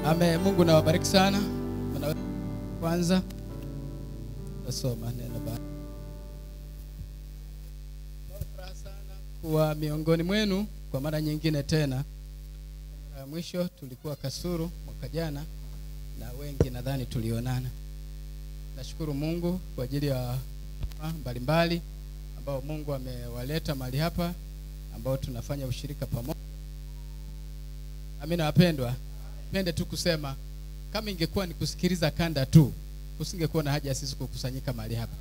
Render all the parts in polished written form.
Amen. Mungu nawabariki sana. Kwanza tasoma neno Bwana. Furaha sana kuwa miongoni mwenu kwa mara nyingine tena. Mara mwisho tulikuwa Kasulu mwaka jana na wengi nadhani tulionana. Nashukuru Mungu kwa ajili ya mbalimbali ambao Mungu amewaleta mahali hapa ambao tunafanya ushirika pamoja. Amina wapendwa. Nende tu kusema kama ingekuwa ni kusikiliza kanda tu, kusingekuwa na haja sisi kukusanyika mahali hapa.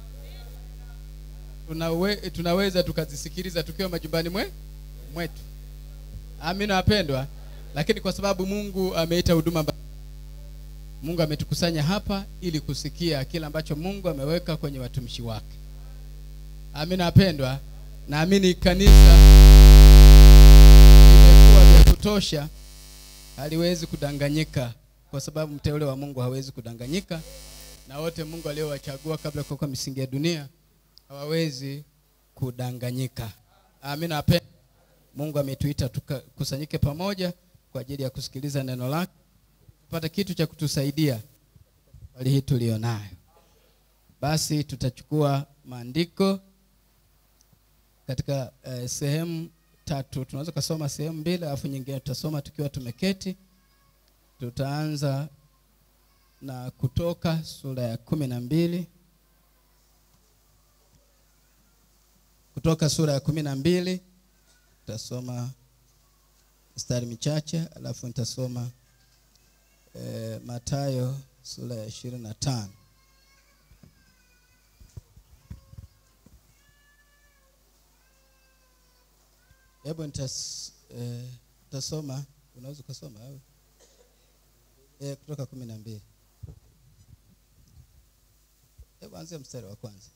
Tunaweza tukazisikiliza tukiwa majumbani mwetu. Amina wapendwa. Lakini kwa sababu Mungu ameita huduma, Mungu ametukusanya hapa ili kusikia kila ambacho Mungu ameweka kwenye watumishi wake. Amina wapendwa. Naamini kanisa limekuwa vya kutosha, haliwezi kudanganyika kwa sababu mteule wa Mungu hawezi kudanganyika, na wote Mungu aliyowachagua kabla ya kuweka misingi ya dunia hawawezi kudanganyika. Amina wapendwa. Mungu ametuita tukusanyike pamoja kwa ajili ya kusikiliza neno lake, kupata kitu cha kutusaidia hali hii tulionayo. Basi tutachukua maandiko katika sehemu tatu. Tunaweza kusoma sehemu mbili alafu nyingine tutasoma tukiwa tumeketi. Tutaanza na Kutoka sura ya 12. Kutoka sura ya 12 tutasoma mstari michache, alafu nitasoma Mathayo sura ya 25. Hebu nitasoma, unaweza kusoma au? Kutoka 12. Hebu anza mstari wa kwanza.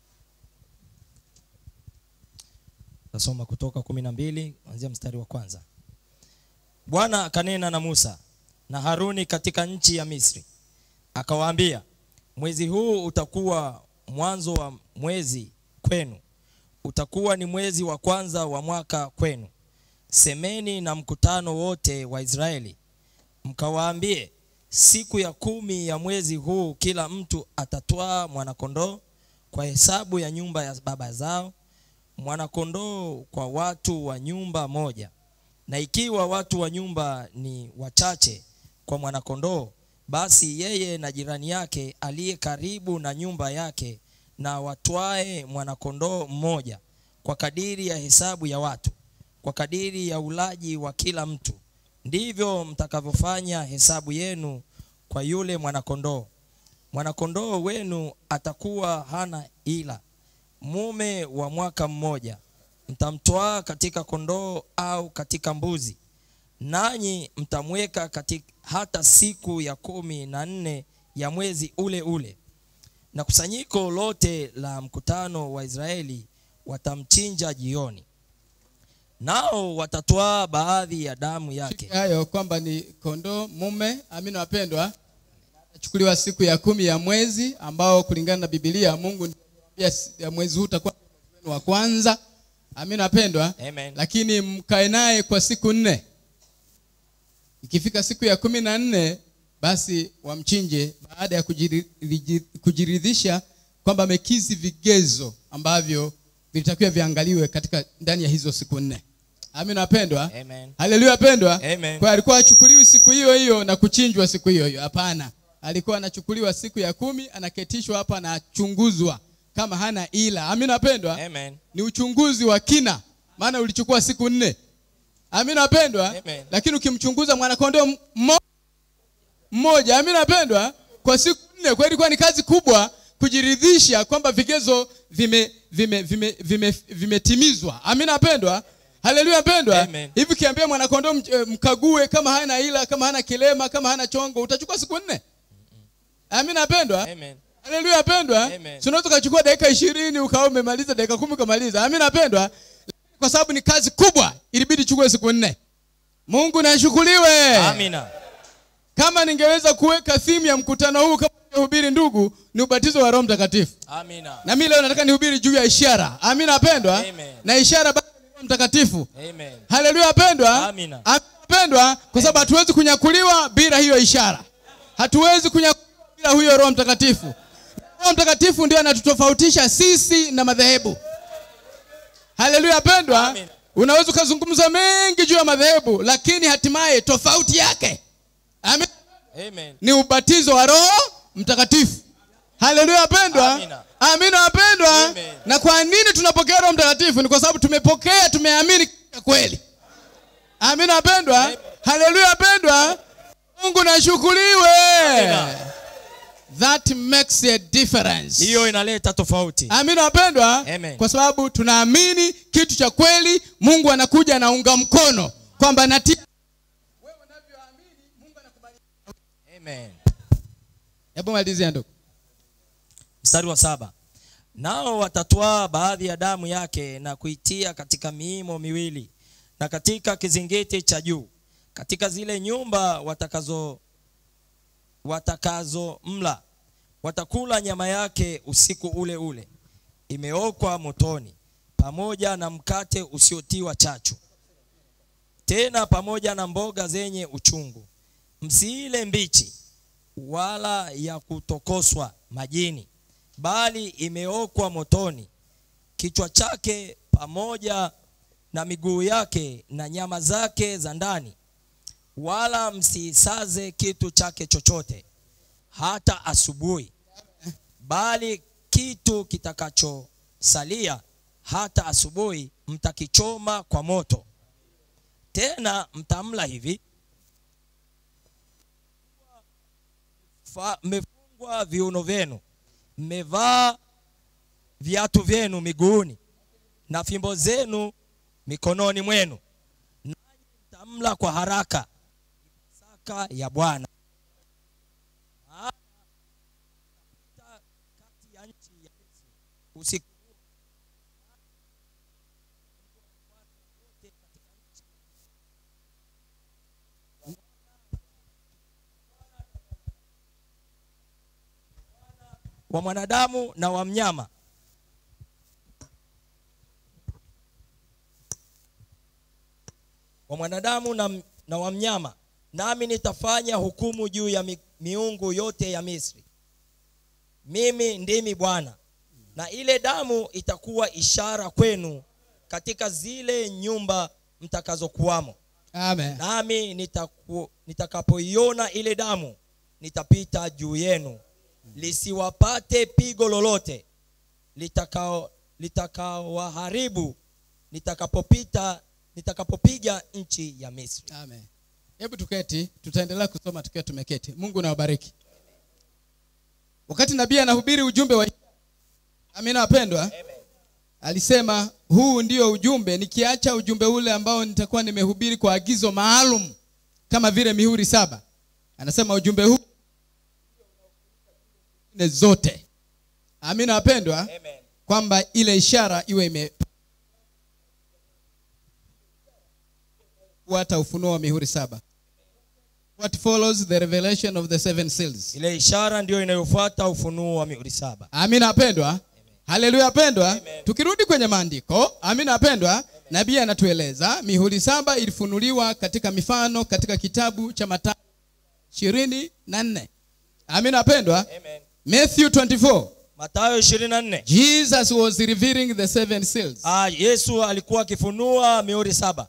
Nasoma Kutoka 12 kuanzia mstari wa kwanza. Bwana akanena na Musa na Haruni katika nchi ya Misri, akawaambia, mwezi huu utakuwa mwanzo wa mwezi kwenu, utakuwa ni mwezi wa kwanza wa mwaka kwenu. Semeni na mkutano wote wa Israeli, mkawaambie, siku ya 10 ya mwezi huu kila mtu atatwaa mwanakondoo kwa hesabu ya nyumba ya baba zao, mwanakondoo kwa watu wa nyumba moja. Na ikiwa watu wa nyumba ni wachache kwa mwanakondoo, basi yeye na jirani yake aliye karibu na nyumba yake na watwae mwanakondoo mmoja kwa kadiri ya hesabu ya watu, kwa kadiri ya ulaji wa kila mtu. Ndivyo mtakavyofanya hesabu yenu kwa yule mwanakondoo. Mwanakondoo wenu atakuwa hana ila, mume wa mwaka mmoja. Mtamtoa katika kondoo au katika mbuzi, nanyi mtamweka hata siku ya 14 ya mwezi ule ule. Na kusanyiko lote la mkutano wa Israeli watamchinja jioni, nao watatoa baadhi ya damu yake. Hayo kwamba ni kondoo mume. Amina wapendwa. Chukuliwa siku ya 10 ya mwezi ambao kulingana na Biblia Mungu ya mwezi huu utakuwa wa kwanza. Amina wapendwa. Amen. Lakini mkae naye kwa siku 4. Ikifika siku ya 14 basi wamchinje baada ya kujiridhisha kwamba amekizi vigezo ambavyo vilitakiwa viangaliwe katika ndani ya hizo siku 4. Amina wapendwa. Amen. Haleluya wapendwa. Amen. Kwa alikuwa achukuliwi siku hiyo hiyo na kuchinjwa siku hiyo hiyo. Hapana. Alikuwa anachukuliwa siku ya 10, anaketishwa hapa na achunguzwa kama hana ila. Amina wapendwa. Amen. Ni uchunguzi wa kina, maana ulichukua siku 4. Amina wapendwa. Amen. Lakini ukimchunguza mwanakondoo mmoja, amina wapendwa, kwa siku 4, kwa ilikuwa ni kazi kubwa kujiridhisha kwamba vigezo vimetimizwa. Amina wapendwa. Haleluya wapendwa. Hivi kiambia mwanakondoo mkague kama hana ila, kama hana kilema, kama hana chongo, utachukua siku 4? Amina wapendwa. Amen. Haleluya wapendwa. Si unaweza kuchukua dakika 20 ukao umemaliza, dakika 10 ukamaliza. Amina wapendwa. Kwa sababu ni kazi kubwa, ilibidi chukue siku 4. Mungu na ashukuriwe. Amina. Kama ningeweza kuweka theme ya mkutano huu kama nihubiri ndugu, ni ubatizo wa Roho Mtakatifu. Amina. Na mimi leo nataka nihubiri juu ya ishara. Amina wapendwa. Na ishara bado ni Roho Mtakatifu. Amen. Haleluya wapendwa. Amina. Wapendwa, kwa sababu hatuwezi kunyakuliwa bila hiyo ishara. Hatuwezi kunyakuliwa bila huyo Roho Mtakatifu. Roho Mtakatifu ndiye anatutofautisha sisi na madhehebu. Haleluya pendwa. Unaweza kuzungumza mengi juu ya madhehebu, lakini hatimaye tofauti yake, amen, ni ubatizo wa Roho Mtakatifu. Haleluya pendwa. Amina wapendwa. Na kwa nini tunapokea Roho Mtakatifu? Ni kwa sababu tumepokea, tumeamini kweli. Amina wapendwa. Haleluya wapendwa. Mungu nashukuriwe. That makes a difference. Hiyo inaleta tofauti. Amina wapendwa. Kwa sababu tunaamini kitu cha kweli, Mungu anakuja na unga mkono kwamba natia wewe unavyoamini Mungu anakubali. Amen. Hebu malizia ndugu. Mstari wa 7. Nao watatwaa baadhi ya damu yake na kuitia katika miimo miwili na katika kizingiti cha juu, katika zile nyumba watakazo mla. Watakula nyama yake usiku ule ule, imeokwa motoni, pamoja na mkate usiotiwa chachu, tena pamoja na mboga zenye uchungu. Msiile mbichi, wala ya kutokoswa majini, bali imeokwa motoni, kichwa chake pamoja na miguu yake na nyama zake za ndani. Wala msisaze kitu chake chochote hata asubuhi, bali kitu kitakachosalia hata asubuhi mtakichoma kwa moto. Tena mtamla hivi: mmefungwa viuno vyenu, mmevaa viatu vyenu miguuni, na fimbo zenu mikononi mwenu, nanyi mtamla kwa haraka Pasaka ya Bwana. Kati ya nchi ya Misri usiku wa mwanadamu na wa mnyama, wa mwanadamu na wa mnyama, nami nitafanya hukumu juu ya miungu yote ya Misri. Mimi ndimi Bwana. Na ile damu itakuwa ishara kwenu katika zile nyumba mtakazokuwamo. Amen. Nami nitakapoiona ile damu, nitapita juu yenu, lisiwapate pigo lolote litakaowaharibu nitakapopiga nchi ya Misri. Amen. Hebu tuketi, tutaendelea kusoma tukiwa tumeketi. Mungu na wabariki. Wakati nabii anahubiri ujumbe wa amina wapendwa, alisema huu ndio ujumbe, nikiacha ujumbe ule ambao nitakuwa nimehubiri kwa agizo maalum kama vile mihuri 7. Anasema ujumbe huu zote. Amina wapendwa. Kwamba ile ishara iwe wata ufunuo wa mihuri 7. What follows the revelation of the 7 seals. Ile ishara ndio inayofuata ufunuo wa mihuri 7. Amina wapendwa. Haleluya wapendwa. Tukirudi kwenye maandiko, amina wapendwa, nabii anatueleza mihuri 7 ilifunuliwa katika mifano katika kitabu cha Mathayo 24. Amina wapendwa. Matthew 24. Mathayo 24. Jesus was revealing the 7 seals. Yesu alikuwa akifunua mihuri 7.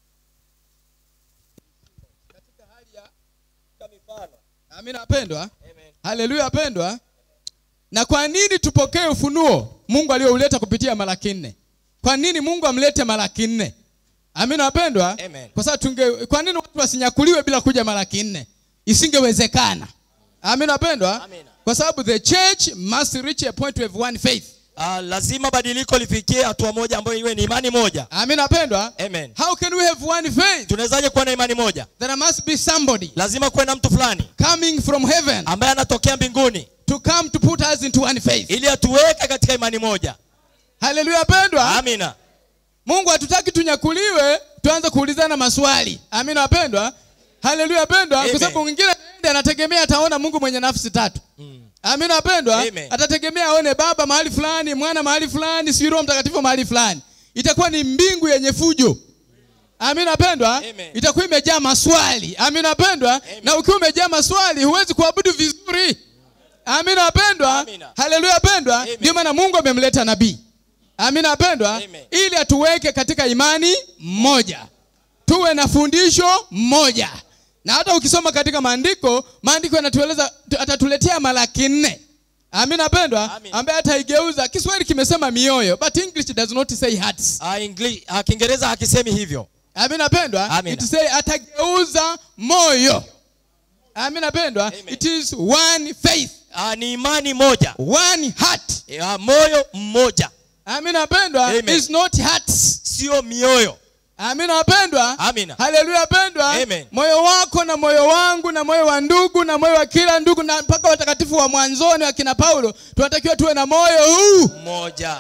Katika hali ya mifano. Amina wapendwa. Haleluya wapendwa. Na kwa nini tupokee ufunuo Mungu aliouleta kupitia Malaki 4? Kwa nini Mungu amlete Malaki 4? Amina wapendwa. Kwa sababu kwa nini watu wasinyakuliwe bila kuja Malaki 4? Isingewezekana. Amina wapendwa. Kwa sababu the church must reach a point of one faith. Lazima badiliko lifikie hatua moja ambayo iwe ni imani moja. Amina wapendwa. How can we have one faith? Tunawezaje kuwa na imani moja? There must be somebody. Lazima kuwe na mtu fulani coming from heaven, ambaye anatokea mbinguni, to come to put us into one faith, ili atuweke katika imani moja. Haleluya wapendwa. Amina. Mungu hatutaki tunyakuliwe tuanze kuulizana maswali. Amina wapendwa. Haleluya wapendwa. Kwa sababu mwingine anategemea ataona Mungu mwenye nafsi 3. Amina wapendwa. Atategemea aone Baba mahali fulani, Mwana mahali fulani, si Roho Mtakatifu mahali fulani. Itakuwa ni mbingu yenye fujo. Amina wapendwa. Itakuwa imejaa maswali. Amina wapendwa. Na ukiwa umejaa maswali huwezi kuabudu vizuri. Amina wapendwa. Haleluya wapendwa. Ndio maana Mungu amemleta nabii. Amina wapendwa, ili atuweke katika imani moja. Tuwe na fundisho moja. Na hata ukisoma katika maandiko yanatueleza atatuletea malaki 4. Amina wapendwa, ambaye ataigeuza. Kiswahili kimesema mioyo, but English does not say hearts. Kiingereza hakisemi hivyo. Amina wapendwa, it say atageuza moyo. Amina wapendwa, it is one faith. Ni imani moja. One heart. Moyo mmoja. Amina wapendwa, is not hearts. Sio mioyo. Amina wapendwa. Amina. Haleluya wapendwa. Moyo wako na moyo wangu na moyo wa ndugu na moyo wa kila ndugu na mpaka watakatifu wa mwanzoni wakina Paulo tunatakiwa tuwe na moyo huu mmoja.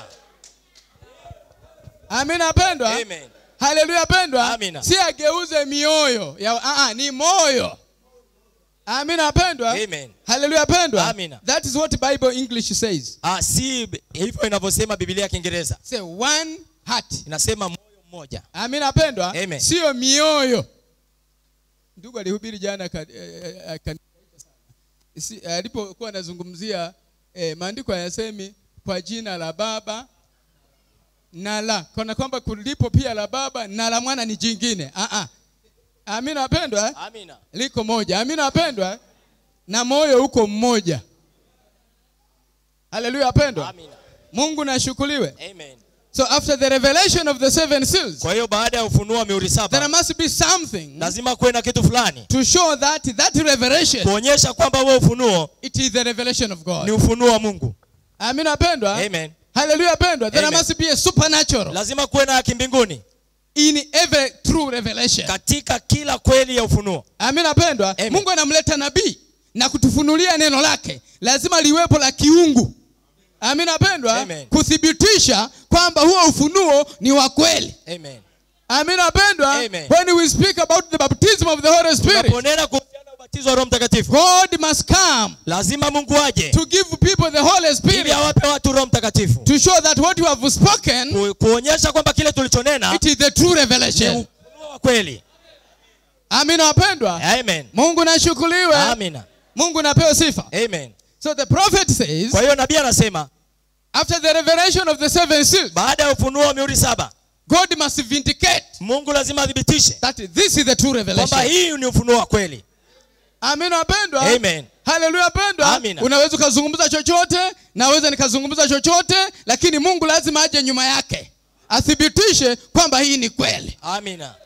Amina wapendwa. Haleluya wapendwa. Si ageuze mioyo ya ni moyo. Amina wapendwa. Haleluya wapendwa. That is what Bible English says. Si hivyo inavyosema Biblia ya Kiingereza. Say one heart. Inasema moyo mmoja. Amina wapendwa. Sio mioyo. Ndugu alihubiri jana alipokuwa anazungumzia maandiko hayasemi kwa jina la Baba na la. Kana kwamba kulipo pia la Baba na la Mwana ni jingine. Amina wapendwa. Amina. Liko moja. Amina wapendwa. Na moyo uko mmoja. Haleluya wapendwa. Amina. Mungu na shukuriwe. Amen. So after the revelation of the 7 seals, kwa hiyo baada ya ufunuo wa mihuri 7, there must be something, lazima kuwe na kitu fulani, to show that revelation, kuonyesha kwamba huo ufunuo, it is the revelation of God, ni ufunuo wa Mungu. Amina wapendwa. Amen. Hallelujah wapendwa. There must be a supernatural, lazima kuwe na kimbinguni, in every true revelation, katika kila kweli ya ufunuo. Amina wapendwa. Mungu anamleta nabii na kutufunulia neno lake, lazima liwepo la kiungu. Amina wapendwa, kuthibitisha kwamba huo ufunuo ni wa kweli. Amen. Amina wapendwa. When we speak about the baptism of the Holy Spirit, tunaponena kuhusiana ubatizo wa Roho Mtakatifu, God must come, lazima Mungu aje, to give people the Holy Spirit, ili awape watu Roho Mtakatifu, to show that what you have spoken, kuonyesha kwamba kile tulichonena, it is the true revelation, ni ufunuo wa kweli. Amina wapendwa. Amen. Mungu na shukuriwe. Amina. Mungu napewa sifa. Amen. So the prophet says, kwa hiyo nabii anasema, after the revelation of the 7 seals, baada ya ufunuo wa mihuri 7, God must vindicate, Mungu lazima adhibitishe, that this is the true revelation, kwamba hii ni ufunuo wa kweli. Amina wapendwa. Amen. Haleluya wapendwa. Unaweza kuzungumza chochote, naweza nikazungumza chochote, lakini Mungu lazima aje nyuma yake athibitishe kwamba hii ni kweli. Amina.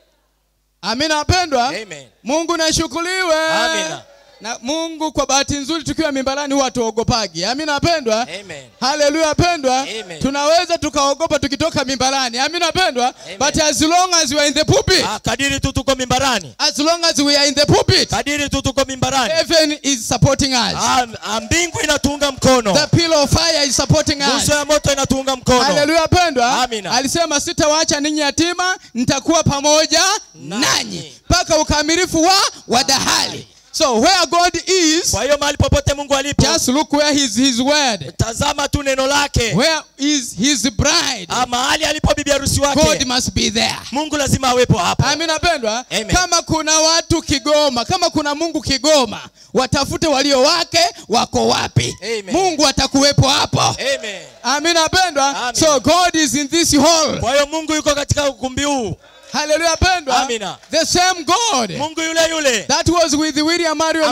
Amina wapendwa. Amen. Mungu na shukuriwe. Amina. Na Mungu kwa bahati nzuri tukiwa mimbarani huwa tuogopagi. Amina wapendwa. Amen. Haleluya wapendwa. Tunaweza tukaogopa tukitoka mimbarani. Amina wapendwa. But as long as we are in the pulpit, kadiri tu tuko mimbarani, as long as we are in the pulpit, kadiri tu tuko mimbarani, heaven is supporting us. Mbingu inatuunga mkono. The pillar of fire is supporting us. Nguzo ya moto inatuunga mkono. Haleluya wapendwa. Amina. Alisema sitawaacha ninyi yatima, nitakuwa pamoja nanyi mpaka ukamilifu wa dahali. So where God is, kwa hiyo mahali popote Mungu alipo, just look where his word. Tazama tu neno lake. Where is his bride? Mahali alipo bibi harusi wake, God must be there. Mungu lazima awepo hapo. Amina pendwa. Kama kuna watu Kigoma, kama kuna Mungu Kigoma, watafute walio wake wako wapi. Amen. Mungu atakuwepo hapo. Amen. Amina pendwa. So God is in this hall. Kwa hiyo Mungu yuko katika ukumbi huu. Hallelujah pendwa. Amina. The same God, Mungu yule that was with William Marion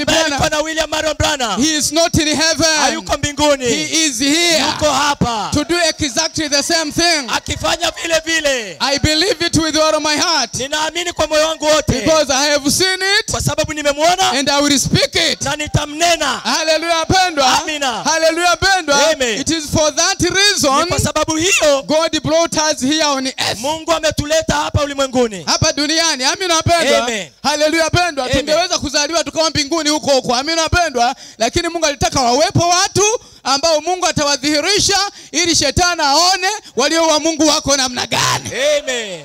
Branham, he is not in heaven, hayuko mbinguni, he is here, yuko hapa to do exactly the same thing, akifanya vile vile. I believe it with all of my heart, ninaamini kwa moyo wangu wote, because I have seen it, kwa sababu nimemwona, and I will speak it, na nitamnena. Hallelujah pendwa. Amina. Hallelujah pendwa. Amen. It is for that reason, kwa sababu hiyo, God brought us here on earth. Mungu ametuleta hapa ulimwenguni, hapa duniani. Amina pendwa. Amen. Hallelujah pendwa. Tungeweza kuzaliwa tukawa mbinguni huko. Amina pendwa. Lakini Mungu alitaka wawepo watu ambao Mungu atawadhihirisha ili shetani aone walio wa Mungu wako namna gani. Amen.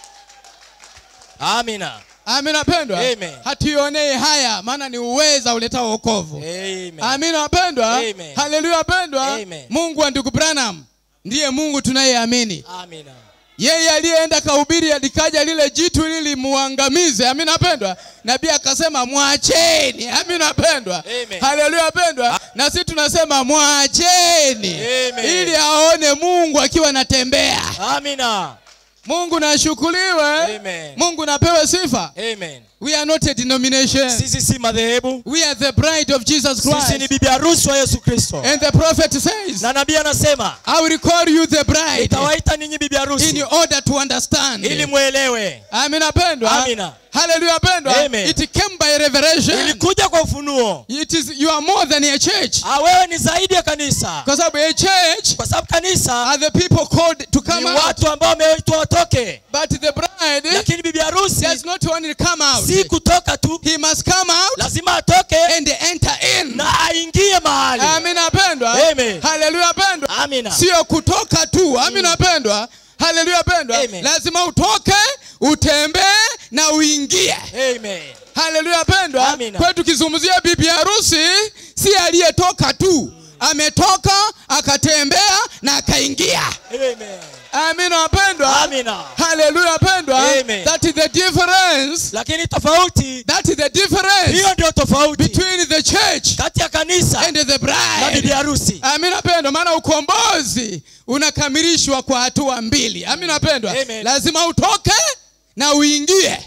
Amina. Amina pendwa. Hatuionee haya, maana ni uweza uletao wokovu. Amen. Amina pendwa. Hallelujah pendwa. Mungu wa ndugu Branham ndiye Mungu tunayeamini. Amina. Yeye aliyeenda kahubiri alikaja lile jitu ili muangamize. Amina pendwa. Nabii akasema mwacheni. Amina pendwa. Haleluya pendwa. Na sisi tunasema mwacheni. Ili aone Mungu akiwa anatembea. Amina. Mungu na ashukuriwe. Mungu napewe sifa. Amen. We are not a denomination. Sisi si madhehebu. We are the bride of Jesus Christ. Sisi ni bibi harusi wa Yesu Kristo. And the prophet says, na nabii anasema, I will call you the bride. Nitawaita ninyi bibi harusi. In order to understand. Ili muelewe. Amina pendwa. Amina. Hallelujah pendwa. It came by revelation. Ilikuja kwa ufunuo. You are more than a church. Wewe ni zaidi ya kanisa. Kwa sababu a church, kwa sababu kanisa are the people called to come out. Ni watu ambao wameitwa watoke. But the bride, lakini bibi harusi does not only come out. Si kutoka tu. He must come out. Lazima atoke and enter in. Na aingie mahali. Amina pendwa. Amen. Hallelujah pendwa. Amina. Sio kutoka tu. Amina pendwa. Hallelujah pendwa. Lazima utoke, utembee na uingie. Amen. Hallelujah pendwa. Kwa tukizungumzia bibi harusi, si aliyetoka tu. Ametoka, akatembea na akaingia. Amen. Amina pendwa. Amina. Hallelujah pendwa. That is the difference. Lakini tofauti. That is the difference. Hiyo ndio tofauti. Between the church. Kati ya kanisa. And the bride. Na bibi harusi. Amina pendwa. Maana ukombozi unakamilishwa kwa hatua mbili. Amina pendwa. Lazima utoke na uingie.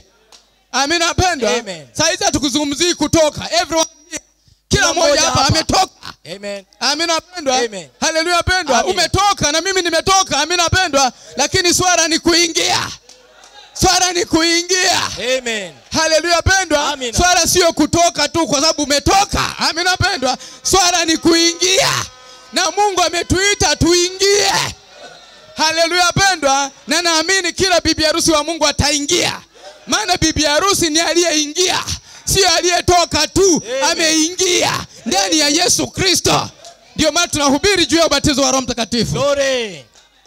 Amina pendwa. Sasa tukuzungumzii kutoka. Everyone kila mmoja hapa ametoka. Amen. Amina pendwa. Haleluya pendwa. Umetoka na mimi nimetoka. Amina pendwa. Lakini swala ni kuingia. Swala ni kuingia. Amen. Haleluya pendwa. Swala sio kutoka tu kwa sababu umetoka. Amina pendwa. Swala ni kuingia. Na Mungu ametuita tuingie. Haleluya pendwa. Na naamini kila bibi harusi wa Mungu ataingia. Maana bibi harusi ni aliyeingia. Sio aliyetoka tu. Ameingia ndani ya Yesu Kristo. Ndio maana tunahubiri juu ya ubatizo wa Roho Mtakatifu. Glory.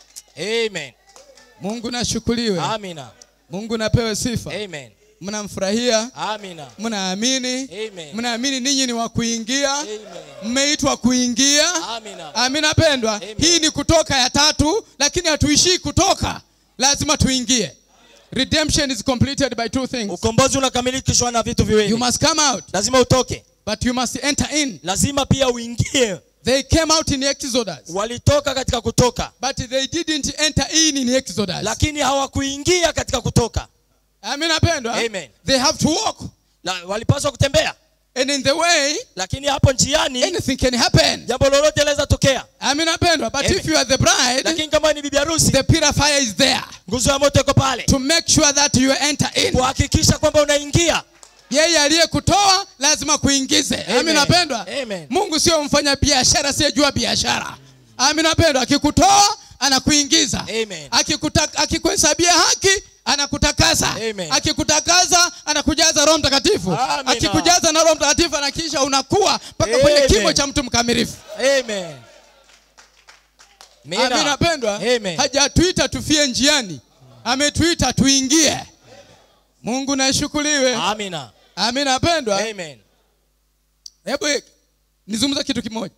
Amen. Mungu nashukuriwe. Amina. Mungu napewe sifa. Amen. Mnamfurahia. Amina. Mnaamini. Amen. Mnaamini ninyi ni wa kuingia. Amen. Mmeitwa kuingia. Amina. Amina pendwa. Hii ni kutoka ya tatu, lakini hatuishii kutoka. Lazima tuingie. Redemption is completed by two things. Ukombozi unakamilikishwa na vitu viwili. You must come out. Lazima utoke. But you must enter in. Lazima pia uingie. They came out in Exodus. Walitoka katika kutoka. But they didn't enter in Exodus. Lakini hawakuingia katika kutoka. Amina pendwa. Amen. They have to walk. Walipaswa kutembea. And in the way, lakini hapo njiani, anything can happen. Jambo lolote linaweza tokea. Amina pendwa. But if you are the bride, lakini kama ni bibi harusi, the pillar of fire is there. Nguzo ya moto iko pale. To make sure that you enter in. Kuhakikisha kwamba unaingia. Yeye aliyekutoa lazima kuingize. Amina pendwa. Mungu sio mfanya biashara asiyejua biashara. Amina pendwa. Akikutoa anakuingiza. Akikuhesabia haki anakutakasa. Akikutakasa anakujaza Roho Mtakatifu. Akikujaza na Roho Mtakatifu anakisha unakuwa mpaka kwenye kimo cha mtu mkamilifu. Amen. Amina pendwa. Hajatuita tufie njiani. Ametuita tuingie. Mungu nashukuriwe. Amina. Amina pendwa. Amen. Hebu nizungumza kitu kimoja.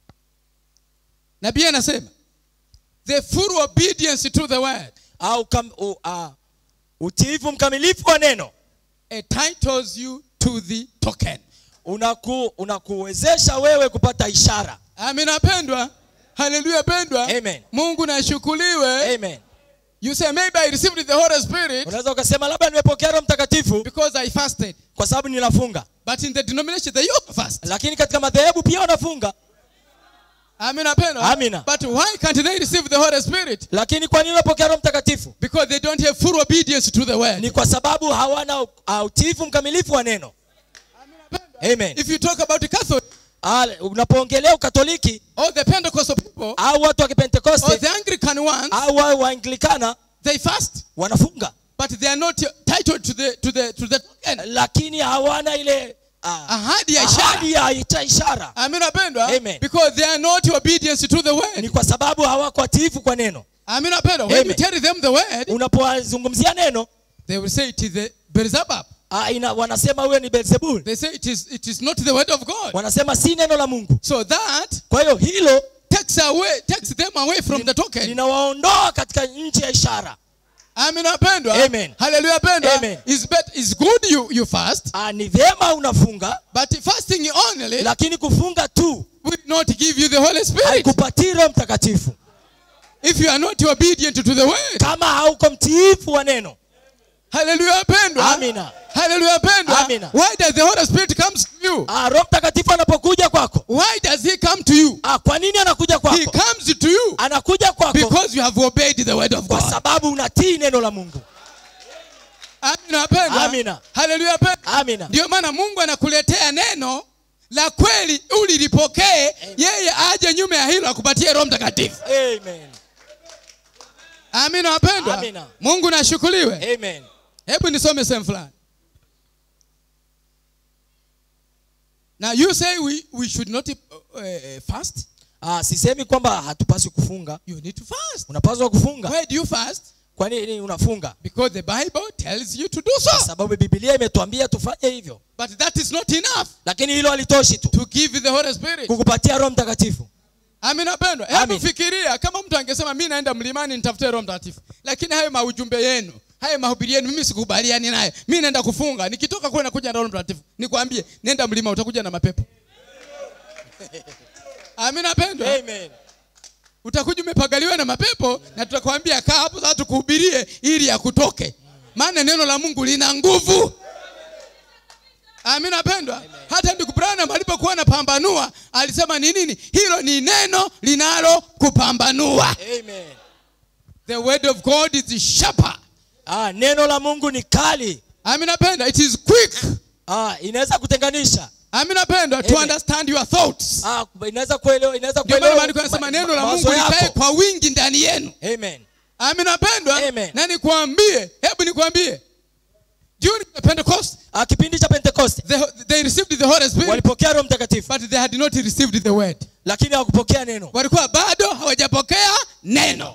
Nabii anasema the full obedience to the word, au utiifu mkamilifu wa neno, entitles you to the token. Unakuwezesha wewe kupata ishara. Amina pendwa. Haleluya pendwa. Amen. Mungu nashukuriwe. Amen. You say maybe I received the Holy Spirit. Unaweza ukasema labda nimepokea Roho Mtakatifu because I fasted. Kwa sababu ninafunga. But in the denomination they also fast. Lakini katika madhehebu pia wanafunga. Amina pendwa. Amina. But why can't they receive the Holy Spirit? Lakini kwa nini wanapokea Roho Mtakatifu? Because they don't have full obedience to the word. Ni kwa sababu hawana utiifu mkamilifu wa neno. Amen. If you talk about the Catholic, unapoongelea Ukatoliki, all the Pentecostal people, au watu wa Pentecoste, all the Anglican ones, au wa Anglikana, they fast, wanafunga. But they are not titled to the token. Lakini hawana ile ahadi ya ishara. Amina pendwa. Amen. Because they are not obedience to the word. Ni kwa sababu hawako watiifu kwa neno. Amina pendwa. When you tell them the word, unapozungumzia neno, they will say it is the Beelzebub. Wanasema wewe ni Beelzebul. They say it is not the word of God. Wanasema si neno la Mungu. So that, kwa hiyo hilo takes them away from the token. Linawaondoa katika nchi ya ishara. Amina pendwa. Amen. Hallelujah pendwa. Amen. It's good you fast. Ni vyema unafunga, But fasting only lakini kufunga tu will not give you the Holy Spirit. haikupatii Roho Mtakatifu. If you are not obedient to the word. Kama hauko mtiifu wa neno. Hallelujah pendwa. Amina. Hallelujah pendwa. Amina. Why does the Holy Spirit come to you? Roho Mtakatifu anapokuja kwako. Why does he come to you? Kwa nini anakuja kwako? He comes to you. Anakuja kwako Because you have obeyed the word of God. kwa sababu unatii neno la Mungu. Amina pendwa. Amina. Hallelujah pendwa. Amina. Ndio maana Mungu anakuletea neno la kweli ulilipokee, yeye aje nyuma ya hilo akupatie Roho Mtakatifu. Amen. Amina wapendwa. Amina. Mungu nashukuriwe. Amen. Hebu nisome sehemu fulani. Now you say we should not fast. Sisemi kwamba hatupaswi kufunga. You need to fast. Unapaswa kufunga. Why do you fast? Kwa nini unafunga? Because the Bible tells you to do so. Kwa sababu Biblia imetuambia tufanye hivyo. But that is not enough. Lakini hilo halitoshi tu. To give you the Holy Spirit. Kukupatia Roho Mtakatifu. Amina pendwa. Hebu fikiria kama mtu angesema mimi naenda mlimani nitafute Roho Mtakatifu. Lakini hayo maujumbe yenu, hayo mahubiri yenu mimi sikubaliani naye. Mimi naenda kufunga. Nikitoka kule nakuja na Roho Mtakatifu. Nikwambie, nenda mlima utakuja na mapepo. Amina pendwa. Amen. Utakuja umepagaliwa na mapepo na tutakwambia kaa hapo sasa tukuhubirie ili yakutoke. Maana neno la Mungu lina nguvu. Amina pendwa. Hata ndugu Branham alipokuwa anapambanua alisema ni nini? Hilo ni neno linalo kupambanua. Amen. The word of God is sharper. Neno la Mungu ni kali. Amina pendwa. It is quick. Inaweza kutenganisha. Amina pendwa, to understand your thoughts. Inaweza kuelewa, inaweza kuelewa. Ndio maana nasema neno la Mungu likae kwa wingi ndani yenu. Amen. Amina pendwa. Amen. Na hebu nikwambie. During the Pentecost, kipindi cha Pentecost, they received the Holy Spirit. Walipokea Roho Mtakatifu. But they had not received the word. Lakini hawakupokea neno. Walikuwa bado hawajapokea neno.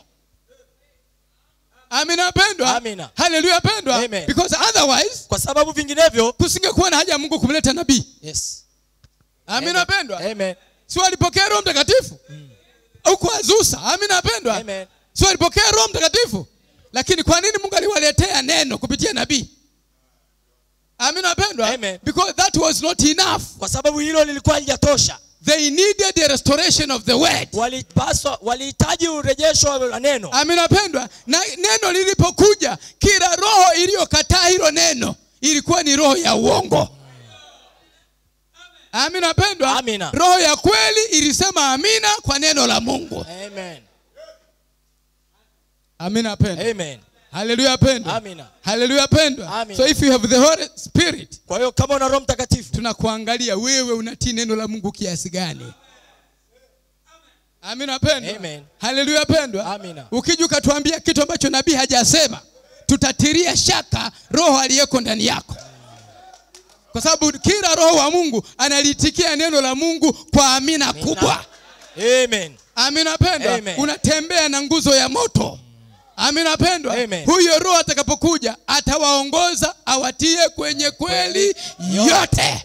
Amina pendwa. Amina. Hallelujah pendwa. Amen. Because otherwise, kwa sababu vinginevyo kusingekuwa na haja ya Mungu kumleta nabii. Yes. Amina pendwa. Amen. Si walipokea Roho Mtakatifu? Huko Azusa. Amina pendwa. Amen. Si walipokea Roho Mtakatifu? Lakini kwa nini Mungu aliwaletea neno kupitia nabii? Amina pendwa. Amen. Because that was not enough. Kwa sababu hilo lilikuwa halijatosha. They needed the restoration of the word. Walihitaji urejesho wa neno. Amina pendwa. Na neno lilipokuja, kila roho iliyokataa hilo neno ilikuwa ni roho ya uongo. Amina pendwa. Amina. Roho ya kweli ilisema amina kwa neno la Mungu. Amen. Amina pendwa. Amen. Hallelujah pendwa. Amina. Hallelujah pendwa. Amina. So if you have the Holy Spirit, kwa hiyo kama una Roho Mtakatifu, tunakuangalia wewe unatii neno la Mungu kiasi gani. Amina pendwa. Amen. Hallelujah pendwa. Amina. Ukija ukatuambia kitu ambacho nabii hajasema, tutatiria shaka roho aliyeko ndani yako. Kwa sababu kila roho wa Mungu analitikia neno la Mungu kwa amina kubwa. Amen. Amina pendwa. Amen. Unatembea na nguzo ya moto. Amina pendwa. Amen. Huyo roho atakapokuja atawaongoza awatie kwenye kweli yote.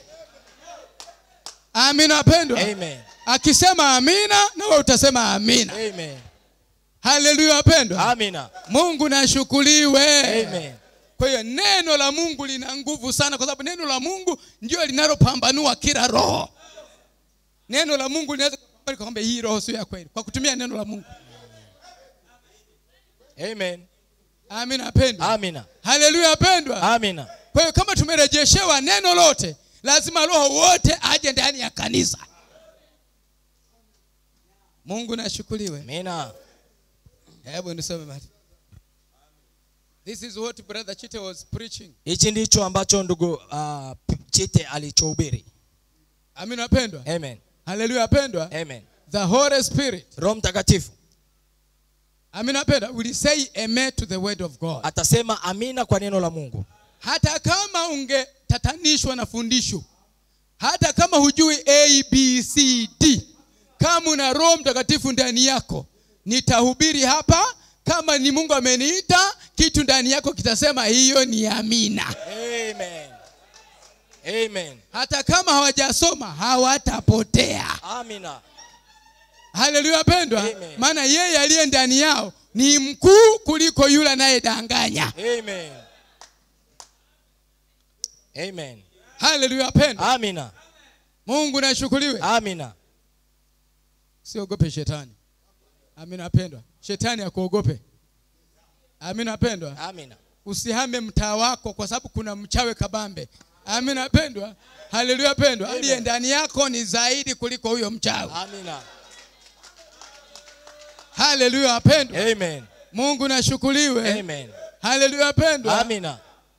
Amina pendwa. Amen. Akisema amina na wewe utasema amina. Amen. Hallelujah pendwa. Amina. Mungu nashukuriwe. Amen. Kwa hiyo neno la Mungu lina nguvu sana kwa sababu neno la Mungu ndio linalopambanua kila roho. Neno la Mungu linaweza kwamba hii roho sio ya kweli kwa kutumia neno la Mungu. Amen. Amina pendwa. Amina. Hallelujah pendwa. Amina. Kwa hiyo kama tumerejeshewa neno lote, lazima roho wote aje ndani ya kanisa. Mungu nashukuriwe. Amina. Hebu nisome mali. This is what brother Chite was preaching. Hichi ndicho ambacho ndugu Chite alichohubiri. Amina pendwa. Amen. Hallelujah pendwa. Amen. The Holy Spirit. Roho Mtakatifu. Amina pendwa. Will say amen to the word of God. Atasema amina kwa neno la Mungu. Hata kama ungetatanishwa na fundisho, hata kama hujui A B C D, kama una Roho Mtakatifu ndani yako, nitahubiri hapa. Kama ni Mungu ameniita, kitu ndani yako kitasema hiyo ni amina. Amen. Amen. Hata kama hawajasoma hawatapotea. Amina. Hallelujah pendwa. Amen. Maana yeye aliye ndani yao ni mkuu kuliko yule anayedanganya. Amen. Amen. Haleluya wapendwa. Amina. Mungu na shukuriwe. Amina. Usiogope shetani. Amina wapendwa. Shetani akuogope. Amina wapendwa. Amina. Usihame mtaa wako kwa sababu kuna mchawi kabambe. Amina wapendwa. Haleluya wapendwa. Aliye ndani yako ni zaidi kuliko huyo mchawi. Amina. Haleluya wapendwa. Amen. Mungu na shukuriwe. Amen. Haleluya wapendwa. Amina.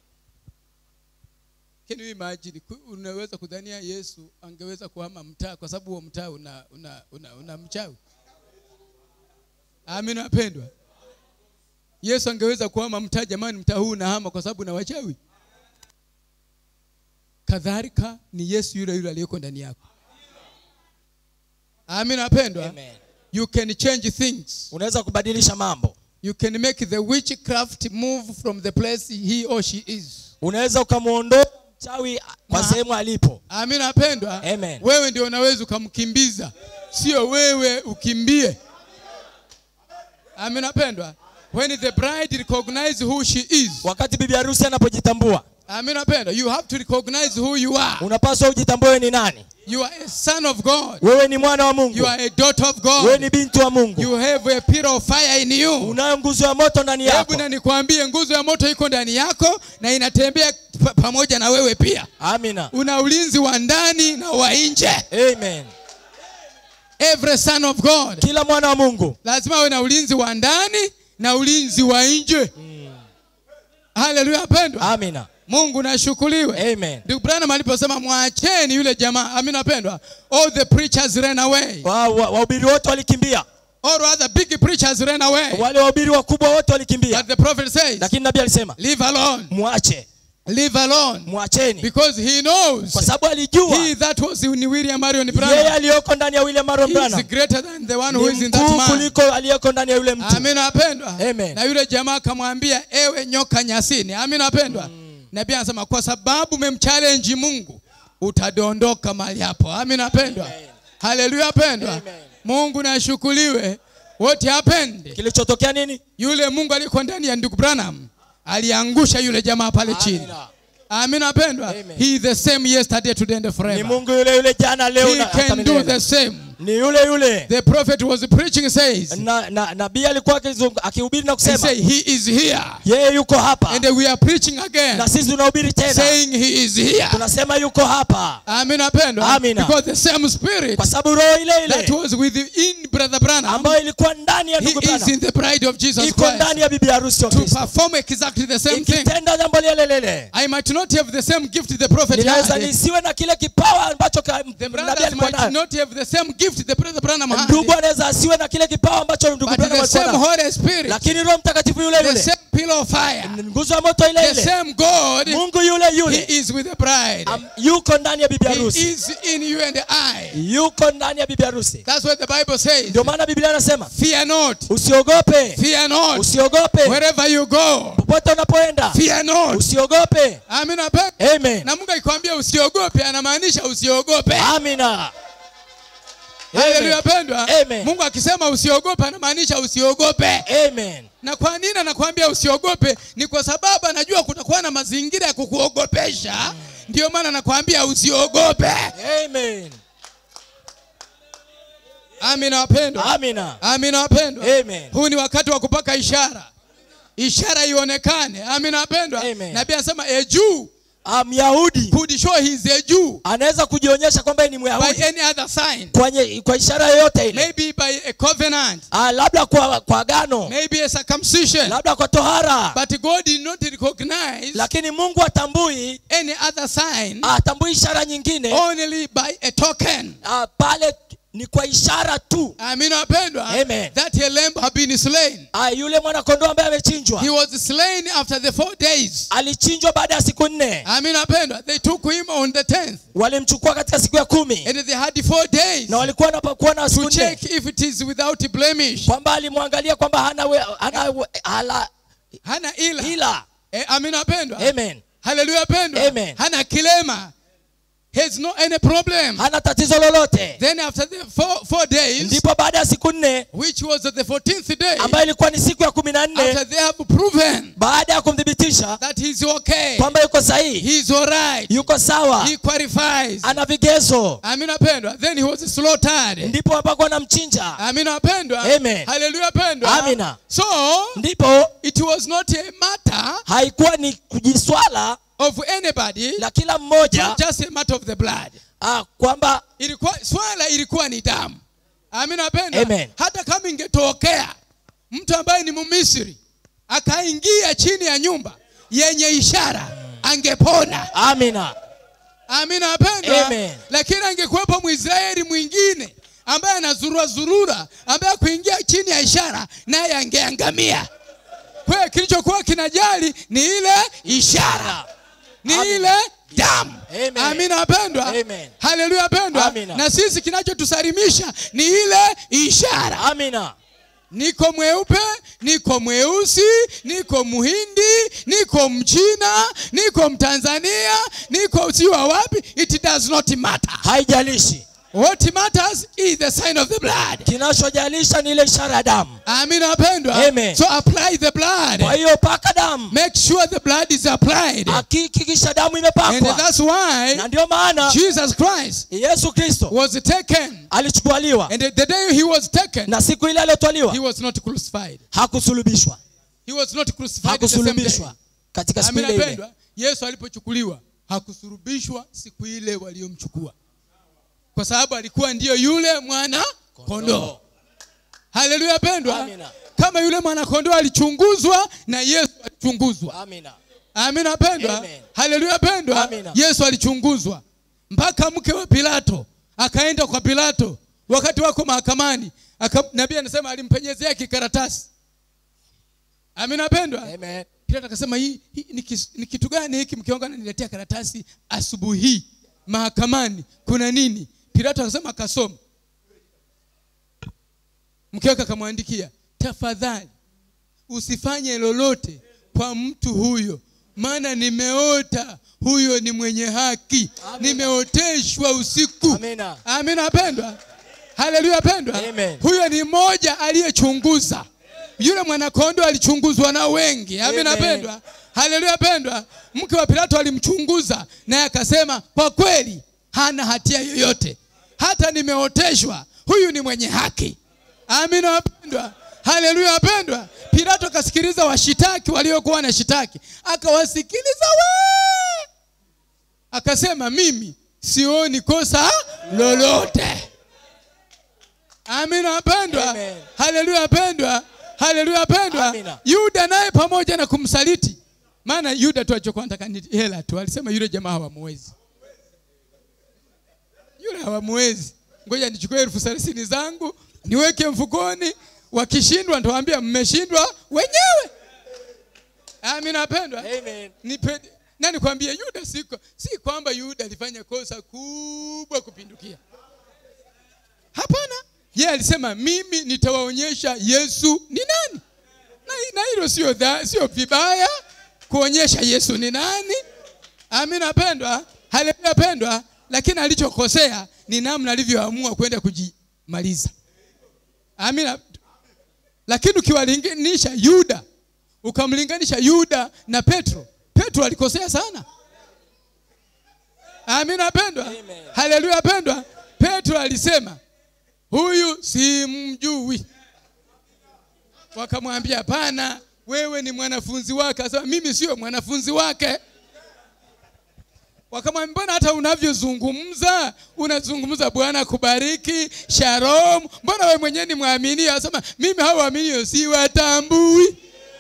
Can you imagine, unaweza kudhania Yesu angeweza kuhama mtaa kwa sababu huo mtaa una mchawi? Amina wapendwa. Yesu angeweza kuhama mtaa, jamani mtaa huu unahama kwa sababu na wachawi? Kadhalika ni Yesu yule yule aliyeko ndani yako. Amina wapendwa. Amen. You can change things. Unaweza kubadilisha mambo. You can make the witchcraft move from the place he or she is. Unaweza ukamuondoa mchawi kwa sehemu alipo. Amina wapendwa. Amen. Wewe ndio unaweza kumkimbiza, sio wewe ukimbie. Amina wapendwa. When the bride recognizes who she is. Wakati bibi harusi anapojitambua. Amina wapendwa. You have to recognize who you are. Unapaswa ujitambue ni nani. You are a son of God. Wewe ni mwana wa Mungu. You are a daughter of God. Wewe ni binti wa Mungu. You have a pillar of fire in you. Unayo nguzo ya moto ndani yako. Hebu na nikwambie, nguzo ya moto iko ndani yako na inatembea pamoja na wewe pia. Amina. Una ulinzi wa ndani na wa nje. Amen. Every son of God. Kila mwana wa Mungu lazima awe na ulinzi wa ndani na ulinzi wa nje. Haleluya pendwa. Amina. Mungu na shukuriwe. Amen. Ndugu Branham aliposema mwacheni yule jamaa, amina pendwa, all the preachers ran away. Wahubiri wote walikimbia. All rather big preachers ran away. Wale wahubiri wakubwa wote walikimbia. But the prophet says, lakini nabii alisema, leave alone. Muache. Leave alone. Muacheni. Because he knows. Kwa sababu alijua. He that was in William Marion Branham. Yeye aliyoko ndani ya William Marion Branham. He is greater than the one who is in that man. Kuliko aliyoko ndani ya yule mtu. Amina pendwa. Amen. Na yule jamaa akamwambia, ewe nyoka nyasini. Amina pendwa. Nabii anasema kwa sababu umemchallenge Mungu utadondoka mahali hapo. Amina pendwa. Haleluya pendwa. Mungu na shukuriwe. What happened? Kilichotokea nini? Yule Mungu aliyekuwa ndani ya ndugu Branham aliangusha yule jamaa pale chini. Amina pendwa. He is the same yesterday, today and forever. Ni Mungu yule yule jana leo na hata milele. He can do the same. Ni yule yule. The prophet was preaching says. Nabii alikuwa akihubiri na kusema. He say he is here. Yeye yuko hapa. And we are preaching again. Na sisi tunahubiri tena. Saying he is here. Tunasema yuko hapa. Amina pendwa. Amina. Because the same spirit. Kwa sababu roho ile ile. That was within brother Branham. Ambayo ilikuwa ndani ya ndugu Branham. He is in the bride of Jesus Christ. Iko ndani ya bibi harusi wa Kristo. To perform exactly the same thing. Ikitenda jambo lile lile. I might not have the same gift the prophet had. Ninaweza nisiwe na kile kipawa ambacho the brothers might not have the same gift the brother Branham had. Ndugu anaweza asiwe na kile kipawa ambacho ndugu Branham had. The same Holy Spirit. Lakini Roho Mtakatifu yule yule. The same pillar of fire. Nguzo ya moto ile ile. The same God. Mungu yule yule. He is with the bride. Yuko ndani ya bibi harusi. He is in you and I. Yuko ndani ya bibi harusi. That's what the Bible says. Ndio maana Biblia inasema, fear not. Usiogope. Fear not. Usiogope. Wherever you go. Popote unapoenda. Fear not. Usiogope. Amina. Amen. Na Mungu akikwambia usiogope anamaanisha usiogope. Amina. Haleluya pendwa. Amen. Mungu akisema usiogope anamaanisha usiogope. Amen. Na kwa nini anakuambia usiogope? Ni kwa sababu anajua kutakuwa na mazingira ya kukuogopesha. Ndio maana anakuambia usiogope. Amen. Amina wapendwa. Amina. Amina wapendwa. Amen. Huu ni wakati wa kupaka ishara. Ishara ionekane. Amina wapendwa. Nabii anasema a Jew, Myahudi could show he is a Jew. Anaweza kujionyesha kwamba ni Myahudi. By any other sign. Kwa ishara yoyote ile. Maybe by a covenant. Labda kwa agano. Maybe a circumcision. Labda kwa tohara. But God did not recognize. Lakini Mungu hatambui any other sign. Hatambui ishara nyingine. Only by a token. Pale ni kwa ishara tu. Amina wapendwa. Amen. That a lamb had been slain. Yule mwana kondoo ambaye amechinjwa. He was slain after the 4 days. Alichinjwa baada ya siku 4. Amina wapendwa. They took him on the 10th. Walimchukua katika siku ya 10. And they had 4 days. Na walikuwa wanapokuwa na siku 4. To check if it is without blemish. Kwamba alimwangalia kwamba hana ila. Amina wapendwa. Amen. Hallelujah wapendwa. Amen. Hana kilema. Has no any problem. Hana tatizo lolote. Then after the 4 days. Ndipo baada ya ya siku 4, which was the 14th day, ambayo ilikuwa ni siku ya 14, after they have proven baada ya kumdhibitisha that he's okay, kwamba yuko sahihi, he's all right, yuko sawa, he qualifies, ana vigezo, amina pendwa, then he was slaughtered. ndipo ambako anamchinja. Amina pendwa. Amen. Hallelujah pendwa. Amina. So Ndipo it was not a matter haikuwa ni kujiswala of anybody, la kila mmoja, not just a matter of the blood. kwamba Swala ilikuwa ni damu. Amina pendwa. Amen. Hata kama ingetokea mtu ambaye ni Mmisri akaingia chini ya nyumba yenye ishara, angepona. Amina. Amina pendwa. Amen. Lakini angekuwepo Mwisraeli mwingine ambaye anazurura ambaye kuingia chini ya ishara, naye angeangamia. Kwa kilichokuwa kinajali ni ile ishara, ni ile damu. Amen. Amina pendwa. Amen. Haleluya pendwa. Amina. Na sisi kinachotusalimisha ni ile ishara. Amina. Niko mweupe, niko mweusi, niko Muhindi, niko Mchina, niko Mtanzania, niko usiwa wapi, it does not matter. Haijalishi. What matters is the sign of the blood. Kinachojalisha ni ile ishara ya damu. Amina pendwa. Amen. So apply the blood. Kwa hiyo paka damu. Make sure the blood is applied. Hakikisha damu imepakwa. And that's why na ndio maana Jesus Christ Yesu Kristo was taken. Alichukuliwa. And the day he was taken, na siku ile aliyotwaliwa, he was not crucified. Hakusulubishwa. He was not crucified. Hakusulubishwa katika siku ile ile. Yesu alipochukuliwa hakusulubishwa siku ile waliomchukua, kwa sababu alikuwa ndiyo yule mwana kondoo. Haleluya pendwa. Amina. Kama yule mwana kondoo alichunguzwa, na Yesu alichunguzwa. Amina. Amina pendwa. Haleluya pendwa. Amina. Yesu alichunguzwa mpaka mke wa Pilato akaenda kwa Pilato wakati wako mahakamani, nabii anasema alimpenyezea kikaratasi. Amina pendwa. Amen. Pilato akasema hii ni kitu gani hiki mkionga ananiletea karatasi asubuhi mahakamani, kuna nini? Pilato akasema, akasoma. Mkeo akamwandikia, tafadhali usifanye lolote kwa mtu huyo, maana nimeota huyo ni mwenye haki. Amina. Nimeoteshwa usiku. Amina. Amina pendwa. Haleluya pendwa. Amen. Huyo ni mmoja aliyechunguza. Yule mwanakondoo alichunguzwa na wengi. Amina pendwa. Haleluya pendwa. Mke wa Pilato alimchunguza naye akasema kwa kweli hana hatia yoyote, hata nimeoteshwa, huyu ni mwenye haki. Amina pendwa. Haleluya pendwa. Pilato akasikiliza washitaki waliokuwa wanashitaki, akawasikiliza akasema mimi sioni kosa lolote. Amina pendwa. Haleluya pendwa. Haleluya pendwa. Yuda naye pamoja na kumsaliti, maana Yuda tu alichokuwa anataka ni hela tu, alisema yule jamaa hawamwezi, yule hawamwezi, ngoja nichukue 30,000 zangu niweke mfukoni, wakishindwa nitawaambia mmeshindwa wenyewe. Amina pendwa. Amen. Nani kwambie Yuda si kwamba Yuda alifanya kosa kubwa kupindukia. Hapana. Yeye alisema mimi nitawaonyesha Yesu ni nani. Na hilo sio vibaya kuonyesha Yesu ni nani. Amina pendwa. Haleluya pendwa. Lakini alichokosea ni namna alivyoamua kwenda kujimaliza. Amina. Lakini ukiwalinganisha Yuda, ukamlinganisha Yuda na Petro alikosea sana. Amina pendwa. Haleluya pendwa. Petro alisema huyu simjui. Wakamwambia hapana, wewe ni mwanafunzi wake. Akasema mimi sio mwanafunzi wake. Wakamwambia mbona hata unavyozungumza unazungumza Bwana kubariki, shalom, mbona wewe mwenyewe ni muamini? Akasema mimi hao waamini siwatambui.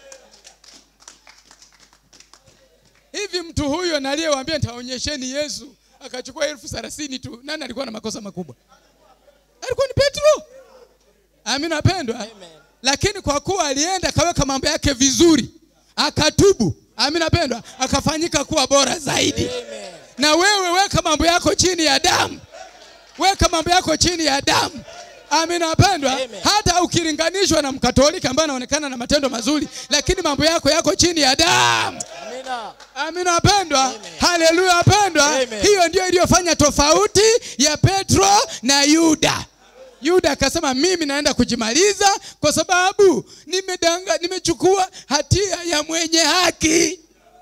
Hivi mtu huyo naliyewaambia nitaonyesheni Yesu akachukua 30,000 tu, nani alikuwa na makosa makubwa? Alikuwa ni Petro. Amina pendwa. Lakini kwa kuwa alienda kaweka mambo yake vizuri, akatubu, amina pendwa, akafanyika kuwa bora zaidi. Amen. Na wewe weka mambo yako chini ya damu. Weka mambo yako chini ya damu. Amina pendwa. Hata ukilinganishwa na Mkatoliki ambaye anaonekana na matendo mazuri, lakini mambo yako chini ya damu. Amina. Amina pendwa. Haleluya pendwa. Hiyo ndio iliyofanya tofauti ya Petro na Yuda. Yuda akasema mimi naenda kujimaliza kwa sababu nimechukua hatia ya mwenye haki.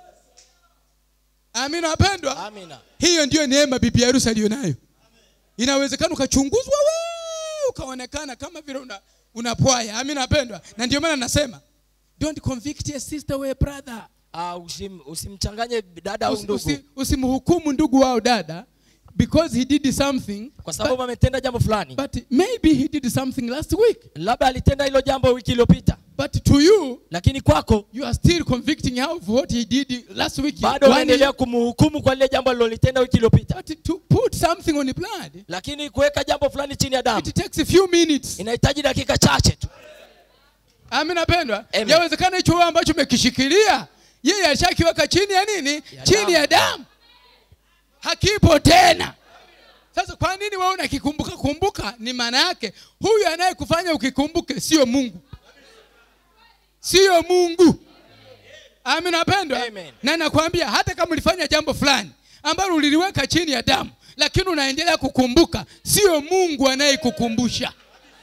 Amina wapendwa. Amina. Hiyo ndio neema bibi harusi alionayo. Inawezekana ukachunguzwa ukaonekana kama vile unapwaya. Amina wapendwa. Na ndio maana nasema don't convict your sister or brother. Usimchanganye dada au ndugu. Usimhukumu ndugu wao dada because he did something, kwa sababu ametenda jambo fulani. But maybe he did something last week. Labda alitenda hilo jambo wiki iliyopita. But to you, lakini kwako, you are still convicting her of what he did last week. Bado unaendelea kumhukumu kwa lile jambo alilotenda wiki iliyopita. But to put something on the blood, lakini kuweka jambo fulani chini ya damu, it takes a few minutes. Inahitaji dakika chache tu. Amina pendwa. Yawezekana hicho ambacho umekishikilia yeye alishakiweka chini ya nini? Chini ya damu. Hakipo tena. Sasa kwa nini wewe unakikumbuka? Kumbuka ni maana yake huyu anayekufanya ukikumbuke sio Mungu. Sio Mungu. Amina pendwa. Na nakwambia hata kama ulifanya jambo fulani ambalo uliliweka chini ya damu, lakini unaendelea kukumbuka, sio Mungu anayekukumbusha.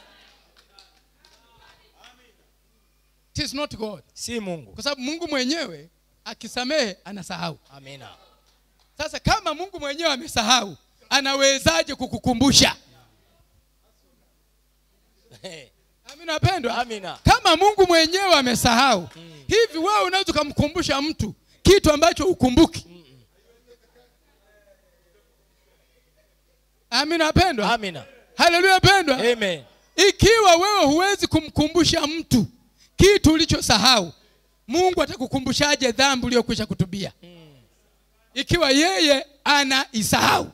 It is not God. Si Mungu. Kwa sababu Mungu mwenyewe akisamehe anasahau. Amina. Sasa kama Mungu mwenyewe amesahau, anawezaje kukukumbusha? Amina pendwa. Amina. Kama Mungu mwenyewe amesahau, hivi wewe unaweza kumkumbusha mtu kitu ambacho ukumbuki? Amina pendwa. Amina. Haleluya pendwa. Amen. Ikiwa wewe huwezi kumkumbusha mtu kitu ulichosahau, Mungu atakukumbushaje dhambi uliyokwisha kutubia? Ikiwa yeye anaisahau.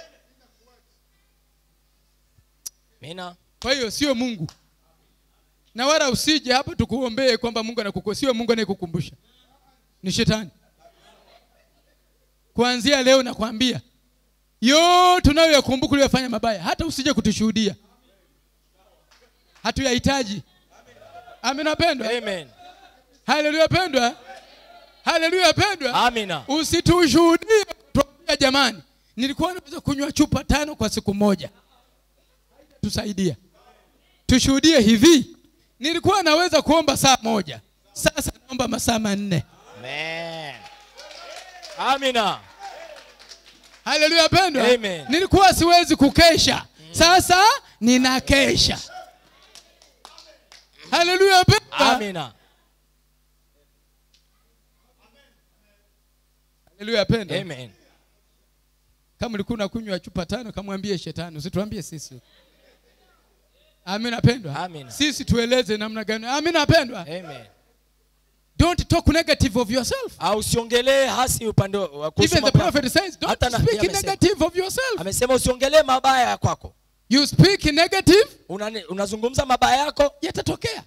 Amina. Kwa hiyo sio Mungu. Na wala usije hapa tukuombee kwamba Mungu anakukumbusha. Sio Mungu anayekukumbusha. Ni shetani. Kuanzia leo nakwambia, yote tunayoyakumbuka uliyofanya mabaya, hata usije kutushuhudia. Hatuyahitaji. Amina pendwa. Amen. Haleluya pendwa. Haleluya pendwa. Amina. Usitushuhudie tuambia jamani, nilikuwa naweza kunywa chupa 5 kwa siku moja. Tusaidia. Tushuhudie hivi, nilikuwa naweza kuomba saa 1. Sasa naomba masaa 4. Amen. Amina. Haleluya pendwa. Amen. Nilikuwa siwezi kukesha. Sasa ninakesha. Haleluya pendwa. Amina. Haleluya pendwa. Amen. Kama ulikuwa unakunywa chupa 5, kamwambie shetani, usituambie sisi. Amina pendwa. Amina. Sisi tueleze namna gani. Amina pendwa. Amen. Don't talk negative of yourself. Au usiongelee hasi upande wa kusema. Even the prophet says don't speak negative of yourself. Amesema usiongelee mabaya ya kwako. You speak negative, unazungumza mabaya yako, yatatokea.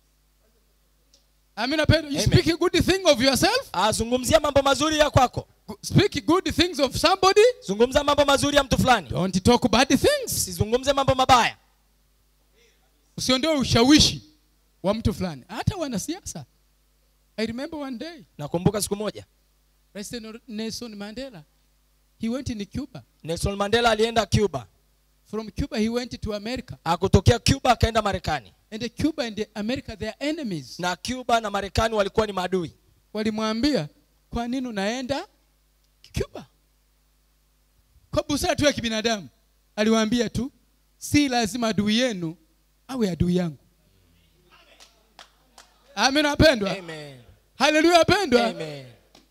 Amina pendwa. You speak a good thing of yourself. Zungumzia mambo mazuri ya kwako. Speak good things of somebody. Zungumza mambo mazuri ya mtu fulani. Don't talk bad things. Usizungumze mambo mabaya. Usiondoe ushawishi wa mtu fulani. Hata wanasiasa. I remember one day. Nakumbuka siku moja. President Nelson Mandela. He went in Cuba. Nelson Mandela alienda Cuba. From Cuba he went to America. Akutokea Cuba akaenda Marekani. And Cuba and America they are enemies. Na Cuba na Marekani walikuwa ni maadui. Walimwambia, kwa nini unaenda Cuba? Kwa busara tu ya kibinadamu aliwaambia tu, si lazima adui yenu awe adui yangu. Amina pendwa. Amen. Haleluya pendwa. Amen.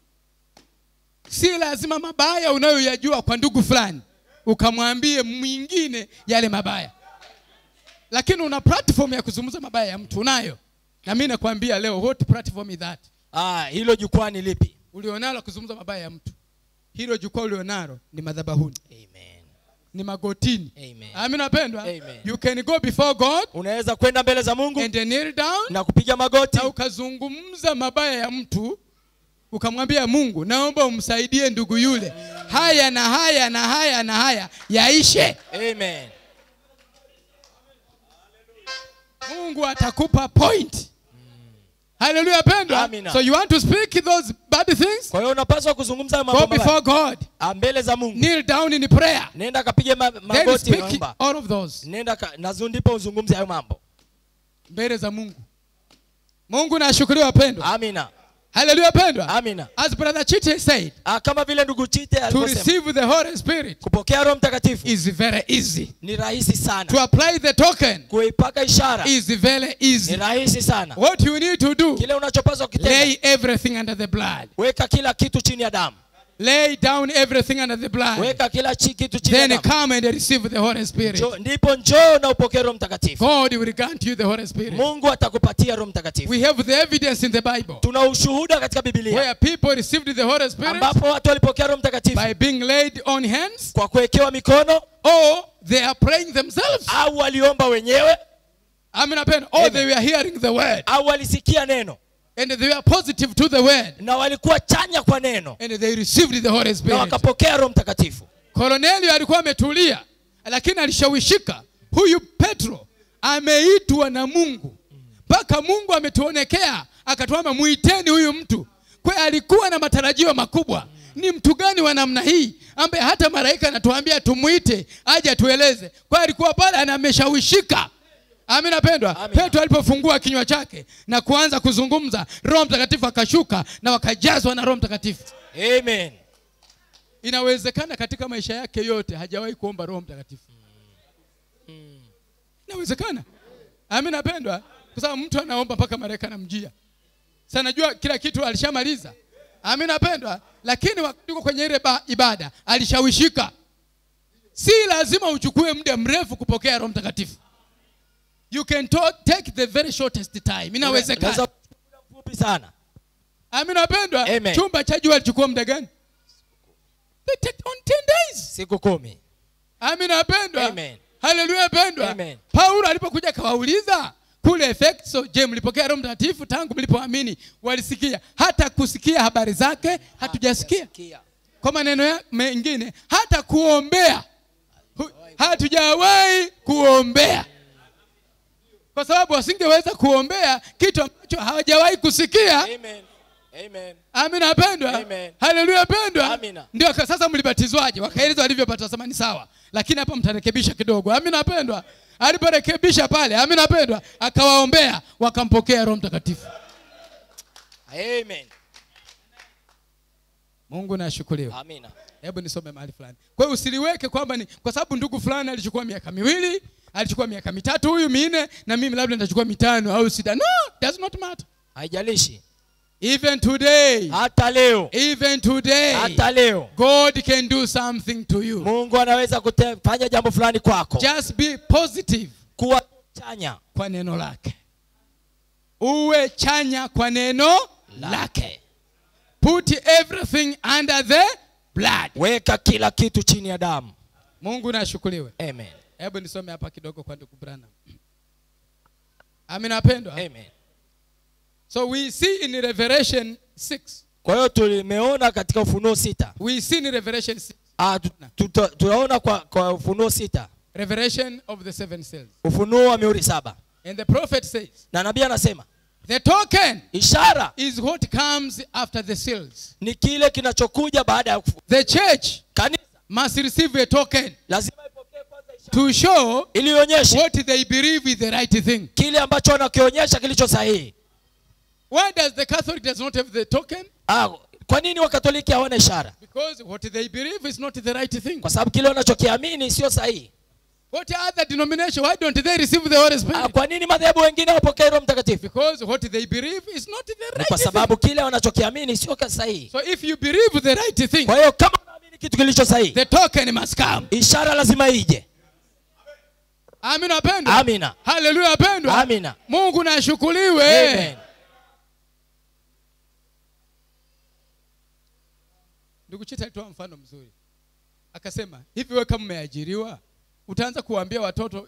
Si lazima mabaya unayoyajua kwa ndugu fulani ukamwambie mwingine yale mabaya. Lakini una platform ya kuzungumza mabaya ya mtu unayo. Na mimi nakwambia leo, what platform is that? Hilo jukwaa ni lipi? Ulionalo kuzungumza mabaya ya mtu. Hilo jukwaa ulionalo ni madhabahuni. Amen. Ni magotini. Amen. Amina pendwa. Amen. You can go before God. Unaweza kwenda mbele za Mungu and kneel down na kupiga magoti na ukazungumza mabaya ya mtu, ukamwambia Mungu, naomba umsaidie ndugu yule. Haya na haya na haya na haya yaishe. Amen. Mungu atakupa point. Hallelujah pendwa. Amina. So you want to speak those bad things? Kwa hiyo unapaswa kuzungumza Go mambo before mabaya God. mbele za Mungu. Kneel down in prayer. Nenda kapige Then magoti speak naomba. all of those. Nenda ndipo uzungumze hayo mambo. Mbele za Mungu. Mungu na ashukuriwe pendwa. Amina. Hallelujah pendwa. Amina. As brother Chite said, Kama vile ndugu Chite to alivyosema, receive the Holy Spirit kupokea Roho Mtakatifu is very easy. ni rahisi sana. To apply the token Kuipaka ishara is very ni easy. rahisi sana. What you need to do, Kile unachopaswa kutenda, lay everything under the blood. weka kila kitu chini ya damu. Lay down everything under the blood. Weka kila kitu chini ya Then damu. come and receive the Holy Spirit. Ndipo njoo na upokee Roho Mtakatifu. God will grant you the Holy Spirit. Mungu atakupatia Roho Mtakatifu. We have the evidence in the Bible Tuna ushuhuda katika Biblia where people received the Holy Spirit ambapo watu walipokea Roho Mtakatifu by being laid on hands, kwa kuwekewa mikono or they are praying themselves. au waliomba wenyewe Or they were hearing the word au walisikia neno and they were positive to the word na walikuwa chanya kwa neno and they received the Holy na Spirit. wakapokea Roho Mtakatifu. Kornelio alikuwa ametulia, lakini alishawishika. Huyu Petro ameitwa na Mungu, mpaka Mungu ametuonekea akatuambia muiteni huyu mtu. Kwa alikuwa na matarajio makubwa. Ni mtu gani wa namna hii ambaye hata malaika anatuambia tumuite aje tueleze? Kwa alikuwa pale anameshawishika. Amina pendwa. Petro alipofungua kinywa chake na kuanza kuzungumza, Roho Mtakatifu akashuka na wakajazwa na Roho Mtakatifu. Amen. Inawezekana katika maisha yake yote hajawahi kuomba Roho Mtakatifu. Inawezekana. Amina pendwa. Kwa sababu mtu anaomba mpaka malaika anamjia. Sasa najua kila kitu alishamaliza. Amina pendwa. Lakini wakati uko kwenye ile ibada alishawishika. Si lazima uchukue muda mrefu kupokea Roho Mtakatifu. You can take the very shortest time. Inawezekana. Mfupi sana. Amina pendwa. Amen. Chumba cha jua alichukua muda gani? They take on 10 days. Siku 10. Amina pendwa. Amen. Hallelujah pendwa. Amen. Paulo alipokuja kawauliza kule Efeso, je, mlipokea Roho Mtakatifu tangu mlipoamini? Walisikia. Hata kusikia habari zake hatujasikia. Kwa maneno mengine, hata kuombea hatujawahi kuombea. Kwa sababu wasingeweza kuombea kitu ambacho hawajawahi kusikia. Amen. Amen. Amina pendwa. Amen. Hallelujah pendwa. Amina. Ndio sasa mlibatizwaje? Wakaelezwa walivyopata samani sawa. Lakini hapa mtarekebisha kidogo. Amina pendwa. Aliporekebisha pale, amina pendwa, akawaombea wakampokea Roho Mtakatifu. Amen. Mungu na ashukuriwe. Amina. Hebu nisome mahali fulani. Kwa hiyo usiliweke kwamba ni kwa sababu ndugu fulani alichukua miaka 2, alichukua miaka 3, huyu 4 na mimi labda nitachukua 5 au 6. No, does not matter. Haijalishi. Even today. Hata leo. Even today. Hata leo. God can do something to you. Mungu anaweza kufanya jambo fulani kwako. Just be positive. Kuwa chanya kwa neno lake. Uwe chanya kwa neno lake. Put everything under the blood. Weka kila kitu chini ya damu. Mungu na ashukuriwe. Amen. Hebu nisome hapa kidogo kwa ndugu Branham. Amina pendwa. Amen. So we see in Revelation 6. Kwa hiyo tumeona katika Ufunuo 6. We see in Revelation 6. Tunaona kwa Ufunuo 6. Revelation of the 7 seals. Ufunuo wa mihuri 7. And the prophet says, na nabii anasema, the token, ishara, is what comes after the seals. Ni kile kinachokuja baada ya kufunga. The church, kanisa, must receive a token. Lazima ipokee kwanza ishara. To show ili ionyeshe what they believe is the right thing. Kile ambacho wanakionyesha kilicho sahihi. Why does the Catholic does not have the token? Kwa nini Wakatoliki hawana ishara? Because what they believe is not the right thing. Kwa sababu kile wanachokiamini sio sahihi. What other denomination, why don't they receive the Holy Spirit? Kwa nini madhehebu wengine wapokee Roho Mtakatifu? Because what they believe is not the right thing. Kwa sababu kile wanachokiamini sio sahihi. So if you believe the right thing, kwa hiyo kama unaamini kitu kilicho sahihi, the token must come. Ishara lazima ije. Amina pendwa. Amina. Hallelujah pendwa. Amina. Mungu na ashukuriwe. Amen. Ndugu Chita alitoa mfano mzuri. Akasema, hivi wewe kama umeajiriwa, utaanza kuambia watoto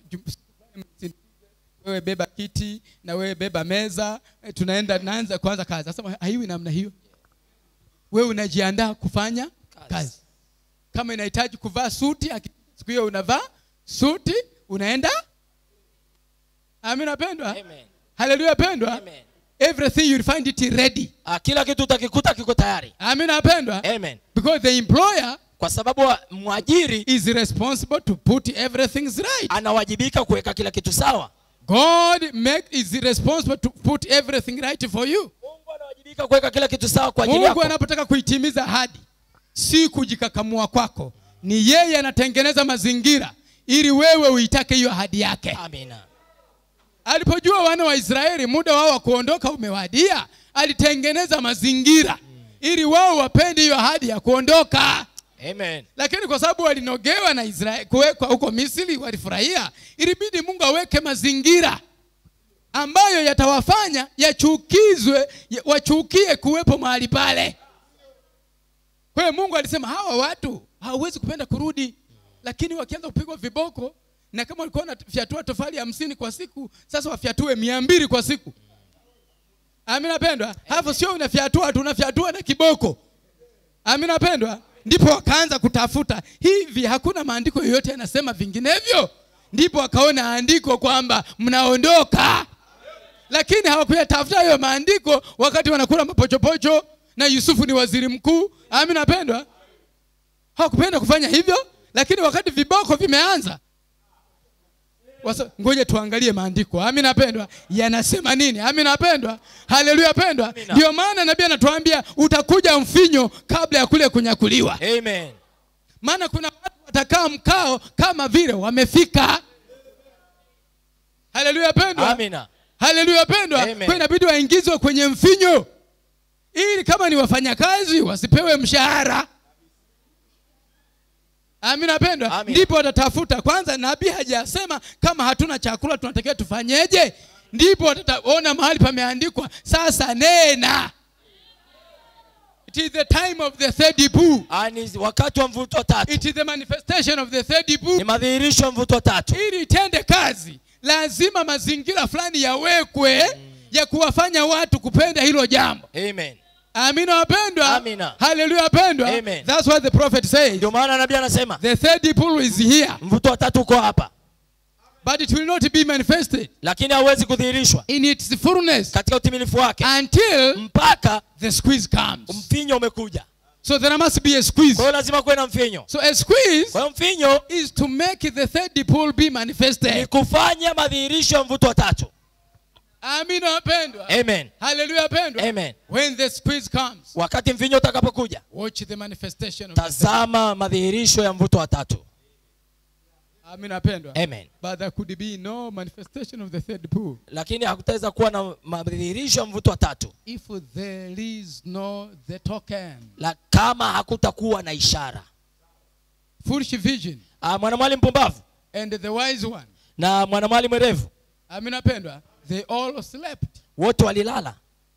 wewe beba kiti na wewe beba meza, naanza kuanza kazi. Sasa haiwi namna hiyo. Wewe unajiandaa kufanya kazi. Kama inahitaji kuvaa suti, siku hiyo unavaa suti, unaenda. Amina pendwa. Amen. Hallelujah pendwa. Amen. everything you'll find it ready. Kila kitu utakikuta kiko tayari. Amina wapendwa. Amen. Because the employer Kwa sababu mwajiri is responsible to put everything right. anawajibika kuweka kila kitu sawa. God is responsible to put everything right for you. Mungu anawajibika kuweka kila kitu sawa kwa ajili yako. Mungu anapotaka kuitimiza ahadi, si kujikakamua kwako. Ni yeye anatengeneza mazingira ili wewe uitake hiyo ahadi yake. Amina. Alipojua wana wa Israeli muda wao wa kuondoka umewadia, alitengeneza mazingira ili wao wapende hiyo ahadi ya kuondoka. Amen. Lakini kwa sababu walinogewa na Israeli kuwekwa huko Misri, walifurahia, ilibidi Mungu aweke mazingira ambayo yatawafanya yachukizwe, wachukie kuwepo mahali pale. Kwa hiyo Mungu alisema hawa watu hawawezi kupenda kurudi, lakini wakianza kupigwa viboko, na kama walikuwa wanafyatua tofali 50 kwa siku, sasa wafyatue 200 kwa siku. Amina pendwa. Hapo sio unafyatua tu, unafyatua na kiboko. Amina pendwa. Ndipo wakaanza kutafuta, hivi hakuna maandiko yoyote yanasema vinginevyo? Ndipo wakaona andiko kwamba mnaondoka. Lakini hawakuyatafuta hayo maandiko wakati wanakula mapochopocho na Yusufu ni waziri mkuu. Amina pendwa. Hawakupenda kufanya hivyo, lakini wakati viboko vimeanza, ngoja tuangalie maandiko. Amina pendwa, yanasema nini? Amina pendwa. Haleluya pendwa. Ndio maana nabii anatuambia utakuja mfinyo kabla ya kule kunyakuliwa. Amen. Maana kuna watu watakaa mkao kama vile wamefika. Haleluya pendwa. Amina. Haleluya pendwa. Kwa inabidi waingizwe kwenye mfinyo ili kama ni wafanyakazi wasipewe mshahara. Amina pendwa. Ndipo watatafuta kwanza. Nabii hajasema kama hatuna chakula tunatakiwa tufanyeje. Ndipo wataona mahali pameandikwa sasa nena. It is the time of the third book. Ani wakati wa mvuto wa tatu. It is the manifestation of the third book. Ni madhihirisho ya mvuto wa tatu. Ili itende kazi, lazima mazingira fulani yawekwe ya kuwafanya watu kupenda hilo jambo. Amen. Amina wapendwa. Amina. Hallelujah wapendwa. Amen. That's what the prophet says. Ndio maana nabii anasema the third pool is here. Mvuto wa tatu uko hapa. But it will not be manifested. Lakini hauwezi kudhihirishwa in its fullness. Katika utimilifu wake. Until mpaka the squeeze comes. Mfinyo umekuja. So there must be a squeeze. Kwa hiyo lazima kuwe na mfinyo. So a squeeze, kwa mfinyo, is to make the third pool be manifested. Ni kufanya madhihirisho ya mvuto wa tatu. Amina wapendwa. Amen. Hallelujah wapendwa. Amen. When the squeeze comes, wakati mvinyo utakapokuja, watch the manifestation of tazama madhihirisho ya mvuto wa tatu. Amina wapendwa. Amen. But there could be no manifestation of the third pool. Lakini hakutaweza kuwa na madhihirisho ya mvuto wa tatu if there is no the token. Kama hakutakuwa na ishara. Foolish vision. Mwanamwali mpumbavu and the wise one. Na mwanamwali mwerevu. Amina pendwa. They all slept. Wote walilala.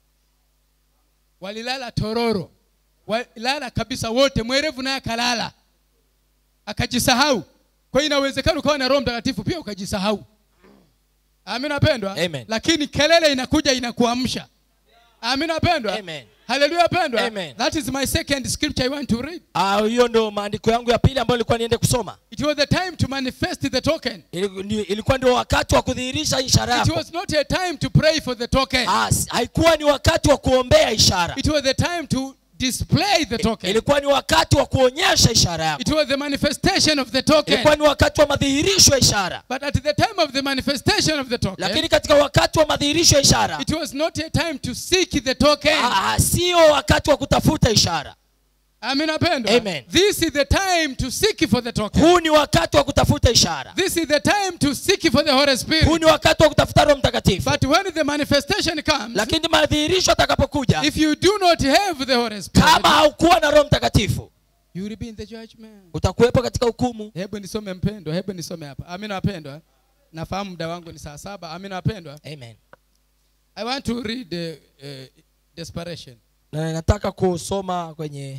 Walilala tororo. Walilala kabisa wote. Mwerevu naye akalala. Akajisahau. Kwa hiyo inawezekana ukawa na Roho Mtakatifu pia ukajisahau. Amina pendwa. Amen. Lakini kelele inakuja inakuamsha. Amina pendwa. Amen. Hallelujah pendwa. Amen. That is my second scripture I want to read. Hiyo ndio maandiko yangu ya pili ambayo nilikuwa niende kusoma. It was the time to manifest the token. Ilikuwa ndio wakati wa kudhihirisha ishara yako. It was not a time to pray for the token. Haikuwa ni wakati wa kuombea ishara. It was the time to display the token. Ilikuwa ni wakati wa kuonyesha ishara yako. It was the manifestation of the token. Ilikuwa ni wakati wa madhihirisho ya ishara. But at the time of the manifestation of the token, lakini katika wakati wa madhihirisho ya ishara, it was not a time to seek the token. Sio wakati wa kutafuta ishara. Amina pendwa. Amen. This is the time to seek for the token. Huu ni wakati wa kutafuta ishara. This is the time to seek for the Holy Spirit. Huu ni wakati wa kutafuta Roho Mtakatifu. But when the manifestation comes, lakini madhihirisho atakapokuja, if you do not have the Holy Spirit, kama haukuwa na Roho Mtakatifu, you will be in the judgment. Utakuwepo katika hukumu. Hebu nisome mpendwa, hebu nisome hapa. Amina wapendwa. Nafahamu muda wangu ni saa 7. Amina wapendwa. Amen. I want to read desperation. Na nataka kusoma kwenye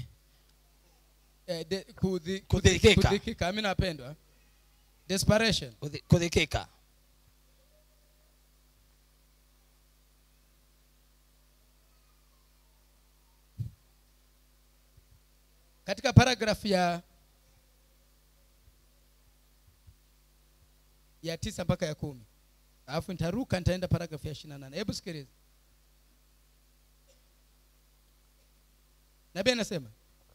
kudhikika. Amina wapendwa. Desperation. Kudhikika. Katika paragraph ya 9 mpaka ya 10. Alafu nitaruka nitaenda paragraph ya 28. Hebu sikiliza. Nabii anasema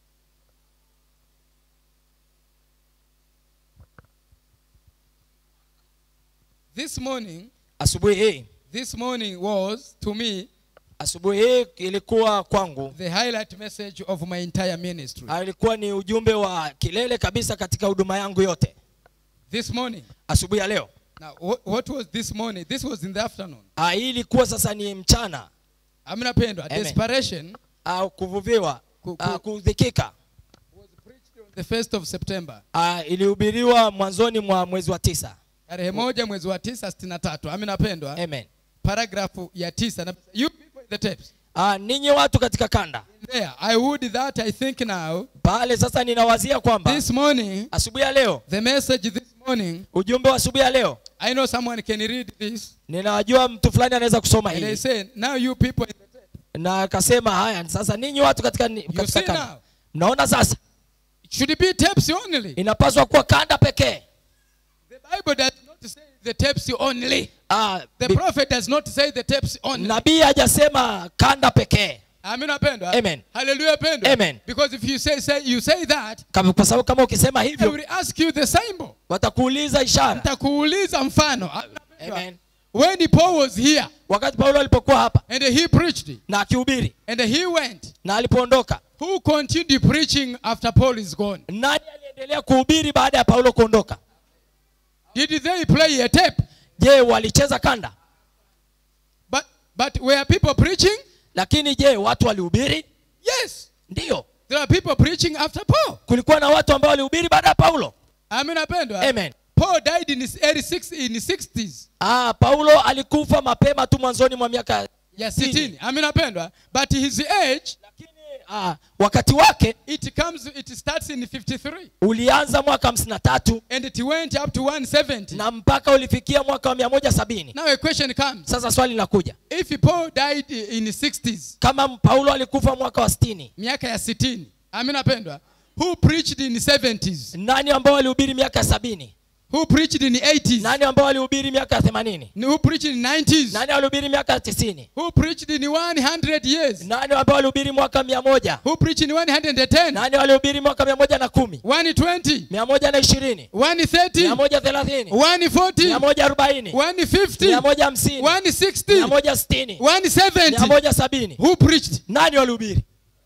this morning, asubuhi hii, this morning was to me asubuhi hii ilikuwa kwangu the highlight message of my entire ministry. ilikuwa ni ujumbe wa kilele kabisa katika huduma yangu yote. This morning. Asubuhi ya leo. Now what was this morning? This was in the afternoon. Hii ilikuwa sasa ni mchana. Amina pendwa. Desperation au kuvuviwa, kudhikika. Was preached on the 1st of September. Ilihubiriwa mwanzoni mwa mwezi wa 9. Tarehe 1 mwezi wa 9 63. Amina pendwa. Amen. Paragrafu ya 9. You people in the tapes. Ninyi watu katika kanda. There, I would that I think now. Pale sasa ninawazia kwamba this morning, asubuhi ya leo, the message this morning, ujumbe wa asubuhi ya leo, I know someone can read this. Ninajua mtu fulani anaweza kusoma hili. And they say, now you people in the tape. Na akasema haya sasa ninyi watu katika kanda. Mnaona sasa? It should be tapes only. Inapaswa kuwa kanda pekee. The Bible does not say the tapes only. The prophet does not say the tapes only. Nabii hajasema kanda pekee. Amina pendwa. Amen. Hallelujah pendwa. Amen. Because if you say that, kwa sababu kama ukisema hivyo, they will ask you the symbol. Watakuuliza ishara. Watakuuliza mfano. Amen. When Paul was here, wakati Paulo alipokuwa hapa, and he preached, na akihubiri, and he went, na alipoondoka, who continued preaching after Paul is gone? Nani aliendelea kuhubiri baada ya Paulo kuondoka? Did they play a tape? Je, walicheza kanda? But were people preaching? Lakini je, watu walihubiri? Yes. Ndio. There are people preaching after Paul. Kulikuwa na watu ambao walihubiri baada ya Paulo. Amina pendwa. Amen. Paul died in his early 60s. Paulo alikufa mapema tu mwanzoni mwa miaka ya 60. Amina pendwa. But his age, lakini wakati wake, it starts in 53. Ulianza mwaka 53 and it went up to 170. Na mpaka ulifikia mwaka wa 170. Now a question comes. Sasa swali linakuja. If Paul died in the 60s, kama Paulo alikufa mwaka wa 60, miaka ya 60. Amina pendwa. Who preached in the 70s? Nani ambao walihubiri miaka ya 70? Who preached in the 80s? Nani ambao walihubiri miaka ya 80? Who preached in the 90s? Nani walihubiri miaka ya 90? Who preached in 100 years? Nani ambao walihubiri mwaka 100? Who preached in 110? Nani walihubiri mwaka 110? 120? 120? 130? 130? 140? 140? 150? 150? 160? 160? 170? 170? Who preached? Nani walihubiri?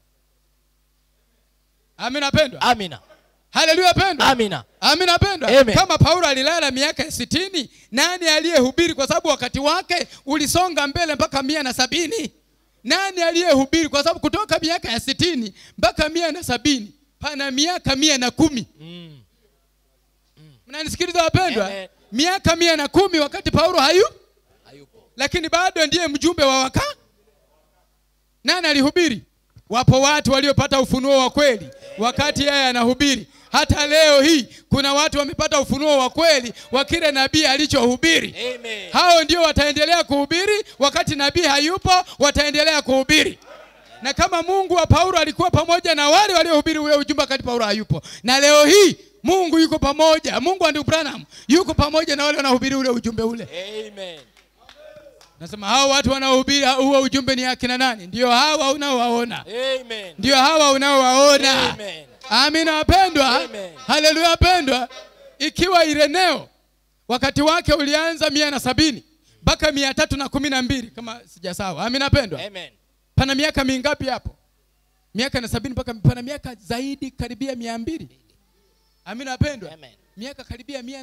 Amina pendwa. Amina. Hallelujah pendwa. Amina. Amina pendwa. Kama Paulo alilala miaka ya 60, nani aliyehubiri? Kwa sababu wakati wake ulisonga mbele mpaka 170. Nani aliyehubiri? Kwa sababu kutoka miaka ya 60 mpaka 170 pana miaka 110. Mnanisikiliza wapendwa? Miaka 110 wakati Paulo hayupo. Lakini bado ndiye mjumbe wa wakati. Nani alihubiri? Wapo watu waliopata ufunuo wa kweli wakati yeye anahubiri. Hata leo hii kuna watu wamepata ufunuo wa kweli wa kile nabii alichohubiri. Amen. Hao ndio wataendelea kuhubiri wakati nabii hayupo, wataendelea kuhubiri. Na kama Mungu wa Paulo alikuwa pamoja na wale waliohubiri ule ujumbe wakati Paulo hayupo, na leo hii Mungu yuko pamoja. Mungu wa ndugu Branham yuko pamoja na wale wanaohubiri ule ujumbe ule. Amen. Nasema hao watu wanaohubiri huo ujumbe ni akina nani? Ndio hawa unaowaona. Amen. Ndio hawa unaowaona. Amen. Amina wapendwa. Haleluya wapendwa. Ikiwa Ireneo wakati wake ulianza 170 mpaka 312 kama sijasahau. Amina wapendwa. Amen. Pana miaka mingapi hapo? Miaka na 70 mpaka pana miaka zaidi karibia 200. Amina wapendwa. Miaka karibia 100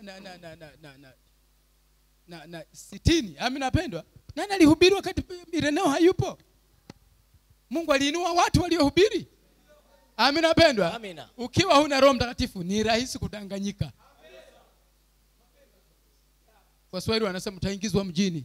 na 60. Amina wapendwa. Nani alihubiri wakati Ireneo hayupo? Mungu aliinua watu waliohubiri. Amina wapendwa. Amina. Ukiwa huna Roho Mtakatifu ni rahisi kudanganyika. Kwa Swahili wanasema utaingizwa mjini.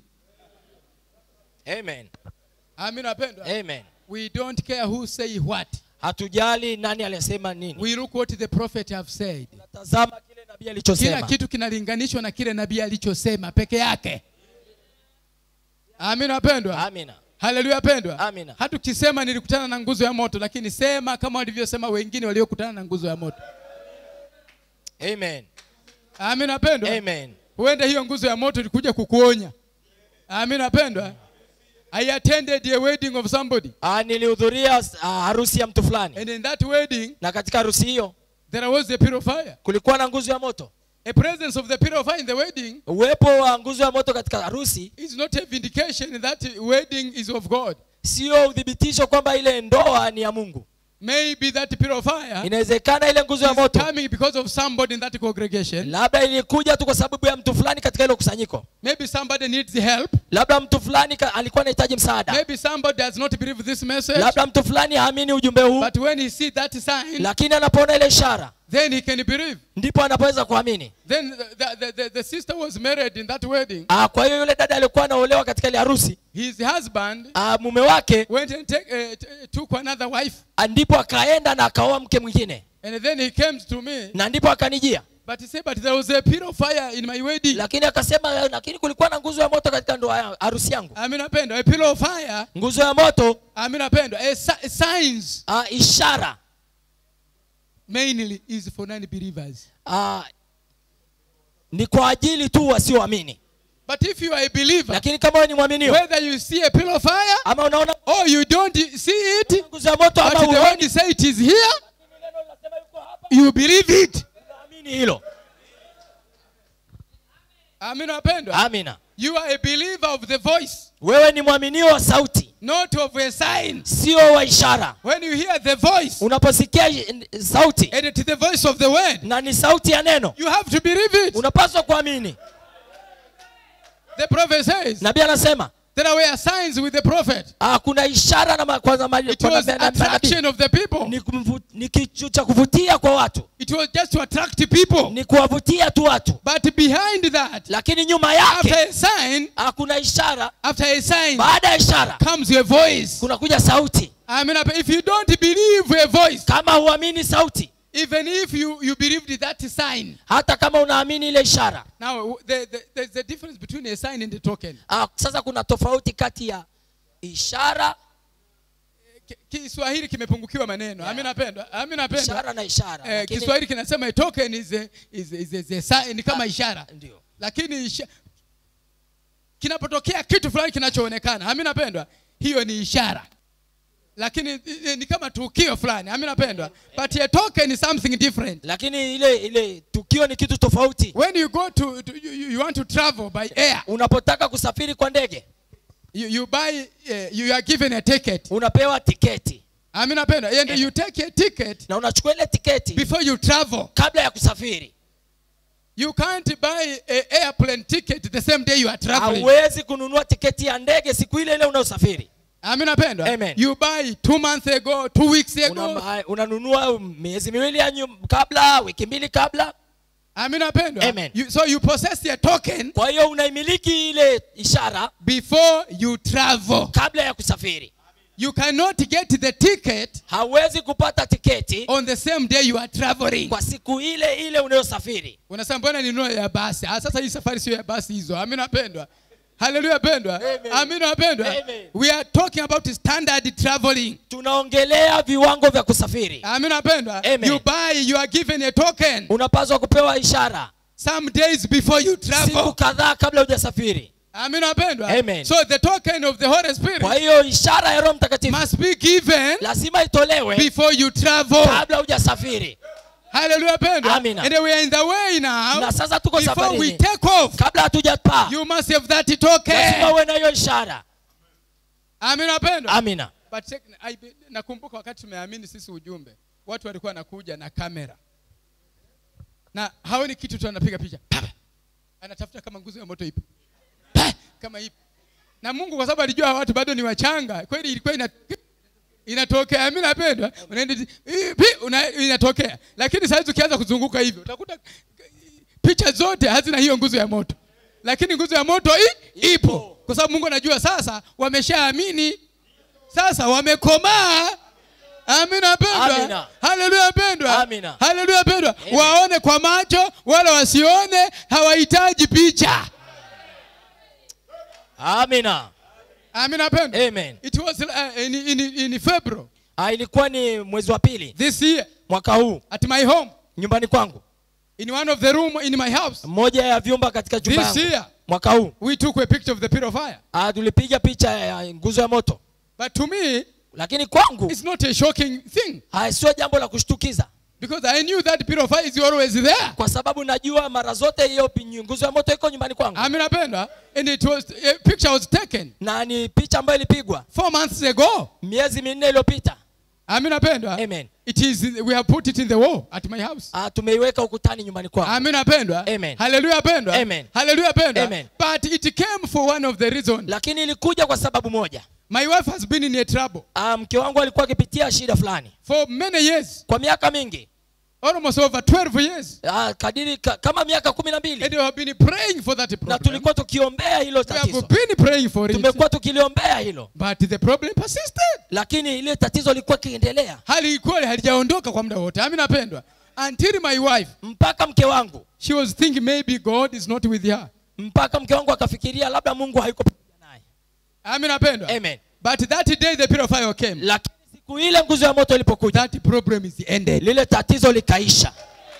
Amen. Amina wapendwa. Amen. We don't care who say what. Hatujali nani aliyesema nini. We look what the prophet have said. Tunatazama kile nabii alichosema. Kila kitu kinalinganishwa na kile nabii alichosema peke yake. Amina wapendwa. Amina. Haleluya pendwa. Amina. Hata ukisema nilikutana na nguzo ya moto, lakini sema kama walivyosema wengine waliokutana na nguzo ya moto. Amen. Amina pendwa. Amen. Huenda hiyo nguzo ya moto ilikuja kukuonya. Amina pendwa. I attended a wedding of somebody. Nilihudhuria harusi ya mtu fulani. And in that wedding, na katika harusi hiyo there was a pillar of fire. kulikuwa na nguzo ya moto. A presence of the pillar of fire in the wedding, uwepo wa nguzo ya moto katika harusi, is not a vindication that wedding is of God. sio udhibitisho kwamba ile ndoa ni ya Mungu. Maybe that pillar of fire inawezekana ile nguzo ya moto coming because of somebody in that congregation. labda ilikuja tu kwa sababu ya mtu fulani katika ile kusanyiko. Maybe somebody needs help. Labda mtu fulani alikuwa anahitaji msaada. Maybe somebody does not believe this message. Labda mtu fulani haamini ujumbe huu. But when he see that sign, lakini anapoona ile ishara, then he can believe. Ndipo anapoweza kuamini. Then the sister was married in that wedding. Kwa hiyo yule dada alikuwa anaolewa katika ile harusi. His husband mume wake went and took another wife. Ndipo akaenda na akaoa mke mwingine. And then he came to me. Na ndipo akanijia. But he said, but there was a pillar of fire in my wedding. Lakini akasema lakini kulikuwa na nguzo ya moto katika ndoa harusi yangu. Napenda a pillar of fire. Nguzo ya moto. Napenda signs. Ishara. Mainly is for non-believers. Ni kwa ajili tu wasioamini. But if you are a believer, lakini kama wewe ni mwaminio, whether you see a pillar of fire, ama unaona, or you don't see it, nguzo ya moto ama the word say it is here, you believe it. Unaamini hilo. Amina wapendwa. Amina. You are a believer of the voice. Wewe ni mwaminio wa sauti. Not of a sign. Sio wa ishara. When you hear the voice, unaposikia sauti, and it is the voice of the word, na ni sauti ya neno, you have to believe it. Unapaswa kuamini. The prophet says, nabii anasema, there were signs with the prophet. Kuna ishara na kwanza mali. It was attraction of the people. Ni kitu cha kuvutia kwa watu. It was just to attract people. Ni kuwavutia tu watu. But behind that, lakini nyuma yake, after a sign, kuna ishara. After a sign, baada ya ishara, comes a voice. Kuna kuja sauti. If you don't believe a voice, kama huamini sauti, even if you believed that sign, hata kama unaamini ile ishara. Now there's a difference between a sign and a token. Sasa kuna tofauti kati ya ishara. Kiswahili kimepungukiwa maneno. Amina pendwa. Ishara na ishara. Kiswahili kinasema a token is a sign, kama ishara. Ndio. Lakini kinapotokea kitu fulani kinachoonekana, amina pendwa, hiyo ni ishara. Lakini ni kama tukio fulani. Amina pendwa. But a token is something different. Lakini ile tukio ni kitu tofauti. When you go you want to travel by air, unapotaka kusafiri kwa ndege, you buy you are given a ticket. Unapewa tiketi. Amina pendwa. And you take a ticket, na unachukua ile tiketi before you travel, kabla ya kusafiri. You can't buy an airplane ticket the same day you are traveling. Hauwezi kununua tiketi ya ndege siku ile ile unaosafiri. Amina pendwa. Amen. You buy 2 months ago, 2 weeks ago. Unanunua miezi miwili kabla, wiki mbili kabla. Amina pendwa. Amen. So you possess a token. Kwa hiyo unaimiliki ile ishara before you travel. Kabla ya kusafiri. You cannot get the ticket. Hauwezi kupata tiketi on the same day you are traveling. Kwa siku ile ile unayosafiri. Unasema mbona ninunue ya basi? Sasa hii safari sio ya basi hizo. Amina pendwa. Hallelujah pendwa. Amina pendwa. We are talking about standard traveling. Tunaongelea viwango vya kusafiri. Amina pendwa. You buy, you are given a token. Unapaswa kupewa ishara some days before you travel. Siku kadhaa kabla hujasafiri. Amina pendwa. Amen. So the token of the Holy Spirit, kwa hiyo ishara ya Roho Mtakatifu, must be given, lazima itolewe before you travel. Kabla hujasafiri. Hallelujah pendwa. Amina. And we are in the way now. Na sasa tuko safarini. Before we take off, kabla hatujapaa, you must have that token. Lazima uwe na hiyo ishara. Amina pendwa. Amina. But nakumbuka wakati tumeamini sisi ujumbe, watu walikuwa wanakuja na kamera. Na haoni kitu tu, anapiga picha. Anatafuta kama nguzo ya moto ipo. Kama ipo. Na Mungu kwa sababu alijua watu bado ni wachanga, kweli ilikuwa inatokea. Amina pendwa. Unaenda inatokea. Lakini sasa ukianza kuzunguka hivyo, utakuta picha zote hazina hiyo nguzo ya moto. Lakini nguzo ya moto ipo. Kwa sababu Mungu anajua sasa wameshaamini. Sasa wamekomaa. Amina pendwa. Haleluya pendwa. Amina. Haleluya pendwa. Waone kwa macho wala wasione, hawahitaji picha. Amina. Amina pendwa. Amen. It was in February. Ilikuwa ni mwezi wa pili. This year. Mwaka huu. At my home. Nyumbani kwangu. In one of the room in my house. Moja ya vyumba katika jumba yangu. This year. mwaka huu we took a picture of the pillar of fire. tulipiga picha ya nguzo ya moto. But to me, Lakini kwangu it's not a shocking thing. sio jambo la kushtukiza. Because I knew that pillar of fire is always there. Kwa sababu najua mara zote hiyo nguzo ya moto iko nyumbani kwangu. Aminapenda. And it was, a picture was taken. Na ni picha ambayo ilipigwa 4 months ago. miezi 4 iliyopita. Aminapenda. Amen. It is, we have put it in the wall at my house. Tumeiweka ukutani nyumbani kwangu. Aminapenda. Amen. Hallelujah pendwa. Amen. Hallelujah pendwa. Amen. But it came for one of the reasons. Lakini ilikuja kwa sababu moja. My wife has been in a trouble. Mke wangu alikuwa akipitia shida fulani For many years. kwa miaka mingi. Almost over 12 years. Kadiri kama miaka 12. And we have been praying for that problem. Na tulikuwa tukiombea hilo We have tatizo. been praying for it. Tumekuwa tukiliombea hilo. But the problem persisted. Lakini ile tatizo lilikuwa kiendelea. Hali ilikuwa halijaondoka kwa muda wote. Aminapendwa. Until my wife, mpaka mke wangu, she was thinking maybe God is not with her. Mpaka mke wangu akafikiria labda Mungu hayuko pamoja naye. Aminapendwa. Amen. But that day the pillar of fire came. Lakini siku ile nguzo ya moto ilipokuja, that problem is ended. Lile tatizo likaisha.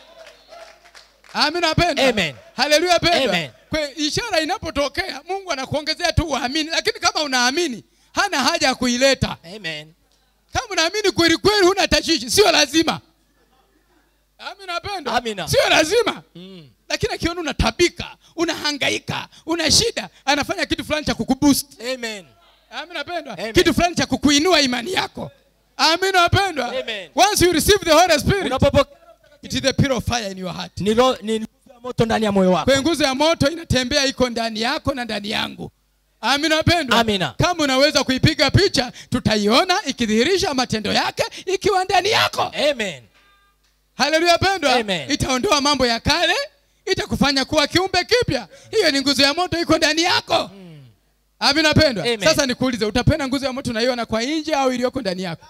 Aminapendwa. Amen. Hallelujah pendwa. Amen. Kwa ishara inapotokea, Mungu anakuongezea tu uamini. Lakini kama unaamini, hana haja ya kuileta. Amen. Kama unaamini kweli kweli, huna tashwishi, sio lazima. Aminapendwa. Amina. Sio lazima. Lakini akiona unatabika, unahangaika, una shida, anafanya kitu fulani cha kukuboost. Amen. Aminapendwa. Amen. Kitu fulani cha kukuinua imani yako. Aminapendwa. Amen. Once you receive the Holy Spirit, Unapopokea, it is the pillar of fire in your heart. ni nguzo ya moto ndani ya moyo wako. Kwa nguzo ya moto inatembea, iko ndani yako na ndani yangu. Aminapendwa. Amina. Kama unaweza kuipiga picha, tutaiona ikidhihirisha matendo yake ikiwa ndani yako. Amen. Hallelujah pendwa. Amen. Itaondoa mambo ya kale, itakufanya kuwa kiumbe kipya. Hiyo ni nguzo ya moto iko ndani yako. Amina pendwa. Amen. Sasa nikuulize, utapenda nguzo ya moto unaiona kwa nje au iliyoko ndani yako?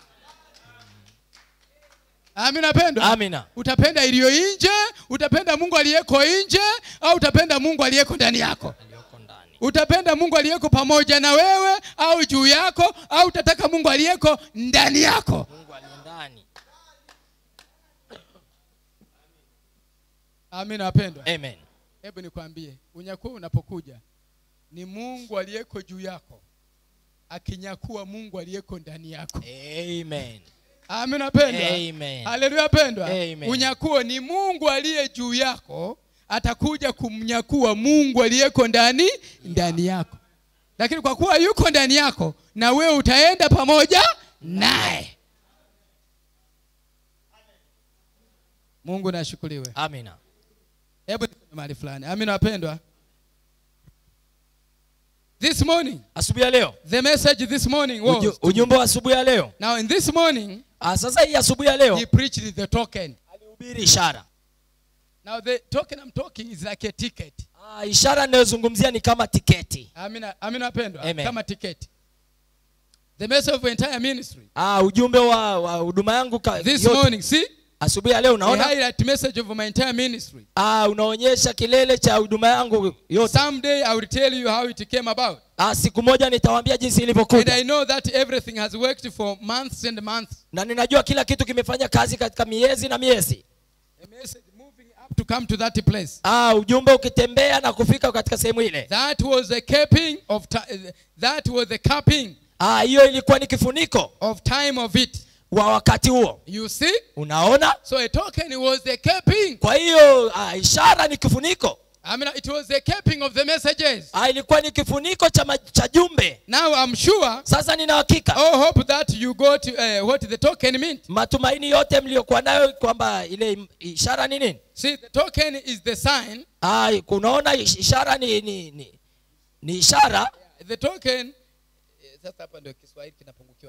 Amina pendwa. Amina. Utapenda iliyo nje, utapenda Mungu aliyeko nje, au utapenda Mungu aliyeko ndani yako? Utapenda Mungu aliyeko pamoja na wewe au juu yako, au utataka Mungu aliyeko ndani yako? Mungu aliye ndani. Amina pendwa. Amen. Hebu nikwambie, unyakuo unapokuja ni Mungu aliyeko juu yako akinyakua Mungu aliyeko ndani yako. Amen. Amina pendwa. Amen. Haleluya pendwa. Amen. Unyakuo ni Mungu aliye juu yako atakuja kumnyakua Mungu aliyeko ndani yako. Lakini kwa kuwa yuko ndani yako, na wewe utaenda pamoja naye. Mungu na ashukuriwe. Amina. Hebu niseme mahali fulani. Amina wapendwa. This morning, asubuhi ya leo, the message this morning was, ujumbe wa asubuhi ya leo, now in this morning, sasa hii asubuhi ya leo, he preached the token. Alihubiri ishara. Now the token I'm talking is like a ticket. Ishara ninayozungumzia ni kama tiketi. Amina pendwa, kama tiketi. The message of entire ministry. Ujumbe wa huduma yangu this morning, see? Asubuhi ya leo unaona? The highlight message of my entire ministry. Unaonyesha kilele cha huduma yangu yote. Someday I will tell you how it came about. Siku moja nitawaambia jinsi ilivyokuja. And I know that everything has worked for months and months. Na ninajua kila kitu kimefanya kazi katika miezi na miezi. A message moving up to come to that place. Ujumbe ukitembea na kufika katika sehemu ile. That was the capping of that was the capping. Hiyo ilikuwa ni kifuniko of time of it. Wa wakati huo. You see? Unaona? So a token was the capping. Kwa hiyo ishara ni kifuniko. I mean, it was the capping of the messages. Ilikuwa ni kifuniko cha jumbe. Now I'm sure. Sasa nina hakika. Oh, hope that you got what the token meant. Matumaini yote mliokuwa nayo kwamba ile ishara ni nini? See, the token is the sign. Unaona ishara ni ishara. The token sasa hapa ndio Kiswahili kinapungukiwa.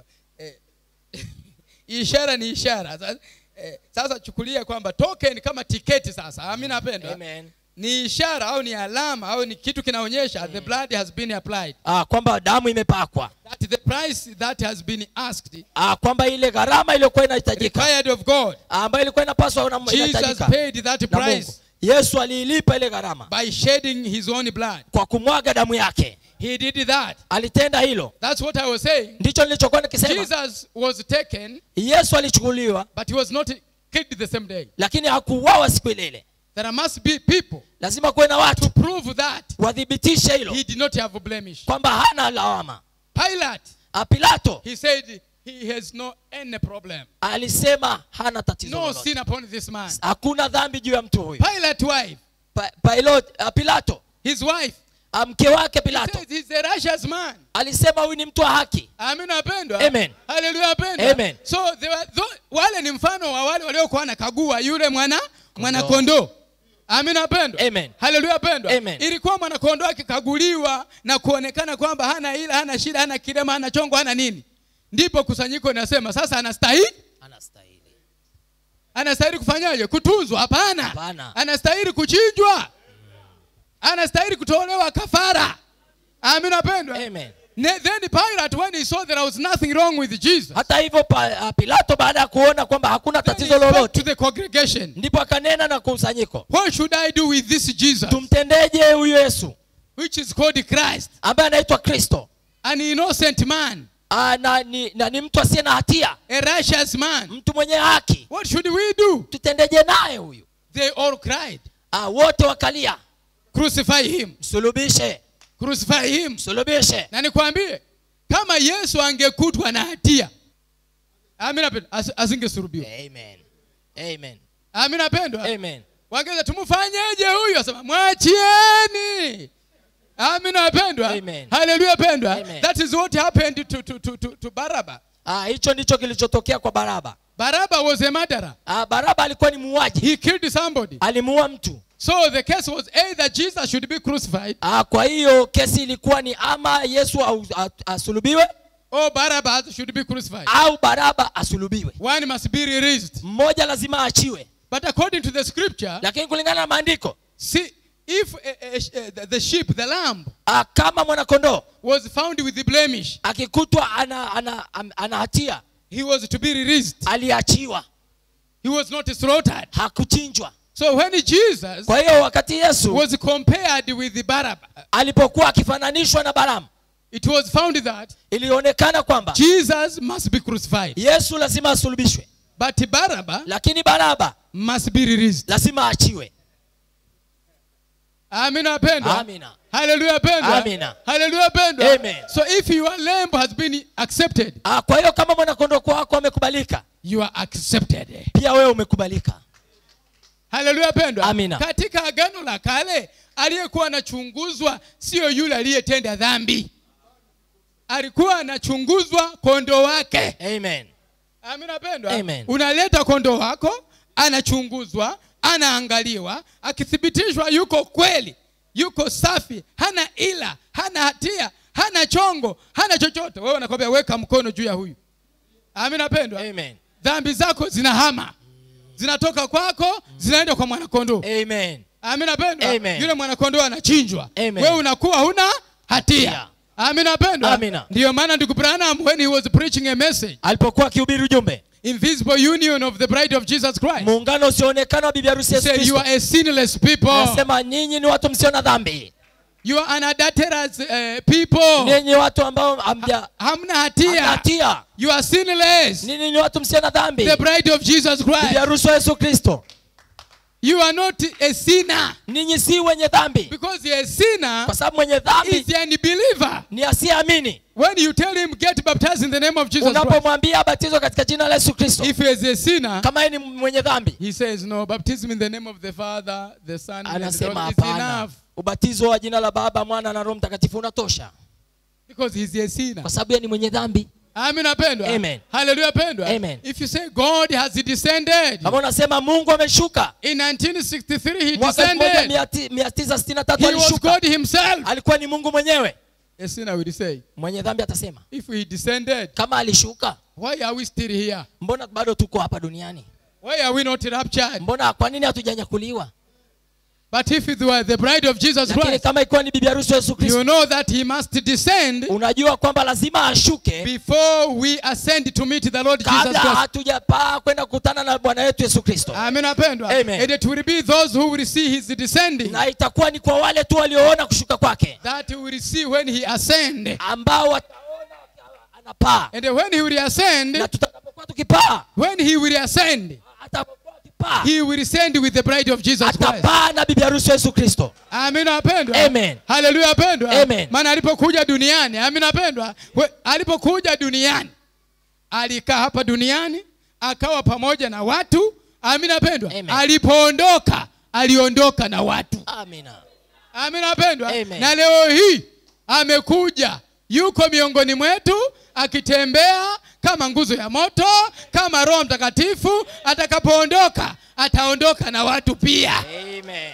Ishara ni ishara. Sasa chukulia kwamba token kama tiketi sasa. Amina napenda. Amen. Ni ishara au ni alama au ni kitu kinaonyesha the blood has been applied. Kwamba damu imepakwa. That the price that has been asked. Kwamba ile gharama iliyokuwa inahitajika. Required of God. Ambayo ilikuwa inapaswa na inahitajika. Jesus paid that price. Yesu aliilipa ile gharama. By shedding his own blood. Kwa kumwaga damu yake. He did that. Alitenda hilo. That's what I was saying. Ndicho nilichokuwa nikisema. Jesus was taken. Yesu alichukuliwa. But he was not killed the same day. Lakini hakuuawa siku ile ile. There must be people lazima kuwe na to watu prove that wadhibitishe hilo he did not have a blemish. kwamba hana lawama. Pilate, Pilato he said he has no any problem. alisema hana tatizo No lolote. sin upon this man. Hakuna dhambi juu ya mtu huyu. Pilate wife, Pilato, his wife, mke wake he Pilato, says he's a righteous man. alisema huyu ni mtu wa haki. Amen, apendwa. Amen. Hallelujah, apendwa. Amen. So wale ni mfano wa wale waliokuwa nakagua yule mwana kondoo. Amen, apendwa. Amen. Hallelujah, apendwa. Amen. Ilikuwa mwana kondoo akikaguliwa na kuonekana kwamba hana ila, hana shida, hana kilema, hana chongo, hana nini. Ndipo kusanyiko linasema sasa anastahili? Anastahili kufanyaje? Kutunzwa? Hapana. Anastahili kuchinjwa. Anastahili kutolewa kafara. Amen, apendwa. Amen. Then Pilate, when he saw there was nothing wrong with Jesus, Hata hivyo Pilato baada ya kuona kwamba hakuna then he tatizo spoke to lolote, the congregation. ndipo akanena na kusanyiko, What should I do with this Jesus, tumtendeje huyu Yesu which is called Christ, ambaye anaitwa Kristo, an innocent man, na ni mtu asiye na hatia, a righteous man? mtu mwenye haki, What should we do? tutendeje naye huyu? They all cried, Wote wakalia, crucify him, msulubishe, crucify him. msulubishe. Na nikwambie, kama Yesu angekutwa na hatia, amina pendwa, asingesulubiwa. Amen. Amen. Amina pendwa. Amen. Wangeza tumfanyeje huyu? Asema mwachieni. Amina pendwa. Amen. Hallelujah pendwa. Amen. That is what happened to Baraba. Hicho ndicho kilichotokea kwa Baraba. Baraba was a murderer. Baraba alikuwa ni muuaji. He killed somebody. Alimuua mtu. So the case was either Jesus should be crucified, Kwa hiyo kesi ilikuwa ni ama Yesu asulubiwe or Barabbas should be crucified. au Baraba asulubiwe. One must be released. Mmoja lazima achiwe. But according to the scripture, Lakini kulingana na maandiko, see, if the sheep, the lamb, kama mwana kondoo was found with the blemish, akikutwa ana hatia, he was to be released. aliachiwa, He was not slaughtered. hakuchinjwa. So when Jesus Kwa hiyo wakati Yesu was compared with the Barabbas, alipokuwa akifananishwa na Balamu, it was found that ilionekana kwamba Jesus must be crucified, Yesu lazima asulubishwe, but Barabbas lakini Baraba must be released. lazima achiwe. Amina pendwa. Amina. Hallelujah pendwa. Amina. Hallelujah pendwa. Amen. So if your lamb has been accepted, Kwa hiyo kama mwana kondoo wako amekubalika, you are accepted. pia wewe umekubalika. Hallelujah pendwa. Amina. Katika agano la kale, aliyekuwa anachunguzwa sio yule aliyetenda dhambi. Alikuwa anachunguzwa kondoo wake. Amen. Amina pendwa. Amen. Unaleta kondoo wako, anachunguzwa, anaangaliwa, akithibitishwa yuko kweli, yuko safi, hana ila, hana hatia, hana chongo, hana chochote, wewe unakwambia weka mkono juu ya huyu. Amina pendwa. Amen. Dhambi zako zinahama, zinatoka kwako, zinaenda kwa mwana kondoo. Amen. Amina pendwa. Amen. Yule mwana kondoo anachinjwa. Amen. Wewe unakuwa huna hatia. Amina pendwa. Amina. Ndio maana ndugu Branham, when he was preaching a message, alipokuwa akihubiri ujumbe, invisible union of the bride of Jesus Christ, muungano usioonekana wa bibi harusi Yesu say you Kristo, are a sinless people. anasema nyinyi ni watu msio na dhambi, You are unadulterous people. nyinyi watu ambao hamna hamna hatia. hatia, You are sinless. nyinyi ni watu msio na dhambi, The bride of Jesus bibi Christ. harusi wa Yesu Kristo. You are not a sinner, Ninyi si wenye dhambi, because a sinner kwa sababu mwenye dhambi is an unbeliever. ni asiyeamini. When you tell him get baptized in the name of Jesus Christ, Unapomwambia batizwa katika jina la Yesu Kristo, if he is a sinner, kama yeye ni mwenye dhambi, he says no, baptism in the name of the Father, the Son, and the anasema Holy Spirit is hapana, enough, ubatizo wa jina la Baba, Mwana na Roho Mtakatifu unatosha, because he's a sinner. kwa sababu yeye ni mwenye dhambi. Amina pendwa. Amen. Hallelujah pendwa. Amen. If you say God has descended, Kama unasema Mungu ameshuka, in 1963 he mwaka descended. 1963 He was alishuka, God himself. alikuwa ni Mungu mwenyewe. A sinner will say, Mwenye dhambi atasema, if he descended, kama alishuka, why are we still here? mbona bado tuko hapa duniani? Why are we not raptured? Mbona kwa nini hatujanyakuliwa? But if it were the bride of Jesus Lakini Christ, kama ikiwa ni bibi harusi wa Yesu Kristo, you know that he must descend unajua kwamba lazima ashuke before we ascend to meet the Lord Jesus kabla Christ. hatujapaa kwenda kukutana na Bwana wetu Yesu Kristo. Amen. Apendwa. Amen. And it will be those who will see his descending Na itakuwa ni kwa wale tu walioona kushuka kwake, that will see when he ascend. ambao wataona anapaa. And when he will ascend, Na tutakapokuwa tukipaa, when he will ascend, atakapokuwa atapaa. He will send with the bride of Jesus Christ. Atapaa na bibi harusi Yesu Kristo. Amina wapendwa. Amen. Hallelujah wapendwa. Amen. Maana alipokuja duniani, amina wapendwa, alipokuja duniani alikaa hapa duniani, akawa pamoja na watu. Amina wapendwa. Alipoondoka, aliondoka na watu. Amina. Amina wapendwa. Na leo hii amekuja, yuko miongoni mwetu akitembea kama nguzo ya moto, kama Roho Mtakatifu. Atakapoondoka, ataondoka na watu pia. Amen.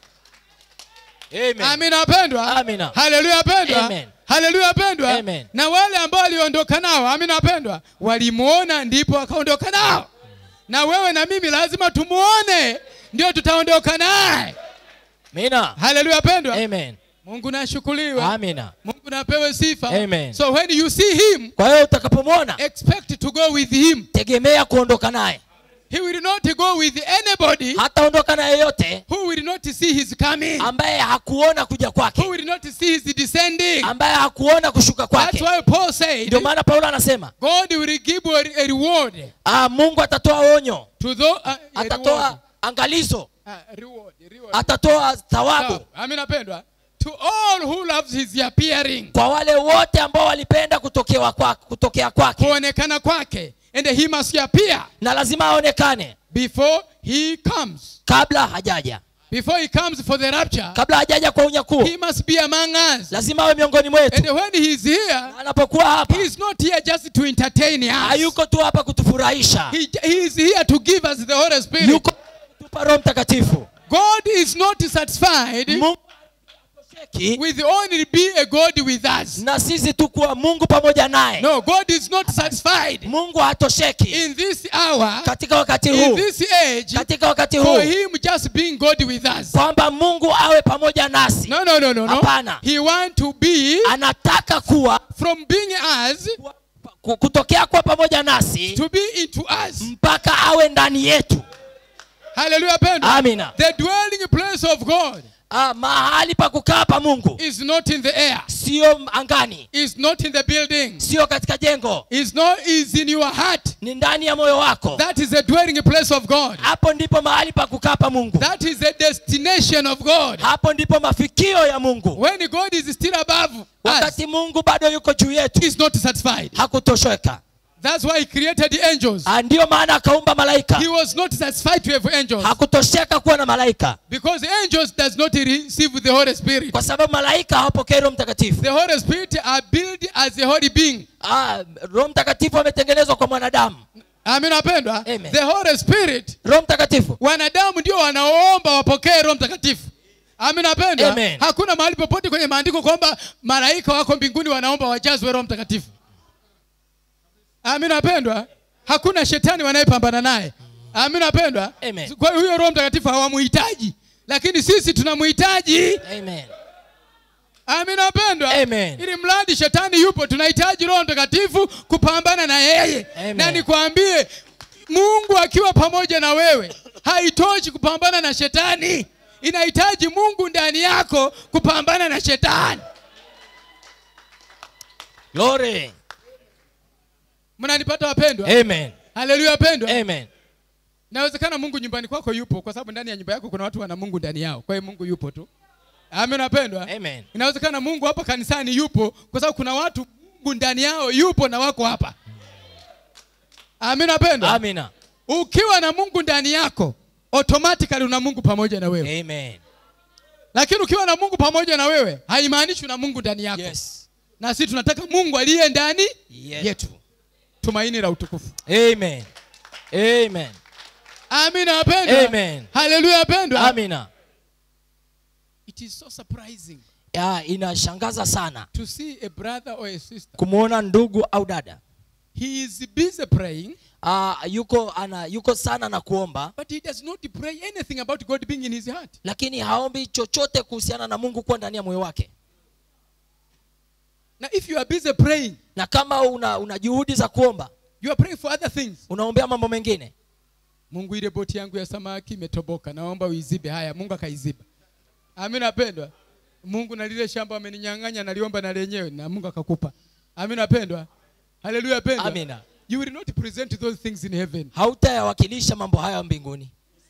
Amen. Amina wapendwa. Amina. Haleluya wapendwa. Amen. Haleluya wapendwa. Amen. Na wale ambao waliondoka nao, amina wapendwa, walimuona ndipo akaondoka nao. Na wewe na mimi lazima tumuone ndio tutaondoka naye. Amina. Haleluya wapendwa. Amen. Mungu na shukuriwe. Amina. Mungu napewe sifa. Amen. So when you see him, kwa hiyo utakapomwona, expect to go with him. Tegemea kuondoka naye. He will not go with anybody. Hataondoka na yeyote who will not see his coming. ambaye hakuona kuja kwake. Who will not see his descending. Ambaye hakuona kushuka kwake. That's why Paul said. Ndio maana Paulo anasema, God will give a reward. Mungu atatoa onyo. To those, atatoa angalizo. Reward. Atatoa thawabu. Amina pendwa. To all who loves his appearing. Kwa wale wote ambao walipenda kutokea kwake. Kuonekana kwake. And he must appear. Na lazima aonekane. Before he comes. Kabla hajaja. Before he comes for the rapture. Kabla hajaja kwa unyakuo. He must be among us. Lazima awe miongoni mwetu. And when he is here. Anapokuwa hapa. He is not here just to entertain us. Hayuko tu hapa kutufurahisha. He is here to give us the Holy Spirit. Yuko kutupa Roho Mtakatifu. God is not satisfied. Mungu with only be a God with us. Na sisi tu kuwa Mungu pamoja naye. No, God is not satisfied. Mungu hatosheki. In this hour, katika wakati huu, in this age, katika wakati huu, for him just being God with us. Kwamba Mungu awe pamoja nasi. No. Hapana. He want to be, anataka kuwa, from being us, kutokea kwa pamoja nasi, to be into us, mpaka awe ndani yetu. Hallelujah, pendwa. Amina. The dwelling place of God, mahali pa kukaa pa Mungu, is not in the air. Sio angani. Is not in the building. Sio katika jengo. Is in your heart. Ni ndani ya moyo wako. That is the dwelling place of God. Hapo ndipo mahali pa kukaa pa Mungu. That is the destination of God. Hapo ndipo mafikio ya Mungu. When God is still above wakati Mungu bado yuko juu yetu, he is not satisfied. Hakutosheka. That's why he created the angels. Ndio maana akaumba malaika. He was not satisfied to have angels. Hakutosheka kuwa na malaika. Because angels does not receive the Holy Spirit. Kwa sababu malaika hawapokei Roho Mtakatifu. The Holy Spirit are built as a holy being. Roho Mtakatifu ametengenezwa kwa mwanadamu. Amina wapendwa. The Holy Spirit, Roho Mtakatifu, wanadamu ndio wanaoomba wapokee Roho Mtakatifu. Amina wapendwa. Hakuna mahali popote kwenye maandiko kwamba malaika wako mbinguni wanaomba wajazwe Roho Mtakatifu. Amina wapendwa. Hakuna shetani wanayepambana naye. Amina wapendwa. Kwa hiyo Roho Mtakatifu hawamuhitaji, lakini sisi tunamhitaji. Amen. Amina wapendwa. Ili mradi shetani yupo, tunahitaji Roho Mtakatifu kupambana na yeye. Na nikwambie, Mungu akiwa pamoja na wewe, haitoshi kupambana na shetani. Inahitaji Mungu ndani yako kupambana na shetani. Glory. Mnanipata wapendwa? Amen. Haleluya wapendwa. Amen. Inawezekana Mungu nyumbani kwako yupo, kwa sababu ndani ya nyumba yako kuna watu wana Mungu ndani yao. Kwa hiyo Mungu yupo tu. Amen wapendwa. Amen. Inawezekana Mungu hapa kanisani yupo, kwa sababu kuna watu Mungu ndani yao yupo na wako hapa. Amen wapendwa. Amina. Ukiwa na Mungu ndani yako, automatically una Mungu pamoja na wewe. Amen. Lakini ukiwa na Mungu pamoja na wewe, haimaanishi una Mungu ndani yako. Yes. Na sisi tunataka Mungu aliye ndani yetu. Tumaini la utukufu. Amen. Amen. Amina wapendwa. Amen. Haleluya wapendwa. Amina. It is so surprising. Inashangaza sana. To see a brother or a sister. Kumuona ndugu au dada. He is busy praying. Yuko sana na kuomba. But he does not pray anything about God being in his heart. Lakini haombi chochote kuhusiana na Mungu kuwa ndani ya moyo wake. Now if you are busy praying, na kama una juhudi za kuomba, you are praying for other things. Unaombea mambo mengine. Mungu, ile boti yangu ya samaki imetoboka, naomba uizibe. Haya, Mungu akaiziba. Amina wapendwa. Mungu, na lile shamba ameninyang'anya, naliomba na lenyewe, na Mungu akakupa. Amina wapendwa. Haleluya wapendwa. Amina. You will not present those things in heaven. Hautayawakilisha mambo haya mbinguni.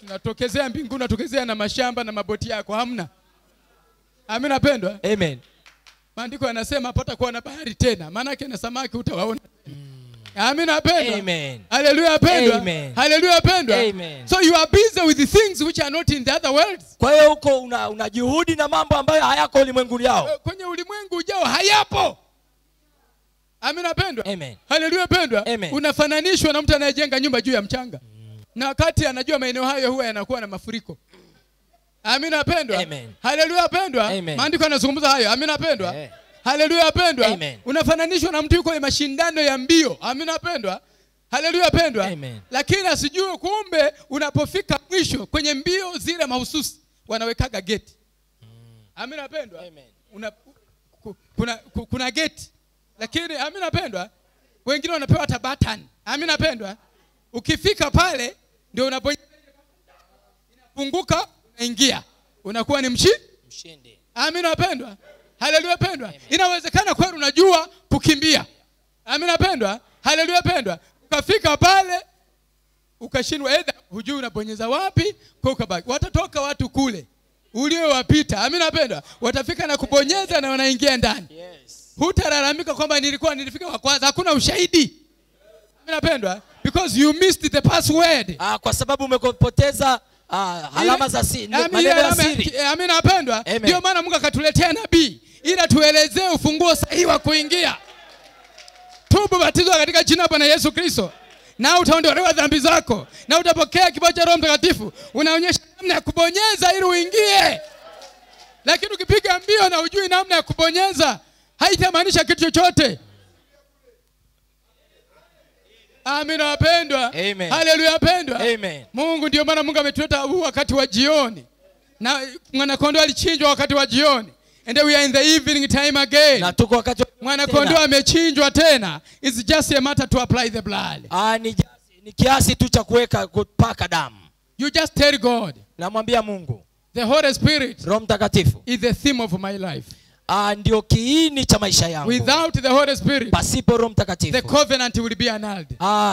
Natokezea mbinguni, natokezea na mashamba na maboti yako hamna. Amina pendwa. Amen. Maandiko yanasema hapata kuwa na bahari tena. Maana yake na samaki utawaona. Amina pendwa. Amen. Hallelujah pendwa. Amen. Hallelujah pendwa. Amen. So you are busy with the things which are not in the other worlds. Kwa hiyo uko una juhudi na mambo ambayo hayako ulimwenguni yao. Kwenye ulimwengu ujao hayapo. Amina pendwa. Amen. Hallelujah pendwa. Amen. Unafananishwa na mtu anayejenga nyumba juu ya mchanga. Na wakati anajua maeneo hayo huwa yanakuwa na mafuriko. Amina pendwa. Amen. Hallelujah pendwa. Maandiko yanazungumza hayo. Amina pendwa. Hallelujah pendwa. Amen. Unafananishwa na mtu yuko kwenye mashindano ya mbio. Amina pendwa. Hallelujah pendwa. Amen. Lakini asijue kumbe unapofika mwisho kwenye mbio zile mahususi wanawekaga gate. Amina pendwa. Amen. Kuna gate. Lakini amina pendwa, wengine wanapewa hata button. Amina pendwa. Ukifika pale ndio unabonyeza, inafunguka, unaingia. Unakuwa ni mshindi. Amina pendwa. Hallelujah pendwa. Inawezekana kweli unajua kukimbia. Amina pendwa. Hallelujah pendwa. Ukafika pale ukashindwa, either hujui unabonyeza wapi, kwa ukabaki. Watatoka watu kule uliowapita. Amina pendwa. Watafika na kubonyeza na wanaingia ndani. Yes. Hutalalamika kwamba nilifika wa kwanza. Hakuna ushahidi. Amina pendwa. Because you missed the password. Kwa sababu umepoteza alama za siri, maneno ya siri. Amina pendwa. Ndio maana Mungu akatuletea nabii ili tuelezee ufunguo sahihi wa kuingia. Tubu, batizwa katika jina la Bwana Yesu Kristo, na utaondolewa dhambi zako, na utapokea kipawa cha Roho Mtakatifu. Unaonyesha namna ya kubonyeza ili uingie. Lakini ukipiga mbio na hujui namna ya kubonyeza, haitamaanisha kitu chochote. Amina wapendwa. Hallelujah wapendwa. Mungu, ndio maana Mungu ametuleta huu wakati wa jioni. Na mwana kondoo alichinjwa wakati wa jioni. And we are in the evening time again. Na tuko wakati mwana kondoo amechinjwa tena. It's just a matter to apply the blood. Ni kiasi tu cha kuweka kupaka damu. You just tell God. Namwambia Mungu, the Holy Spirit, Roho Mtakatifu, is the theme of my life. Ndio kiini cha maisha yangu. Without the Holy Spirit, pasipo Roho Mtakatifu, the covenant will be annulled.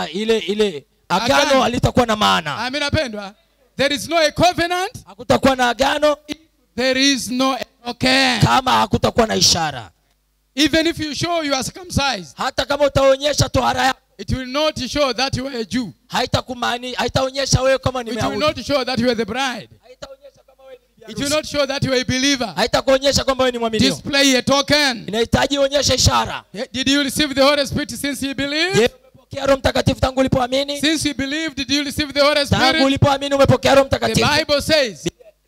Ile agano halitakuwa na maana. Amina pendwa. There is no a covenant. Hakutakuwa na agano. There is no okay. Kama hakutakuwa na ishara. Even if you show you are circumcised, hata kama utaonyesha tohara yako, it will not show that you are a Jew. Haitaonyesha wewe kama ni Myahudi. It will not show that you are the bride. Haitaonyesha kama wewe ni bibi. It will not show that you are a believer. Haitakuonyesha kwamba wewe ni mwamini. Display a token. Inahitaji uonyeshe ishara. Did you receive the Holy Spirit since you believed? Je, umepokea Roho Mtakatifu tangu ulipoamini? Since you believed, did you receive the Holy Spirit? Tangu ulipoamini umepokea Roho Mtakatifu. The Bible says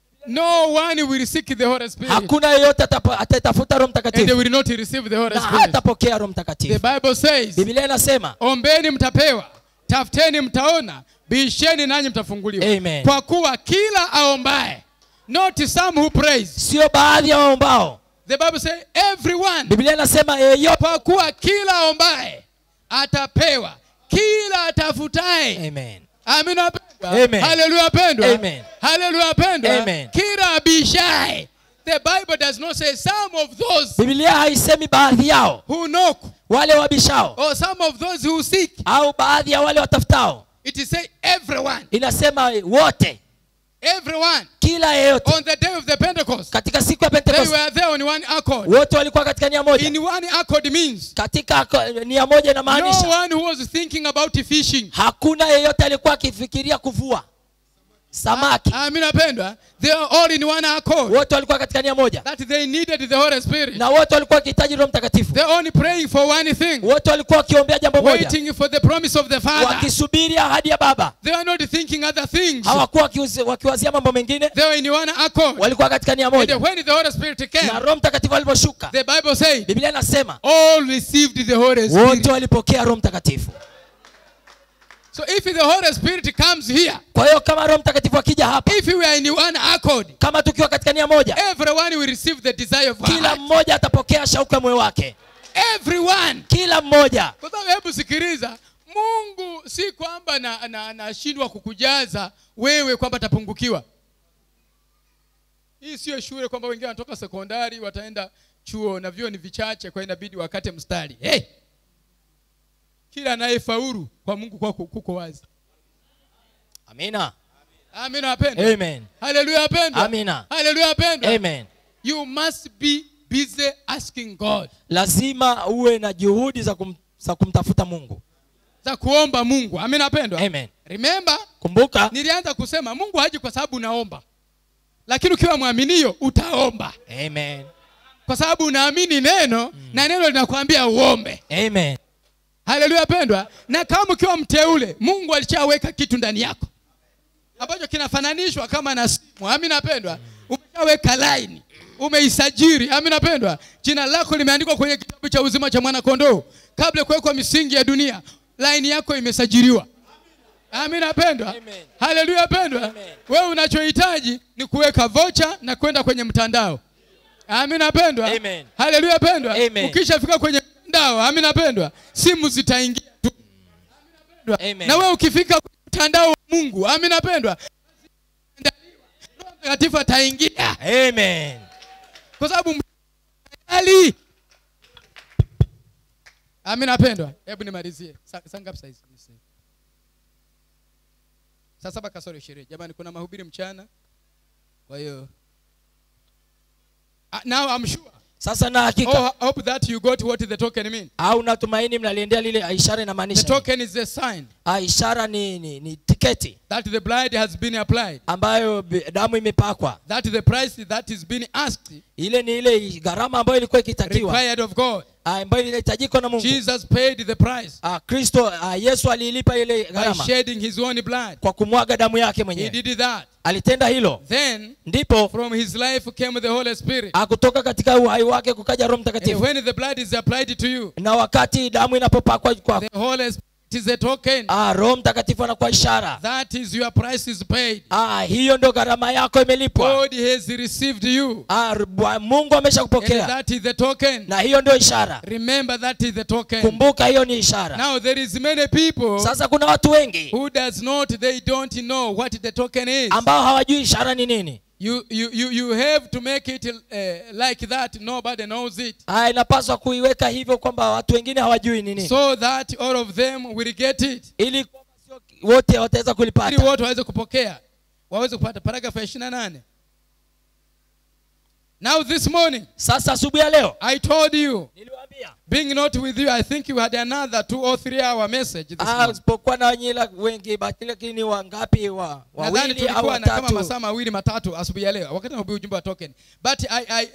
no one will seek the Holy Spirit. Hakuna yeyote atatafuta Roho Mtakatifu. And they will not receive the Holy Spirit. Hatapokea Roho Mtakatifu. The Bible says, Biblia inasema, ombeni mtapewa, tafuteni mtaona, bisheni nanyi mtafunguliwa. Amen. Kwa kuwa kila aombaye, not some who praise. Sio baadhi ya waombao. The Bible says everyone. Biblia inasema yeyote. Kwa kuwa kila aombaye atapewa, kila atafutaye. Amen. Amina. Amen. Hallelujah pendwa. Amen. Hallelujah pendwa. Amen. Kila abishaye. The Bible does not say some of those. Biblia haisemi baadhi yao. Who knock. Wale wabishao. Or some of those who seek. Au baadhi ya wale watafutao. It is say everyone. Inasema wote. Everyone. Kila yeyote. On the day of the Pentecost. Katika siku ya Pentecost. They were there on one accord. Wote walikuwa katika nia moja. In one accord means. Katika nia moja inamaanisha. No one who was thinking about fishing. Hakuna yeyote alikuwa akifikiria kuvua samaki. Amina pendwa. They are all in one accord. Wote walikuwa katika nia moja. That they needed the Holy Spirit. Na wote walikuwa wakihitaji Roho Mtakatifu. They only praying for one thing. Wote walikuwa wakiombea jambo moja. Waiting for the promise of the Father. Wakisubiri ahadi ya Baba. They are not thinking other things. Hawakuwa wakiwazia mambo mengine. They were in one accord. Walikuwa katika nia moja. And when the Holy Spirit came, na Roho Mtakatifu aliposhuka, the Bible says, Biblia inasema, all received the Holy Spirit. Wote walipokea Roho Mtakatifu. So if the Holy Spirit comes here, kwa hiyo kama Roho Mtakatifu akija hapa, if we are in one accord, kama tukiwa katika nia moja, everyone will receive the desire of God. Kila mmoja atapokea shauku ya moyo wake. Everyone. Kila mmoja. Kwa sababu hebu sikiliza, Mungu si kwamba anashindwa kukujaza wewe kwamba atapungukiwa. Hii sio shule kwamba wengine wanatoka sekondari wataenda chuo na vyuo ni vichache kwa inabidi wakate mstari. Hey! Kila anayefaulu kwa Mungu kwa kuko wazi. Amina. Amina wapendwa. Amen. Hallelujah wapendwa. Amina. Hallelujah wapendwa. Amen. You must be busy asking God. Lazima uwe na juhudi za kumtafuta Mungu. Za kuomba Mungu. Amina wapendwa. Amen. Remember, kumbuka nilianza kusema Mungu haji kwa sababu unaomba. Lakini ukiwa mwaminio utaomba. Amen. Kwa sababu unaamini neno na neno linakuambia uombe. Amen. Hallelujah wapendwa. Na kama ukiwa mteule, Mungu alishaweka kitu ndani yako ambacho kinafananishwa kama na simu. Amina wapendwa. Umeshaweka line, umeisajili. Amina wapendwa. Jina lako limeandikwa kwenye kitabu cha uzima cha mwana kondoo kabla kuwekwa misingi ya dunia. Line yako imesajiliwa. Amina wapendwa. Hallelujah wapendwa. Wewe unachohitaji ni kuweka vocha na kwenda kwenye mtandao. Amina wapendwa. Hallelujah wapendwa. Ukishafika kwenye mtandao, amina wapendwa, simu zitaingia tu. Na wewe ukifika kwenye mtandao wa Mungu, amina wapendwa, Roho Mtakatifu ataingia. Amen. Kwa sababu mtali. Amina wapendwa. Hebu nimalizie. Saa ngapi sasa hivi? Saa 7:20. Jamani, kuna mahubiri mchana. Kwa hiyo now I'm sure. Sasa na hakika. I hope that you got what the token mean. Au natumaini mnaliendea lile ishara inamaanisha. The token is a sign. Ishara ni tiketi. That the blood has been applied. Ambayo damu imepakwa. That the price that is being asked. Ile ni ile gharama ambayo ilikuwa ikitakiwa. Required of God. Ambayo inahitajika na Mungu. Jesus paid the price. Kristo Yesu alilipa ile gharama. By shedding his own blood. Kwa kumwaga damu yake mwenyewe. He did that. Alitenda hilo. Then ndipo from his life came the Holy Spirit. Kutoka katika uhai wake kukaja Roho Mtakatifu. When the blood is applied to you. Na wakati damu inapopakwa kwako. The Holy Spirit is a token. Roho Mtakatifu anakuwa ishara. That is your price is paid. Hiyo ndio gharama yako imelipwa. God has received you. Mungu ameshakupokea. That is the token. Na hiyo ndio ishara. Remember that is the token. Kumbuka hiyo ni ishara. Now there is many people. Sasa kuna watu wengi who they don't know what the token is. Ambao hawajui ishara ni nini. You have to make it like that, nobody knows it. Inapaswa kuiweka hivyo kwamba watu wengine hawajui nini. So that all of them will get it. Ili wote wataweza kulipata. Ili wote waweze kupokea. Waweze kupata. Paragraph 28. Now this morning, sasa asubuhi ya leo, I told you, niliwaambia, being not with you, I think you had another 2 or 3 hour message this morning. Sipokuwa na nyila wengi lakini wangapi wawili au watatu. Kama masaa mawili matatu asubuhi ya leo wakati nahubiri ujumbe wa token. But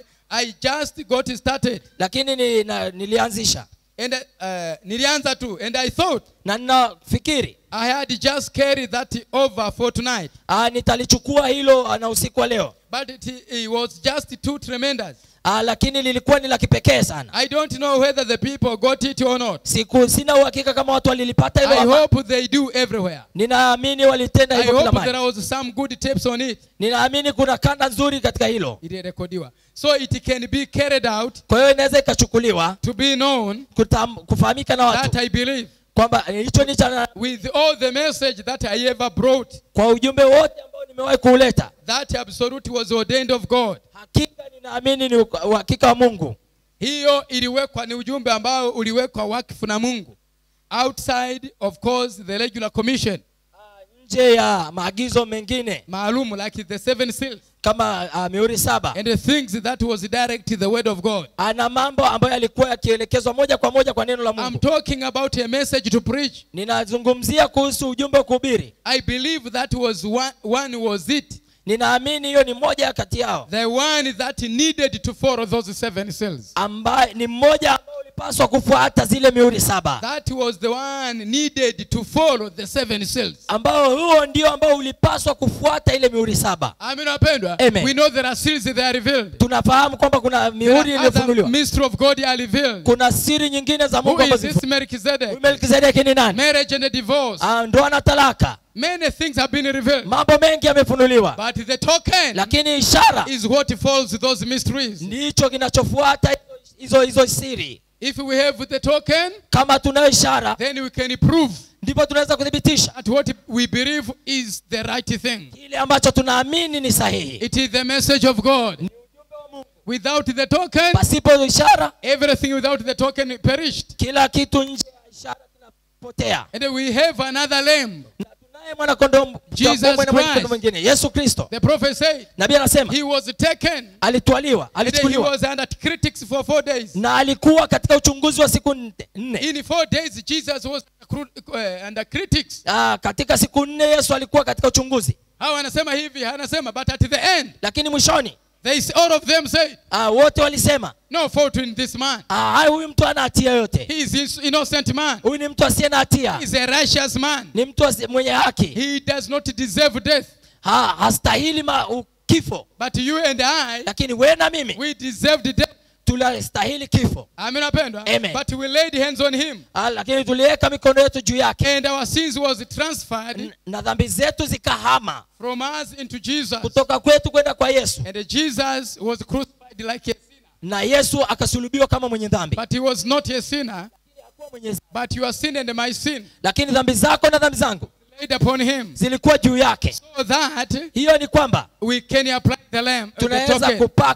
I just got started. Lakini nilianzisha. And nilianza tu, and I thought, na ninafikiri, I had just carried that over for tonight. Nitalichukua hilo na usiku wa leo. But it was just too tremendous. Lakini lilikuwa ni la kipekee sana. I don't know whether the people got it or not. Sina uhakika kama watu walilipata hilo. I hope they do everywhere. Ninaamini walitenda hivyo kila mahali. I hope there was some good tips on it. Ninaamini kuna kanda nzuri katika hilo. Ilirekodiwa. So it can be carried out. Kwa hiyo inaweza ikachukuliwa. To be known. Kufahamika na watu. That I believe. Kwamba hicho ni cha with all the message that I ever brought. Kwa ujumbe wote ambao nimewahi kuleta. That absolute was ordained of God. Hakika ninaamini ni uhakika wa Mungu. Hiyo iliwekwa ni ujumbe ambao uliwekwa wakfu na Mungu. Outside of course the regular commission. Nje ya maagizo mengine maalum like the 7 seals. Kama mihuri 7. And the things that was direct to the word of God. Ana mambo ambayo yalikuwa yakielekezwa moja kwa moja kwa neno la Mungu. I'm talking about a message to preach. Ninazungumzia kuhusu ujumbe kuhubiri. I believe that was one was it. Ninaamini hiyo ni moja kati yao. The one that needed to follow those 7 seals. Ambaye ni mmoja ambao ulipaswa kufuata zile mihuri 7. That was the one needed to follow the 7 seals. Ambao huo ndio ambao ulipaswa kufuata ile mihuri 7. Amina wapendwa. We know there are seals that are revealed. Tunafahamu kwamba kuna mihuri iliyofunuliwa. Mystery of God are revealed. Kuna siri nyingine za Mungu ambazo Melchizedek. Melchizedek ni nani? Marriage and divorce. Ndoa na talaka. Many things have been revealed. Mambo mengi yamefunuliwa. But the token, lakini ishara, is what follows those mysteries. Ndicho kinachofuata hizo siri. If we have the token, kama tunayo ishara, then we can prove, ndipo tunaweza kudhibitisha that what we believe is the right thing. Kile ambacho tunaamini ni sahihi. It is the message of God. Ni ujumbe wa Mungu. Without the token, pasipo ishara, everything without the token perished. Kila kitu nje ya ishara kinapotea. And we have another lamb. Na tunaye naye mwana kondoo Jesus Christ. mwingine Yesu Kristo. The prophet said, Nabii anasema he was taken. alichukuliwa And he was under critics for 4 days. na alikuwa katika uchunguzi wa siku 4. In 4 days, Jesus was under critics. Katika siku 4 Yesu alikuwa katika uchunguzi. Hawa anasema hivi, anasema, but at the end, Lakini mwishoni all of them said, wote walisema no fault in this man. huyu mtu hana hatia yote. He is innocent man. Huyu ni mtu asiye na hatia. He is a righteous man. Ni mtu mwenye haki. He does not deserve death. Hastahili kifo. But you and I, Lakini wewe na mimi, we deserved death. tunastahili kifo. Amen, apendwa. Amen. But we laid hands on him. Lakini tuliweka mikono yetu juu yake. And our sins was transferred Na dhambi zetu zikahama from us into Jesus. kutoka kwetu kwenda kwa Yesu. And Jesus was crucified like a sinner. Na Yesu akasulubiwa kama mwenye dhambi. But he was not a sinner. But your sin and my sin, lakini dhambi zako na dhambi zangu laid upon him. Zilikuwa juu yake. So that hiyo ni kwamba we can apply the lamb. Tunaweza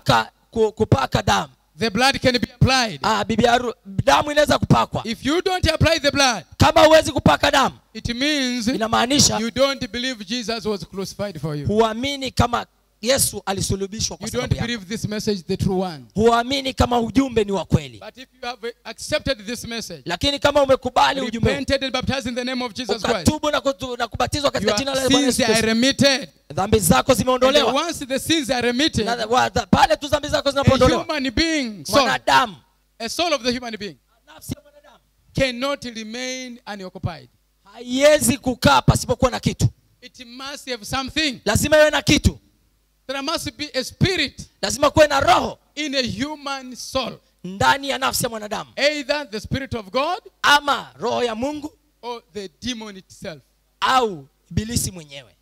kupaka damu. The blood can be applied. Damu inaweza kupakwa. If you don't apply the blood, kama huwezi kupaka damu, it means inamaanisha you don't believe Jesus was crucified for you. Huamini kama Yesu alisulubishwa kwa sababu yako. You don't believe this message the true one. Huamini kama ujumbe ni wa kweli. But if you have accepted this message, lakini kama umekubali ujumbe, repented and baptized in the name of Jesus Christ, ukatubu na kubatizwa katika jina la Bwana Yesu Kristo, are remitted. Dhambi zako zimeondolewa. Once the sins are remitted, pale tu dhambi zako zinapoondolewa, a human being, mwanadamu, a soul of the human being, nafsi ya mwanadamu, cannot remain unoccupied. Haiwezi kukaa pasipokuwa na kitu. It must have something. Lazima iwe na kitu. There must be a spirit. Lazima kuwe na roho in a human soul. Ndani ya nafsi ya mwanadamu. Either the spirit of God, ama roho ya Mungu, or the demon itself, au ibilisi mwenyewe.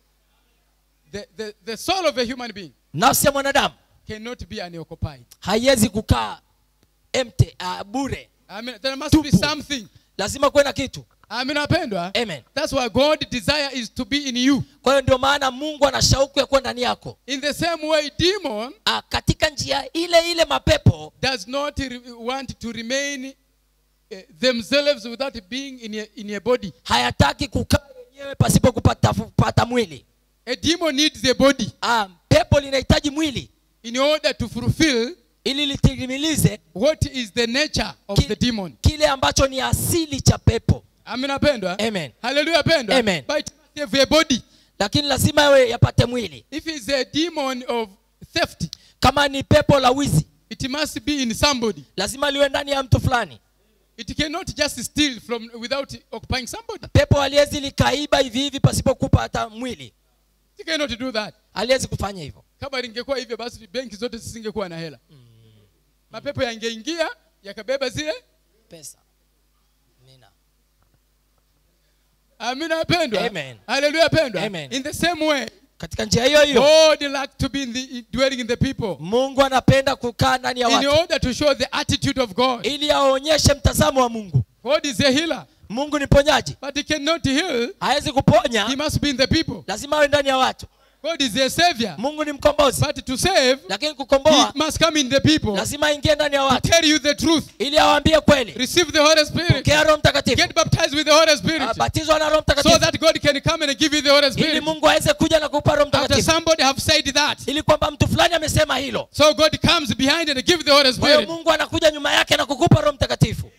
The soul of a human being, nafsi ya mwanadamu, cannot be unoccupied. Haiwezi kukaa empty, bure. I mean, there must be something. Lazima kuwe na kitu. Amen, apendwa. Amen. That's why God desire is to be in you. Kwa hiyo ndio maana Mungu ana shauku ya kuwa ndani yako. In the same way, demon, katika njia ile ile mapepo, does not want to remain themselves without being in a body. Hayataki kukaa wenyewe pasipo kupata mwili. A demon needs a body. Pepo linahitaji mwili in order to fulfill, ili litimilize, what is the nature of the demon. Kile ambacho ni asili cha pepo. Amen, apendwa. Amen. Hallelujah, apendwa. Amen. But it must have a body. Lakini lazima yawe yapate mwili. If it's a demon of theft, kama ni pepo la wizi, it must be in somebody. Lazima liwe ndani ya mtu fulani. It cannot just steal from without occupying somebody. Pepo haliwezi likaiba hivi hivi pasipo kupata mwili. It cannot do that. Haliwezi kufanya hivyo. Kama lingekuwa hivyo basi benki zote zisingekuwa na hela. Mapepo yangeingia yakabeba zile pesa. Amina. Amina, apendwa. Amen. Hallelujah, apendwa. Amen. In the same way, katika njia hiyo hiyo, God like to be dwelling in the people. Mungu anapenda kukaa ndani ya watu. In order to show the attitude of God. Ili aonyeshe mtazamo wa Mungu. God is a healer. Mungu ni mponyaji. But he cannot heal. Hawezi kuponya. He must be in the people. Lazima awe ndani ya watu. God is a savior. Mungu ni mkombozi. But to save, lakini kukomboa, he must come in the people. Lazima aingie ndani ya watu. To tell you the truth. Ili awaambie kweli. Receive the Holy Spirit. Pokea Roho Mtakatifu. Get baptized with the Holy Spirit. Batizwa na Roho Mtakatifu. So that God can come and give you the Holy Spirit. Ili Mungu aweze kuja na kukupa Roho Mtakatifu. After somebody have said that. Ili kwamba mtu fulani amesema hilo. So God comes behind and give the Holy Spirit. Kwa hiyo Mungu anakuja nyuma yake na kukupa Roho Mtakatifu.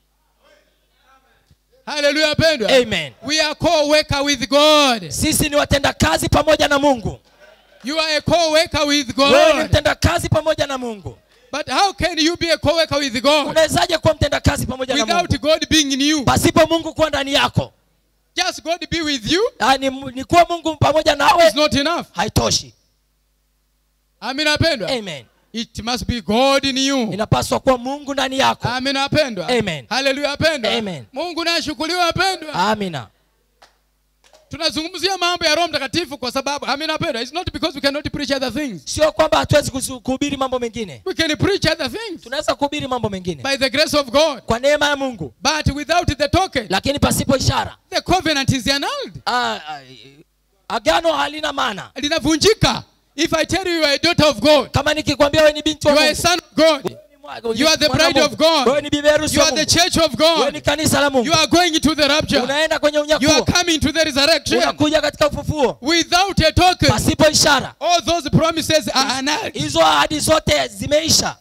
Hallelujah, apendwa. Amen. We are co-worker with God. Sisi ni watenda kazi pamoja na Mungu. You are a co-worker with God. Wewe ni mtenda kazi pamoja na Mungu. But how can you be a co-worker with God? Unawezaje kuwa mtenda kazi pamoja na Mungu? Without God being in you. Pasipo Mungu kuwa ndani yako. Just God be with you. Ni kuwa Mungu pamoja nawe. It's not enough. Haitoshi. Amen, apendwa. Amen. It must be God in you. Inapaswa kuwa Mungu ndani yako. Amen, apendwa. Amen. Hallelujah, apendwa. Amen. Mungu na ashukuriwe, apendwa. Amina. Tunazungumzia mambo ya Roho Mtakatifu kwa sababu amina, apendwa. It's not because we cannot preach other things. Sio kwamba hatuwezi kuhubiri mambo mengine. We can preach other things. Tunaweza kuhubiri mambo mengine. By the grace of God. Kwa neema ya Mungu. But without the token. Lakini pasipo ishara. The covenant is annulled. Agano halina maana. Linavunjika. If I tell you you are a daughter of God. Kama nikikwambia wewe ni binti wa Mungu. You are a son of God. You are the bride of God. Wewe ni bibi harusi You wa are the Mungu. church of Wewe God. ni kanisa la Mungu. You are going into the rapture. Unaenda kwenye You are unyakuo. coming to the resurrection. Unakuja katika ufufuo. Without a token. Pasipo ishara. All those promises are annulled. Hizo ahadi zote zimeisha.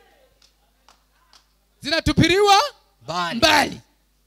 Zinatupiliwa Mbali. mbali.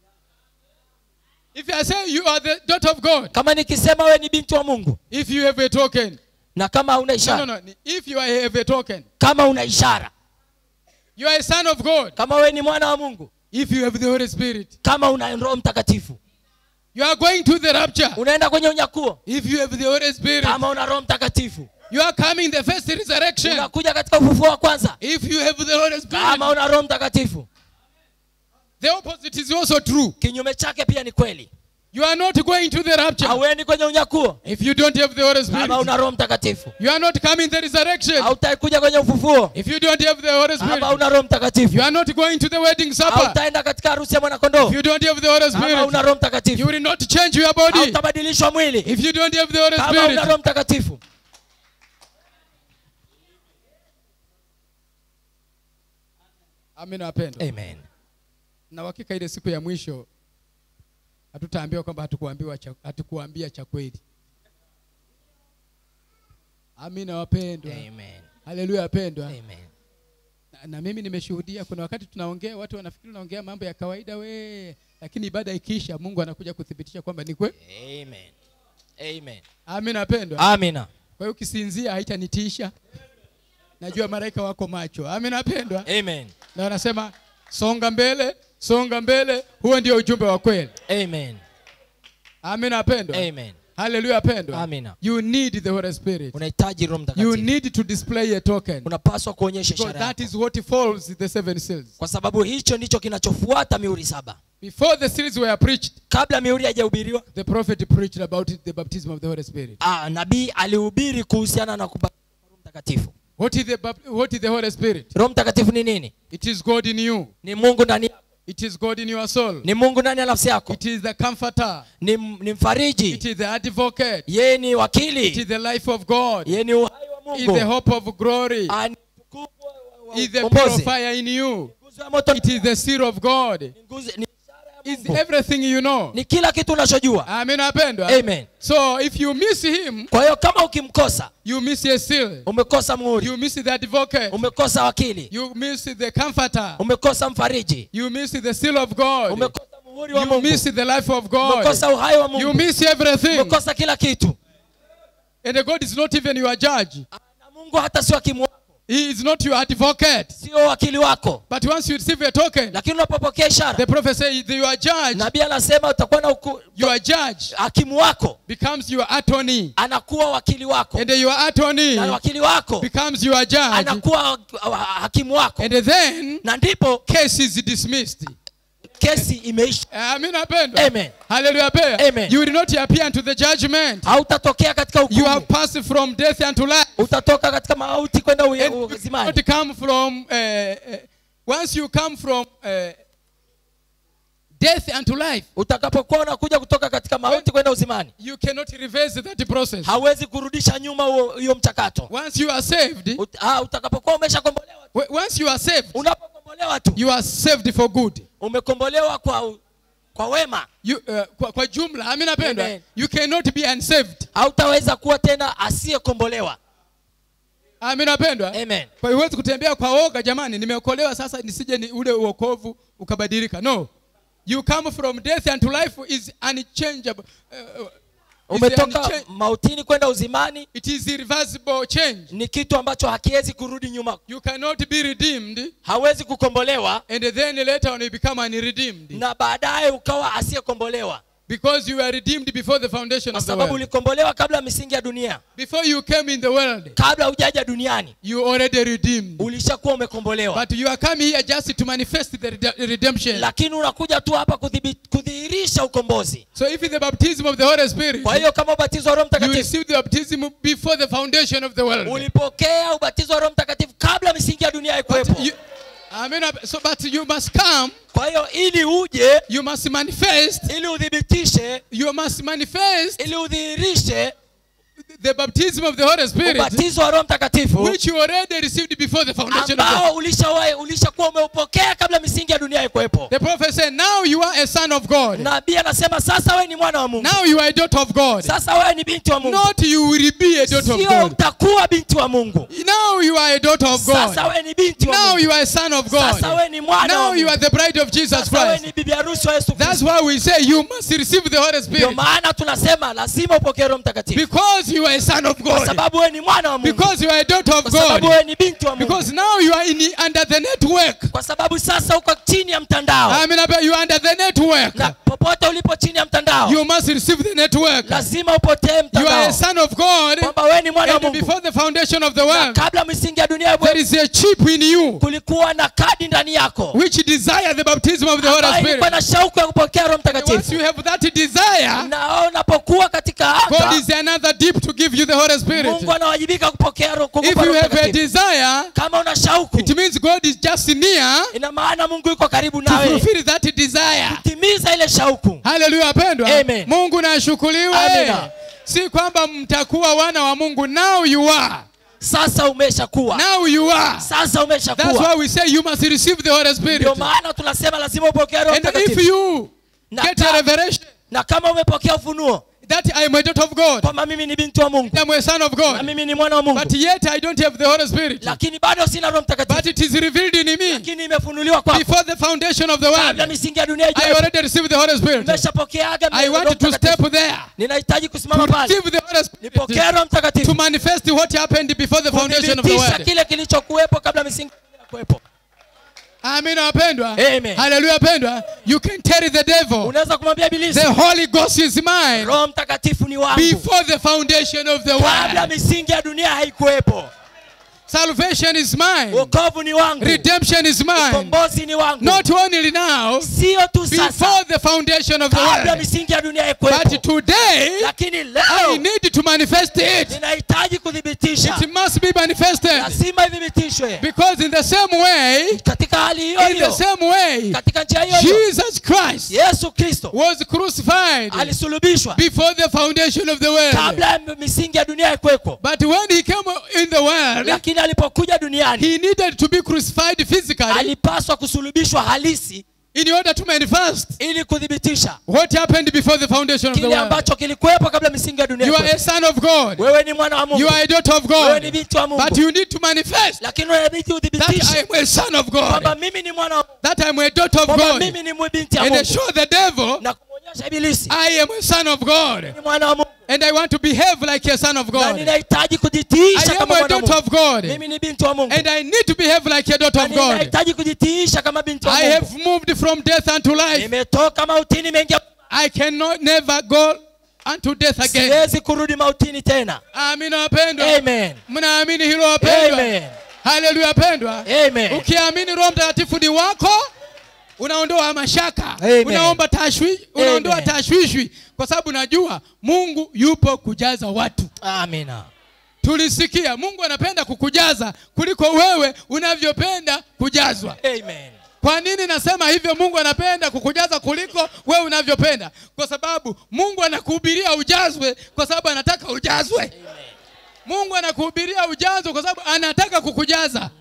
If I say you are the daughter of God, Kama nikisema wewe ni binti wa Mungu, if you have a token, na kama una no, ishara, no, no. If you have a token, kama una ishara, you are a son of God. kama wewe ni mwana wa Mungu, If you have the Holy Spirit, kama una Roho Mtakatifu, you are going to the rapture. unaenda kwenye unyakuo. If you have the Holy Spirit, Kama una Roho Mtakatifu, you are coming the first resurrection. unakuja katika ufufuo wa kwanza. If you have the Holy Spirit, Kama una Roho Mtakatifu, the opposite is also true. kinyume chake pia ni kweli. You are not going to the rapture Hauendi kwenye unyakuo if you don't have the Holy Spirit. kama una Roho Mtakatifu. You are not coming the resurrection Hautakuja kwenye ufufuo if you don't have the Holy Spirit. kama una Roho Mtakatifu. You are not going to the wedding supper Hautaenda katika harusi ya mwana kondoo if you don't have the Holy kama una Spirit. Roho You Mtakatifu. will not change your body Hautabadilishwa mwili if you don't have the Holy kama una Spirit. Roho Mtakatifu. Amen, wapendwa. Amen. Na hakika ile siku ya mwisho hatutaambiwa kwamba hatukuambia cha kweli. Amina wapendwa. Amen. Haleluya wapendwa. Amen. Na mimi nimeshuhudia kuna wakati tunaongea watu wanafikiri tunaongea mambo ya kawaida lakini ibada ikiisha Mungu anakuja kuthibitisha kwamba ni kweli. Amen. Amen. Amina wapendwa. Amina. Kwa hiyo ukisinzia haitanitisha. Najua malaika wako macho. Amina wapendwa. Amen. Na wanasema songa mbele, songa mbele. Huo ndio ujumbe wa kweli. Amen. Amina wapendwa. Amen. Hallelujah wapendwa. Amina. You need the Holy Spirit. Unahitaji Roho You Mtakatifu. need to display a token. Unapaswa kuonyesha Because ishara that yako. is what follows the 7 seals. Kwa sababu hicho ndicho kinachofuata mihuri 7. Before the seals were preached, Kabla mihuri haijahubiriwa, the prophet preached about the baptism of the Holy Spirit. nabii alihubiri kuhusiana na kubatizwa Roho Mtakatifu. What is the Holy Spirit? Roho Mtakatifu ni nini? It is God in you. Ni Mungu ndani yako. It is God in your soul. Ni Mungu ndani ya nafsi yako. It is the comforter. Ni mfariji. It is the advocate. Yeye ni It wakili. is the life of God. Yeye ni uhai wa It is the Mungu. hope of glory. Ni utukufu wa It is the ukombozi. purifier in you. Nguzo ya moto. It is the seal of God. Ni ishara ya It's Mungu. everything you know. Ni kila kitu unachojua. Amen wapendwa. Amen. So if you miss him, Kwa hiyo kama ukimkosa, you miss a seal. umekosa muhuri. You miss the advocate. Umekosa wakili. You miss the comforter. Umekosa mfariji. You miss the seal of God. Umekosa muhuri wa You Mungu. miss the life of God. Umekosa uhai wa You Mungu. miss everything. Umekosa kila kitu. And God is not even your judge. Na Mungu hata sio hakimu wako. He is not your advocate. Sio wakili wako. But once you receive a token, Lakini unapopokea the ishara, prophet says your judge, nabii anasema utakuwa na your judge hakimu wako becomes your attorney. anakuwa wakili wako. And your attorney Na wakili wako becomes your judge. anakuwa hakimu wako. And then Na ndipo case is dismissed. kesi imeisha. Amen wapendwa. Amen. Hallelujah. Amen. You will not appear unto the judgment. Hautatokea katika You hukumu. have passed from death unto life. Utatoka katika mauti kwenda And you uzimani. not come from once you come from death unto life, Utakapokuwa unakuja kutoka katika mauti kwenda uzimani, you cannot reverse that process. hauwezi kurudisha nyuma hiyo mchakato. Once you are saved, Utakapokuwa umeshakombolewa, once you are saved, unapokombolewa tu, you are saved for good. umekombolewa kwa wema. You kwa jumla, amina penda. Amen. You cannot be unsaved. Hautaweza kuwa tena asiyekombolewa. Amina pendwa. Amen. Kwa hiyo huwezi kutembea kwa woga, jamani nimeokolewa sasa nisije ni ule uokovu ukabadilika. No. You come from death unto life is unchangeable. Umetoka mautini kwenda uzimani. It is irreversible change. Ni kitu ambacho hakiwezi kurudi nyuma. You cannot be redeemed. Hawezi kukombolewa. And then later on you become unredeemed. Na baadaye ukawa asiyekombolewa. Because you were redeemed before the foundation of the sababu world. ulikombolewa kabla misingi ya dunia. Before you came in the world, kabla hujaja duniani, you already redeemed. Ulishakuwa umekombolewa. But you are coming here just to manifest the redemption. Lakini unakuja tu hapa kudhihirisha ukombozi. So if the baptism of the Holy Spirit, kwa hiyo kama ubatizo wa Roho Mtakatifu, you received the baptism before the foundation of the world. Ulipokea ubatizo wa Roho Mtakatifu kabla misingi ya dunia haikuwepo. Amen. So but you must come. Kwa hiyo ili uje, you must manifest. Ili udhibitishe, you must manifest. Ili udhihirishe the baptism of the Holy Spirit, ubatizo wa Roho Mtakatifu, which you already received before the foundation of the ambao ulishakuwa umeupokea kabla misingi ya dunia ikuwepo. The prophet said, now you are a son of God. Nabii anasema sasa wewe ni mwana wa Mungu. Now you are a daughter of God. Sasa wewe ni binti wa Mungu. Not you will be a daughter of Sio God. utakuwa binti wa Mungu. Now you are a daughter of God. Sasa wewe ni binti wa Mungu. Now you are a son of God. Sasa wewe ni mwana wa Now Mungu. you are the bride of Jesus Sasa wewe Christ. ni bibi harusi wa Yesu Kristo. That's why we say you must receive the Holy Ndio Spirit. maana tunasema lazima upokee Roho Mtakatifu. Because you are a son of Kwa God. sababu wewe ni mwana wa Mungu. Because you are a daughter of Kwa sababu God. wewe ni binti wa Mungu. Because now you are under the network. Kwa sababu sasa uko chini ya mtandao. I mean, you are under the network. Na popote ulipo chini ya mtandao, You must receive the network. lazima upotee You are a mtandao. son of God. Kwamba wewe ni mwana wa And Mungu. before the foundation of the Na world, kabla misingi ya dunia there is a chip in you kulikuwa na kadi ndani yako which desire the baptism of the Holy ambayo ilikuwa Spirit. na shauku ya kupokea Roho And once Mtakatifu. you have that desire, Na unapokuwa katika God anga, is another deep to give you the Holy Spirit. Mungu anawajibika kupokea Roho If you have a Mtakatifu. desire, Kama una shauku, it means God is just near ina maana Mungu yuko karibu to nawe. fulfill that desire. Timiza ile shauku. Hallelujah, wapendwa. Amen. Mungu na ashukuriwe. Amina. Si kwamba mtakuwa wana wa Mungu. Now you are. Sasa umeshakuwa. Now you are. Sasa That's umeshakuwa. why we say you must receive the Holy Spirit. Ndio maana tunasema lazima upokee Roho And if Mtakatifu. you Na get a revelation Na kama umepokea ufunuo that I am a daughter of God, kwamba mimi ni binti wa Mungu, I am a son of na God, mimi ni mwana wa Mungu, but yet I don't have the Holy Spirit, lakini bado sina Roho but Mtakatifu, it is revealed in me lakini imefunuliwa kwako before the foundation of the kabla world. misingi ya dunia I ijapo. already received the Holy Spirit. Nimeshapokeaga I Roho want to Mtakatifu. step there Ninahitaji to kusimama pale receive the Holy Spirit, nipokee Roho to Mtakatifu, manifest what happened before the foundation of the kudhibitisha world. kile kilichokuwepo kabla misingi ya dunia kuwepo. Amen, wapendwa. Amen. Hallelujah, wapendwa. You can tell the devil, Unaweza kumwambia ibilisi, the Holy Ghost is mine Roho Mtakatifu ni wangu before the foundation of the kabla world. misingi ya dunia haikuwepo. Salvation is mine. Wokovu ni wangu, Redemption is mine. ukombozi ni wangu. Not only now, Sio tu sasa before the foundation of the kabla world, misingi ya dunia but haikuwepo, today lakini I leo need to manifest it. ninahitaji kudhibitisha. It must be manifested. Lazima idhibitishwe. Because in the same way, Katika hali hiyo in the hiyo, same way, katika njia hiyo hiyo, Jesus Christ Yesu Kristo was crucified alisulubishwa before the foundation of the world. kabla ya misingi ya dunia haikuwepo, But when he came in the world, lakini alipokuja duniani he needed to be crucified physically alipaswa kusulubishwa halisi in order to manifest ili kudhibitisha what happened before the foundation of the kile world. ambacho kilikuwepo kabla misingi ya dunia You are a haikuwepo. son of God. Wewe ni mwana wa Mungu, You are a daughter of wewe ni God. binti wa But Mungu, you need to manifest lakini unabidi that I udhibitishe am a son of kwamba God. mimi ni mwana wa Mungu, That I am a daughter of kwamba God. mimi ni binti wa And Mungu, show the devil na kumwonyesha ibilisi I am a son of God. ni mwana wa Mungu, And I want to behave like a son of na God. ninahitaji I kujitiisha am kama a mwana wa daughter Mungu. of God. Mimi ni binti wa Mungu, And I need to behave like a daughter na of God. ninahitaji kujitiisha kama binti wa I Mungu. have moved from death unto life. Nimetoka mautini nimeingia, I cannot never go unto death again. siwezi kurudi mautini tena. Amina wapendwa. Amen. Mnaamini hilo wapendwa? Amen. Haleluya wapendwa. Amen. Ukiamini Roho Mtakatifu ni wako, unaondoa mashaka. Amen. Unaondoa Amen. tashwishwi kwa sababu najua Mungu yupo kujaza watu. Amina. Tulisikia Mungu anapenda kukujaza kuliko wewe unavyopenda kujazwa. Amen. Kwa nini nasema hivyo? Mungu anapenda kukujaza kuliko wewe unavyopenda. Kwa sababu Mungu anakuhubiria ujazwe kwa sababu anataka ujazwe. Amen. Mungu anakuhubiria ujazwe kwa sababu anataka kukujaza.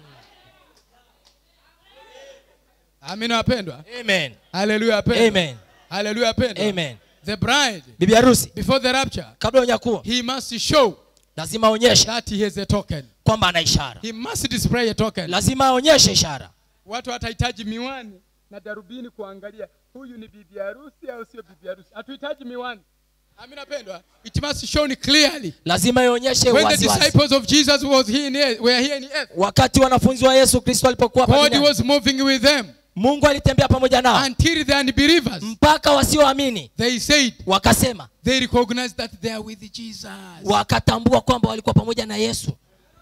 Amina wapendwa. Amen. Hallelujah wapendwa. Amen. Hallelujah wapendwa. Amen. The bride Bibi harusi before the rapture, kabla unyakuo he must show lazima aonyeshe that he has a token. kwamba ana ishara. He must display a token. Lazima aonyeshe ishara. Watu watahitaji miwani na darubini kuangalia huyu ni bibi harusi au sio bibi harusi. Hatuhitaji miwani. Amina pendwa. It must show clearly. Lazima ionyeshe When the wazi wazi. disciples of Jesus were here in earth, Wakati wanafunzi wa Yesu Kristo walipokuwa hapa God duniani, was moving with them Mungu alitembea pamoja nao until the unbelievers, mpaka wasioamini they said, wakasema, they recognized that they are with Jesus. wakatambua kwamba walikuwa pamoja na Yesu.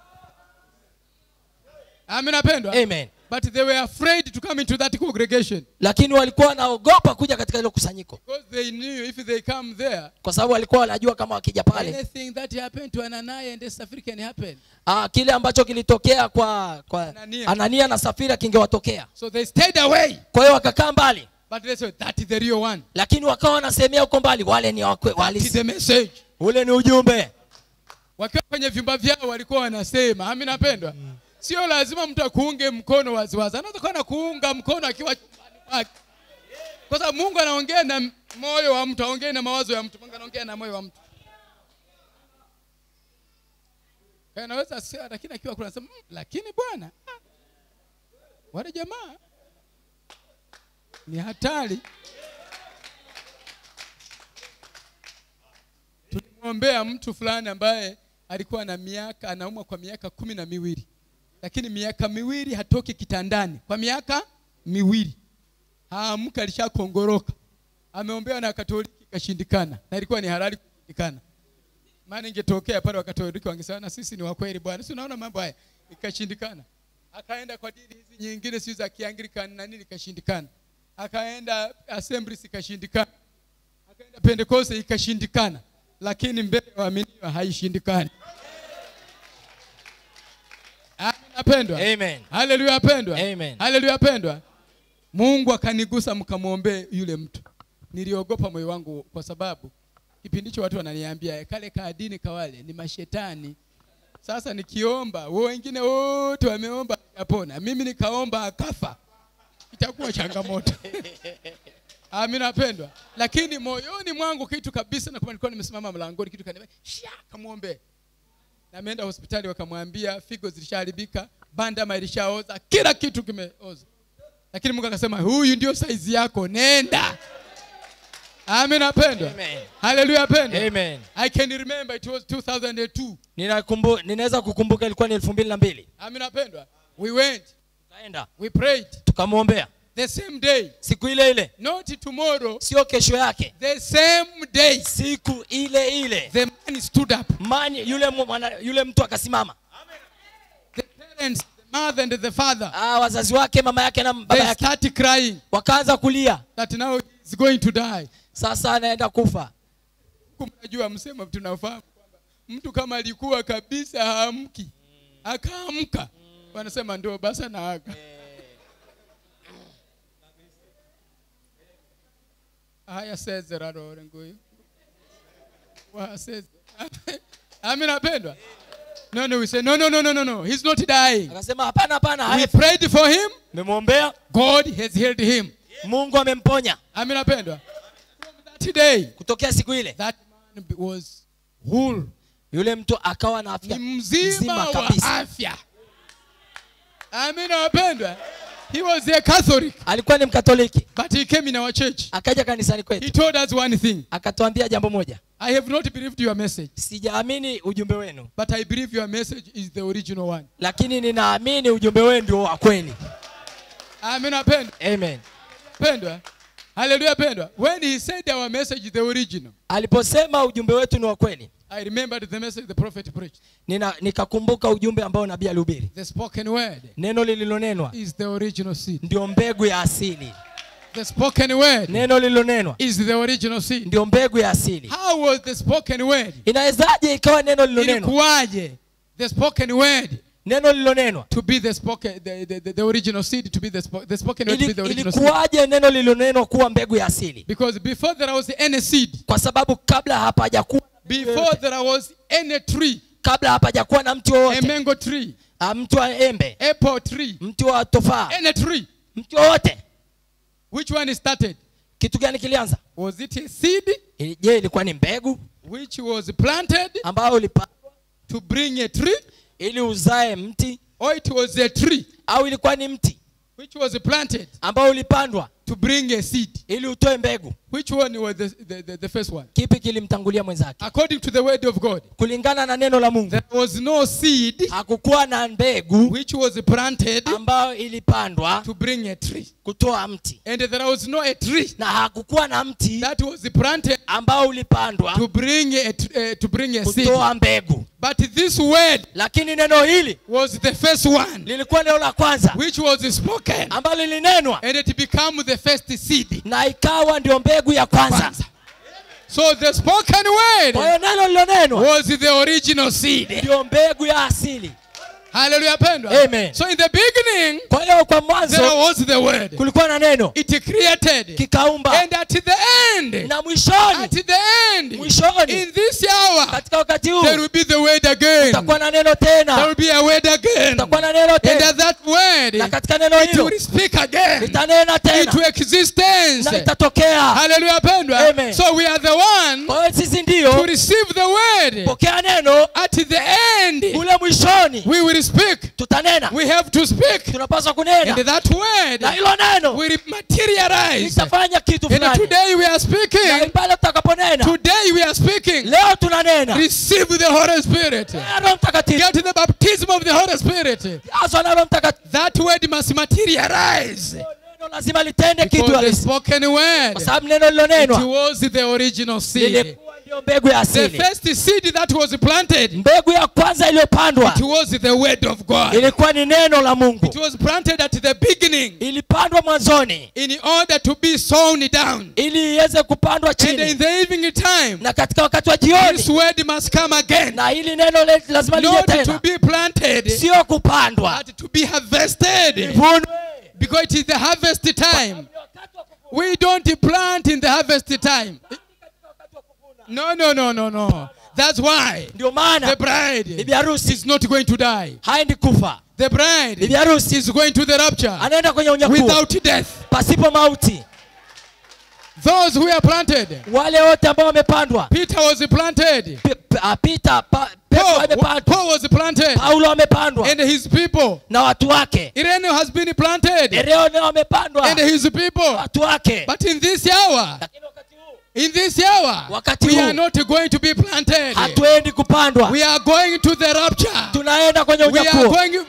Amina pendwa. Amen. But they were afraid to come into that congregation. Lakini walikuwa wanaogopa kuja katika ile kusanyiko, Because they knew if they come there, kwa sababu walikuwa wanajua kama wakija pale, anything that happened to Ananias and Sapphira can happen. kile ambacho kilitokea kwa Anania na Safira kingewatokea. So they stayed away. Kwa hiyo wakakaa mbali. But they said that is the real one. Lakini wakawa wanasemea huko mbali, wale ni That is walisi. the message. Ule ni ujumbe. wakiwa kwenye vyumba vyao walikuwa wanasema, amina pendwa. Sio lazima mtu akuunge mkono waziwazi. Anaweza kuwa kuunga mkono akiwa chumbani kwake. Kwa sababu Mungu anaongea na moyo wa mtu, aongea na mawazo ya mtu. Mungu anaongea na moyo wa mtu. Anaweza sio, lakini akiwa kuna sema, lakini Bwana, wale jamaa ni hatari. Tulimwombea mtu fulani ambaye alikuwa na miaka, anaumwa kwa miaka 12. Lakini miaka 2 hatoki kitandani. Kwa miaka 2. Haamka, alishakongoroka. Ameombewa na Katoliki ikashindikana. Na ilikuwa ni halali kushindikana. Maana ingetokea pale Wakatoliki wangesema na sisi ni wa kweli bwana. Si unaona mambo haya? Ikashindikana. Akaenda kwa dini hizi nyingine si za Kianglikana na nini ikashindikana. Akaenda Assemblies ikashindikana. Akaenda Pentecost ikashindikana. Lakini mbele waaminiwa haishindikani. Amen pendwa. Amen. Haleluya pendwa. Amen. Haleluya pendwa. Mungu akanigusa mkamwombee yule mtu. Niliogopa moyo wangu kwa sababu kipindi hicho watu wananiambia kale ka dini kawale ni mashetani. Sasa nikiomba, wengine wote wameomba yapona. Mimi nikaomba akafa. Itakuwa changamoto. Amina pendwa. Lakini moyoni mwangu kitu kabisa, na kama nilikuwa nimesimama mlangoni kitu kaniambia, "Kamuombe." Na ameenda hospitali wakamwambia figo zilishaharibika, bandama ilishaoza, kila kitu kimeoza. Lakini Mungu akasema, "Huyu ndio size yako, nenda." Amina pendwa. Amen. Hallelujah pendwa. Amen. I can remember it was 2002. Ninaweza kukumbuka ilikuwa ni 2002. Amina pendwa. We went. Tukaenda. We prayed. Tukamwombea. The same day. Siku ile ile. Not tomorrow. Sio kesho yake. The same day. Siku ile ile. The man stood up. Yule mtu akasimama. Amen. The parents, the mother and the father. Wazazi wake, mama yake na baba yake. They started crying. Wakaanza kulia. That now he's going to die. Sasa anaenda kufa. Kumjua msema tunafahamu kwamba mtu kama alikuwa kabisa haamki, akaamka. Wanasema ndio basi anaaga. Haya says raro nguyu. Wa says. Amina pendwa. No, we say no. He's not dying. Akasema hapana. We prayed for him. Memwombea. God has healed him. Mungu amemponya. Amina pendwa. Today, kutokea siku ile, that man was whole. Yule mtu akawa na afya mzima kabisa. Afya. Amina wapendwa. He was a Catholic. Alikuwa ni Mkatoliki. But he came in our church. Akaja kanisani kwetu. He told us one thing. Akatuambia jambo moja. I have not believed your message. Sijaamini ujumbe wenu. But I believe your message is the original one. Lakini ninaamini ujumbe wenu ndio wa kweli. Amina pendwa. Amen. Pendwa. Hallelujah pendwa. When he said our message is the original. Aliposema ujumbe wetu ni wa kweli. I remembered the message the prophet preached. Nikakumbuka ujumbe ambao nabii alihubiri. The spoken word. Neno lililonenwa is the original seed. Ndio mbegu ya asili. The spoken word. Neno lililonenwa is the original seed. Ndio mbegu ya asili. How was the spoken word? Inawezaje ikawa neno lililonenwa? Ilikuwaje? The spoken word. Neno lililonenwa. To be the spoken, the original seed, to be the spoken word, to be the original seed. Ilikuwaje neno lililonenwa kuwa mbegu ya asili? Because before there was any seed. Kwa sababu kabla hapajakuwa. Before there was any tree. Kabla hapajakuwa na mti wowote. A mango tree. Mti wa embe. Apple tree. Mti wa tofaa. Any tree. Mti wowote. Which one started? Kitu gani kilianza? Was it a seed? Je, ilikuwa ni mbegu? Which was planted. Ambao ulipandwa. To bring a tree. Ili uzae mti. Or it was a tree. Au ilikuwa ni mti. Which was planted. Ambao ulipandwa. To bring a seed. Ili utoe mbegu. Which one was the first one? Kipi kilimtangulia mwenzake? According to the word of God. Kulingana na neno la Mungu. There was no seed. Hakukuwa na mbegu. Which was planted. Ambao ilipandwa. To bring a tree. Kutoa mti. And there was no a tree. Na hakukuwa na mti. That was planted. Ambao ulipandwa. To bring a seed. Kutoa mbegu. But this word. Lakini neno hili. Was the first one. Lilikuwa neno la kwanza. Which was spoken. Ambalo lilinenwa. And it became the first seed. Na ikawa ndio mbegu ya kwanza. So the spoken word. Kwa hiyo neno lililonenwa. Was the original seed. Ndio mbegu ya asili. Hallelujah, pendwa. Amen. So in the beginning, Kwa hiyo kwa there mwanzo was the word. kulikuwa na neno, It created. kikaumba, And at the end, na mwishoni, at the end, mwishoni in this hour, katika wakati huu there will be the word again. utakuwa na neno There tena, will be a word again. utakuwa na neno And tena, at that word, na katika neno it hilo will speak again litanena tena into existence. na itatokea. Hallelujah, pendwa. Amen. So we are the one Kwa hiyo sisi to ndio receive the word. pokea neno, At the end, ule mwishoni we will speak. tutanena, We have to speak. tunapaswa kunena, And that word na hilo neno will materialize. litafanya kitu And fulani. today we are Na speaking. pale tutakaponena, Today we are speaking. leo tunanena, Receive the Holy Spirit. Roho Mtakatifu, Get the baptism of the Holy Spirit. aswa na Roho Mtakatifu. That word must materialize. Neno lazima litende kitu Because the halisi, spoken kwa word, sababu neno it lilonenwa was the original seed. lilikuwa ndio mbegu ya The asili. first seed that was planted, Mbegu ya kwanza iliyopandwa it was the word of God. ilikuwa ni neno la Mungu, It was planted at the beginning ilipandwa mwanzoni in order to be sown down. ili iweze kupandwa And in chini, the evening time, na katika wakati wa this jioni, word must come again. na hili neno lazima lije Not to tena, be planted, sio kupandwa, but to be harvested. ivunwe. Because it is the harvest time. We don't plant in the harvest time. No. That's why Ndio maana the bride bibi harusi is not going to die. haendi kufa, The bride bibi harusi is going to the rapture anaenda kwenye unyakuo without death. pasipo mauti. Those who are planted, Wale wote ambao wamepandwa, Peter was planted. Peter, Petro amepandwa, Paul was planted. Paulo amepandwa And his people. na watu wake, Irene has been planted. Nereo nao amepandwa And his people. watu wake. But in this hour, Lakini wakati huu in this hour, Wakati we huu. are not going to be planted. hatuendi kupandwa, We are going to the rapture. tunaenda kwenye We are unyakuo, going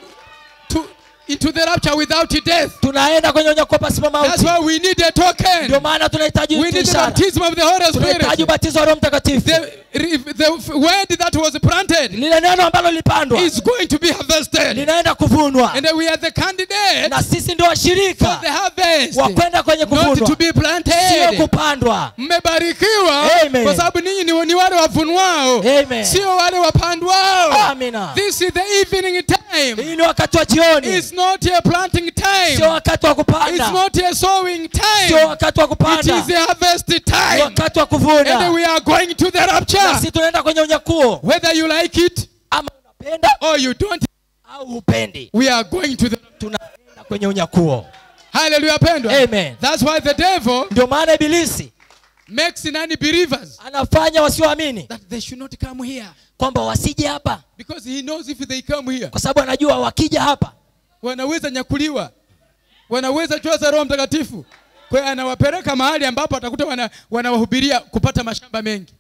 into the rapture without death. tunaenda kwenye unyakuo pasipo That's mauti. why we need a token. Ndio maana tunahitaji We need the ishara, baptism of the Holy tunahitaji Spirit. ubatizo wa Roho Mtakatifu. The word that was planted Lile neno ambalo lilipandwa is going to be harvested. linaenda kuvunwa, And we are the candidate na sisi ndio for washirika the harvest. wa kwenda kwenye Not to kuvunwa, be sio planted. kupandwa. Mmebarikiwa Amen. kwa sababu ninyi ni wale wavunwao, Amen. sio wale wapandwao. Amina. This is the evening time. Hii ni wakati wa jioni, It's not a planting sio time. wakati wa It's kupanda, not a sowing sio time. wakati wa It kupanda, is the harvest ni time. wakati wa And kuvuna. we are going to the Na rapture. sisi tunaenda kwenye unyakuo, Whether you like it ama unapenda or you don't, au hupendi, we are going to the tunaenda kwenye unyakuo. Hallelujah, pendwa. Amen. That's why the devil Ndio maana ibilisi makes non-believers anafanya wasioamini that they should not come here, kwamba wasije hapa, because he knows if they come here, kwa sababu anajua wakija hapa wanaweza nyakuliwa, wanaweza choza Roho Mtakatifu. Kwa hiyo anawapeleka mahali ambapo atakuta wanawahubiria kupata mashamba mengi.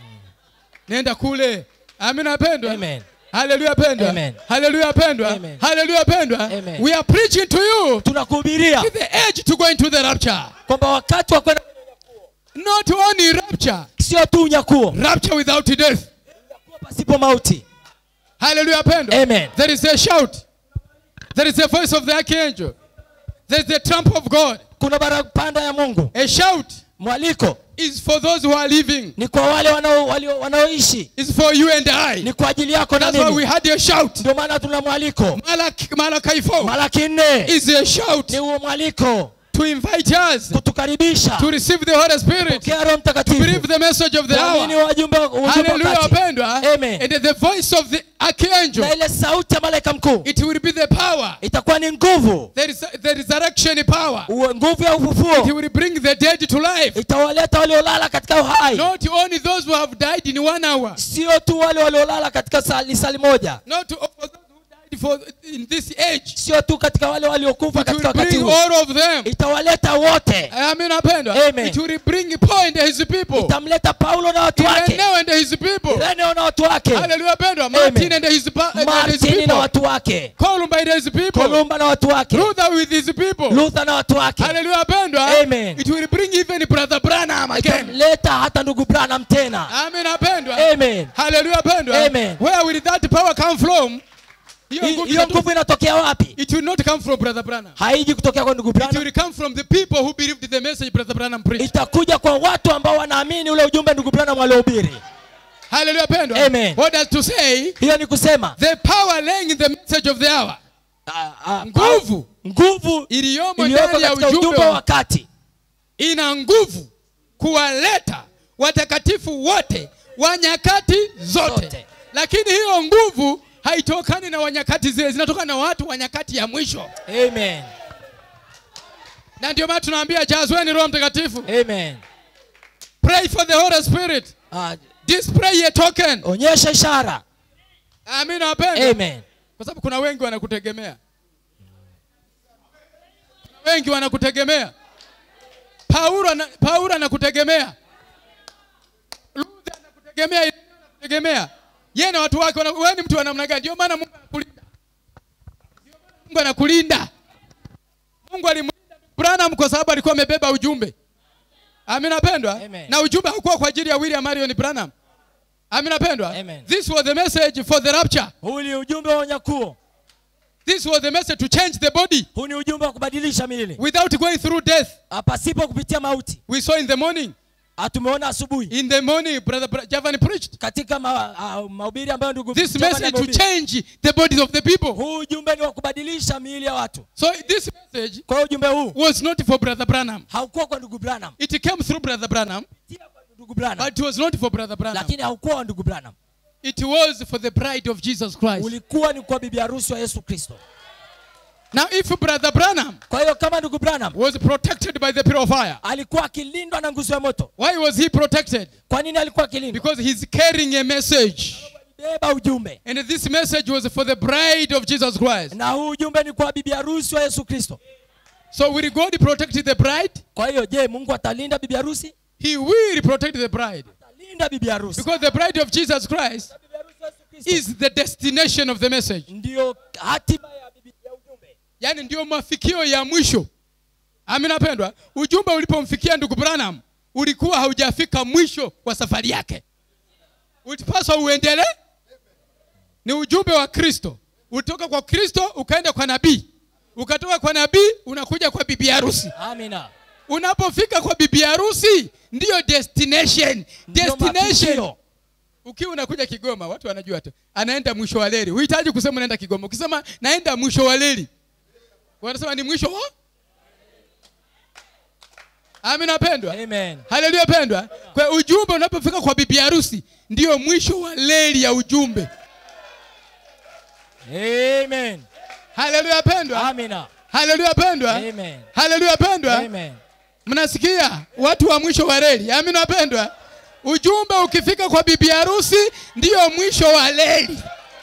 Nenda kule. Amina, pendwa. Amen. Hallelujah, pendwa. Amen. Hallelujah, pendwa. Amen. Hallelujah, pendwa. Amen. We are preaching to you Tunakuhubiria the age to go into the rapture. kwamba wakati wa kwenda, Not only rapture, sio tu unyakuo, rapture without death. pasipo mauti. Hallelujah, pendwa. Amen. There is a shout. There is the voice of the archangel. There is the trump of God. Kuna barapanda ya Mungu. A shout Mwaliko is for those who are living. ni kwa wale wanaoishi, It's for you and I. ni kwa ajili yako na That's why we mimi. had a shout. Ndio maana tuna mwaliko. Malachi 4 Malaki 4 is a shout ni huo mwaliko to invite us kutukaribisha to receive the Holy Spirit, pokea Roho to believe Mtakatifu, the message of the kuamini hour. ujumbe Hallelujah, wakati, pendwa. Amen. And the voice of the archangel, na ile sauti ya malaika mkuu it will be the power. itakuwa ni nguvu, There is the resurrection power. nguvu ya It ufufuo, will bring the dead to life. itawaleta waliolala katika uhai, Not only those who have died in 1 hour. sio tu wale waliolala katika sali moja, Not for those who died in this age. sio tu katika wale waliokufa It katika will wakati bring huu, all of them. itawaleta wote. Amen, pendwa. Amen. It will bring Paul and his people. Itamleta Paulo na watu wake, Ireneo and his people. Ireneo na watu wake, Hallelujah, pendwa. Martin and his Martin na people. watu wake, Columba and his people. Kolumba na watu wake, Luther with his people. Luther na watu wake. Hallelujah, pendwa. Amen. It will bring even Brother Branham again. Itamleta hata ndugu Branham tena. Amen, pendwa. Amen. Hallelujah, pendwa. Amen. Where will that power come from? Hiyo nguvu inatokea wapi? It will not come from Brother Branham. Haiji kutokea kwa ndugu It Branham, will come from the people who believed the message Brother Branham preached. itakuja kwa watu ambao wanaamini ule ujumbe ndugu Branham aliohubiri. Hallelujah pendwa. Amen. What does to say? Hiyo ni kusema The power laying in the message of the hour. Nguvu iliyomo ndani ya ujumbe wa wakati ina nguvu kuwaleta watakatifu wote wa nyakati zote. Lakini hiyo nguvu haitokani na wanyakati zile, zinatoka na watu wa nyakati ya mwisho. Amen. Na ndio maana tunaambia jazweni Roho Mtakatifu. Amen. Pray for the Holy Spirit. Display a token. Onyesha ishara. Amen, wapendwa. Amen. Kwa sababu kuna wengi wanakutegemea. Wengi wanakutegemea. Paulo anakutegemea. Luther anakutegemea. Yeye na watu wake wewe ni mtu wa namna gani? Ndio maana Mungu anakulinda. Mungu anakulinda. Mungu alimlinda Branham kwa sababu alikuwa amebeba ujumbe. Amina pendwa. Na ujumbe haukuwa kwa ajili ya William Marion Branham. Amina pendwa. This was the message for the rapture. Huu ni ujumbe wa unyakuo. This was the message to change the body. Huu ni ujumbe wa kubadilisha miili. Without going through death. Pasipo kupitia mauti. We saw in the morning. Tumeona asubuhi. In the morning brother Javan preached. Katika mahubiri ambayo ndugu this message to change the bodies of the people. Huu ujumbe ni wa kubadilisha miili ya watu. So this message kwa ujumbe huu was not for brother Branham. Haukuwa kwa ndugu Branham. It came through brother Branham. But it was not for brother Branham. Lakini haukuwa ndugu Branham. It was for the bride of Jesus Christ. Ulikuwa ni kwa bibi harusi wa Yesu Kristo. Now if brother Branham, kwa hiyo kama ndugu Branham was protected by the pillar of fire, alikuwa akilindwa na nguzo ya moto. Why was he protected? Kwa nini alikuwa akilindwa? Because he's carrying a message. Beba ujumbe. And this message was for the bride of Jesus Christ. Na huu ujumbe ni kwa bibi harusi wa Yesu Kristo. So will God protect the bride? Kwa hiyo je, Mungu atalinda bibi harusi? He will protect the bride. Atalinda bibi harusi. Because the bride of Jesus Christ is the destination of the message. Ndio hatima ya bibi ya ujumbe. Yani ndio mafikio ya mwisho. Amina pendwa. Ujumbe ulipomfikia ndugu Branham ulikuwa haujafika mwisho wa safari yake. Ulipaswa uendelee. Ni ujumbe wa Kristo. Ulitoka kwa Kristo ukaenda kwa nabii. Ukatoka kwa nabii unakuja kwa bibi harusi. Amina. Unapofika kwa bibi harusi ndio destination. Destination. Ukiwa unakuja Kigoma watu wanajua tu. Anaenda mwisho wa reli. Uhitaji kusema unaenda Kigoma. Ukisema naenda mwisho wa reli, wanasema ni mwisho wa. Amina pendwa. Amen. Haleluya pendwa. Kwa ujumbe unapofika kwa bibi harusi ndio mwisho wa reli ya ujumbe. Amen. Haleluya pendwa. Amina. Haleluya pendwa. Amen. Haleluya pendwa. Amen. Mnasikia watu wa mwisho wa reli. Amina pendwa. Ujumbe ukifika kwa bibi harusi ndio mwisho wa reli.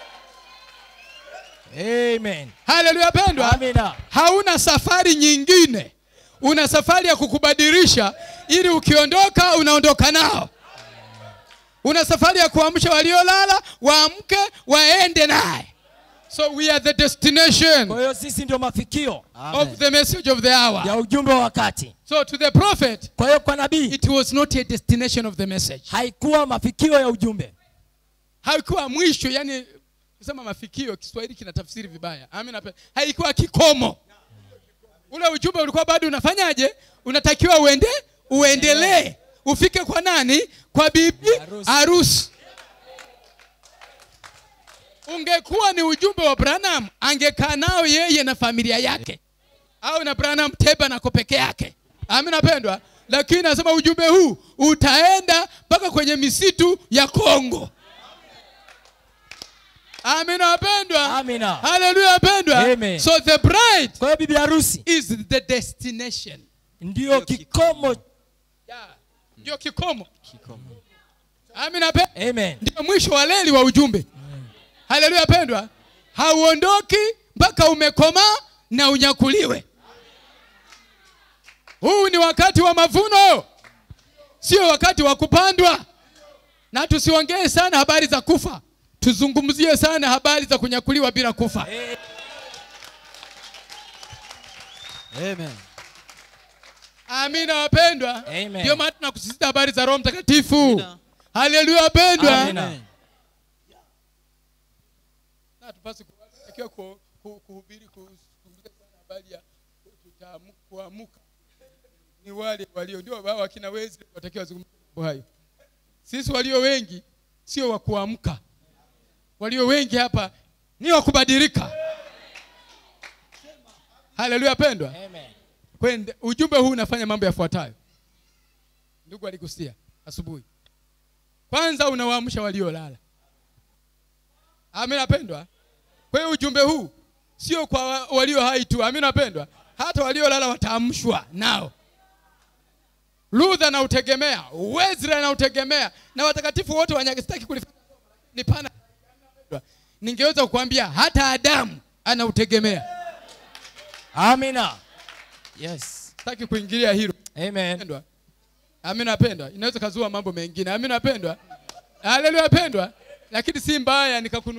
Amen. Haleluya pendwa. Amina. Hauna safari nyingine. Una safari ya kukubadilisha ili ukiondoka unaondoka nao. Una safari ya kuamsha waliolala waamke waende naye. So we are the destination. Kwa hiyo sisi ndio mafikio of the message of the hour. Ya ujumbe wa wakati. So to the prophet, kwa hiyo kwa nabii, it was not a destination of the message. Haikuwa mafikio ya ujumbe. Haikuwa mwisho, yani kusema mafikio Kiswahili kinatafsiri vibaya. Amina. Haikuwa kikomo. Ule ujumbe ulikuwa bado unafanyaje? Unatakiwa uendelee. Ufike kwa nani? Kwa bibi harusi. Ungekuwa ni ujumbe wa Branham, angekaa nao yeye na familia yake. Au na Branham Teba na peke yake. Amina pendwa. Lakini nasema ujumbe huu utaenda mpaka kwenye misitu ya Kongo. Amina pendwa. Amina. Hallelujah pendwa. Amen. So the bride, kwa hiyo bibi harusi, is the destination. Ndio kikomo. Yeah. Ndio kikomo. Amina pendwa. Amen. Ndio mwisho wa reli wa ujumbe. Haleluya pendwa. Hauondoki mpaka umekomaa na unyakuliwe. Huu ni wakati wa mavuno. Sio wakati wa kupandwa. Na tusiongee sana habari za kufa. Tuzungumzie sana habari za kunyakuliwa bila kufa. Amen. Amina wapendwa. Ndio maana tunakusisitiza habari za Roho Mtakatifu. Haleluya wapendwa. Amina. Na tupasi kuhubiri kuzungumza sana habari ya kuamuka. Ni wale walio ndio wao akina wezi watakiwa wazungumze hayo. Sisi walio wengi sio wa kuamka. Walio wengi hapa ni wa kubadilika. Haleluya pendwa. Amen. Kwende ujumbe huu unafanya mambo yafuatayo. Ndugu aligusia asubuhi. Kwanza unawaamsha waliolala. Amina pendwa. Kwa hiyo ujumbe huu sio kwa walio hai tu. Amina pendwa. Hata waliolala wataamshwa nao. Luther na utegemea, Wesley na utegemea, na watakatifu wote wanyakistaki kulifanya ni pana. Ningeweza kukuambia hata Adamu anautegemea. Amina. Yes. Sitaki kuingilia hilo. Amen. Pendwa. Amina pendwa. Inaweza kazua mambo mengine. Amina pendwa. Haleluya pendwa. Lakini si mbaya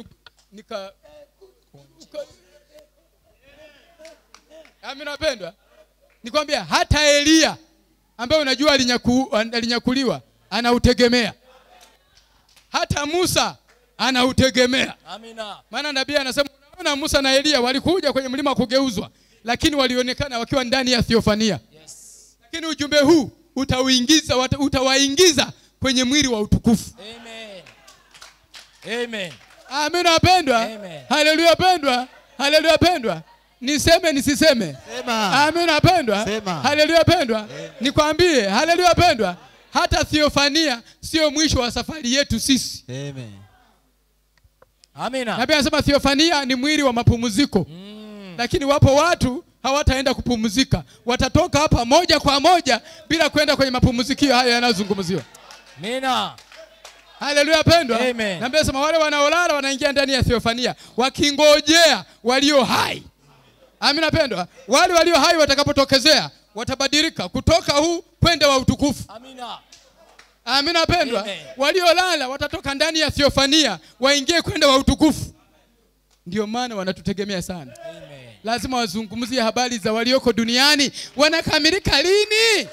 Amina pendwa. Nikwambia hata Elia ambaye unajua alinyakuliwa anautegemea. Hata Musa anautegemea. Amina. Maana nabii anasema unaona Musa na Elia walikuja kwenye mlima kugeuzwa, lakini walionekana wakiwa ndani ya theofania. Yes. Lakini ujumbe huu utawaingiza kwenye mwili wa utukufu. Amen. Amen. Amina pendwa. Amen. Haleluya pendwa. Haleluya pendwa. Niseme nisiseme? Sema. Amina pendwa. Sema. Haleluya pendwa. Amen. Nikwambie, haleluya pendwa, hata theofania sio mwisho wa safari yetu sisi. Amen. Amina. Nabii anasema theofania ni mwili wa mapumziko. Lakini wapo watu hawataenda kupumzika. Watatoka hapa moja kwa moja bila kwenda kwenye mapumzikio hayo yanayozungumziwa. Amina. Haleluya pendwa. Amen. Nabii anasema wale wanaolala wanaingia ndani ya theofania wakingojea walio hai. Amina pendwa. Wale walio hai watakapotokezea watabadilika kutoka huu kwenda wa utukufu. Amina. Amina pendwa. Amen. Waliolala watatoka ndani ya theofania waingie kwenda wa utukufu. Ndio maana wanatutegemea sana. Amen. Lazima wazungumzie habari za walioko duniani. Wanakamilika lini?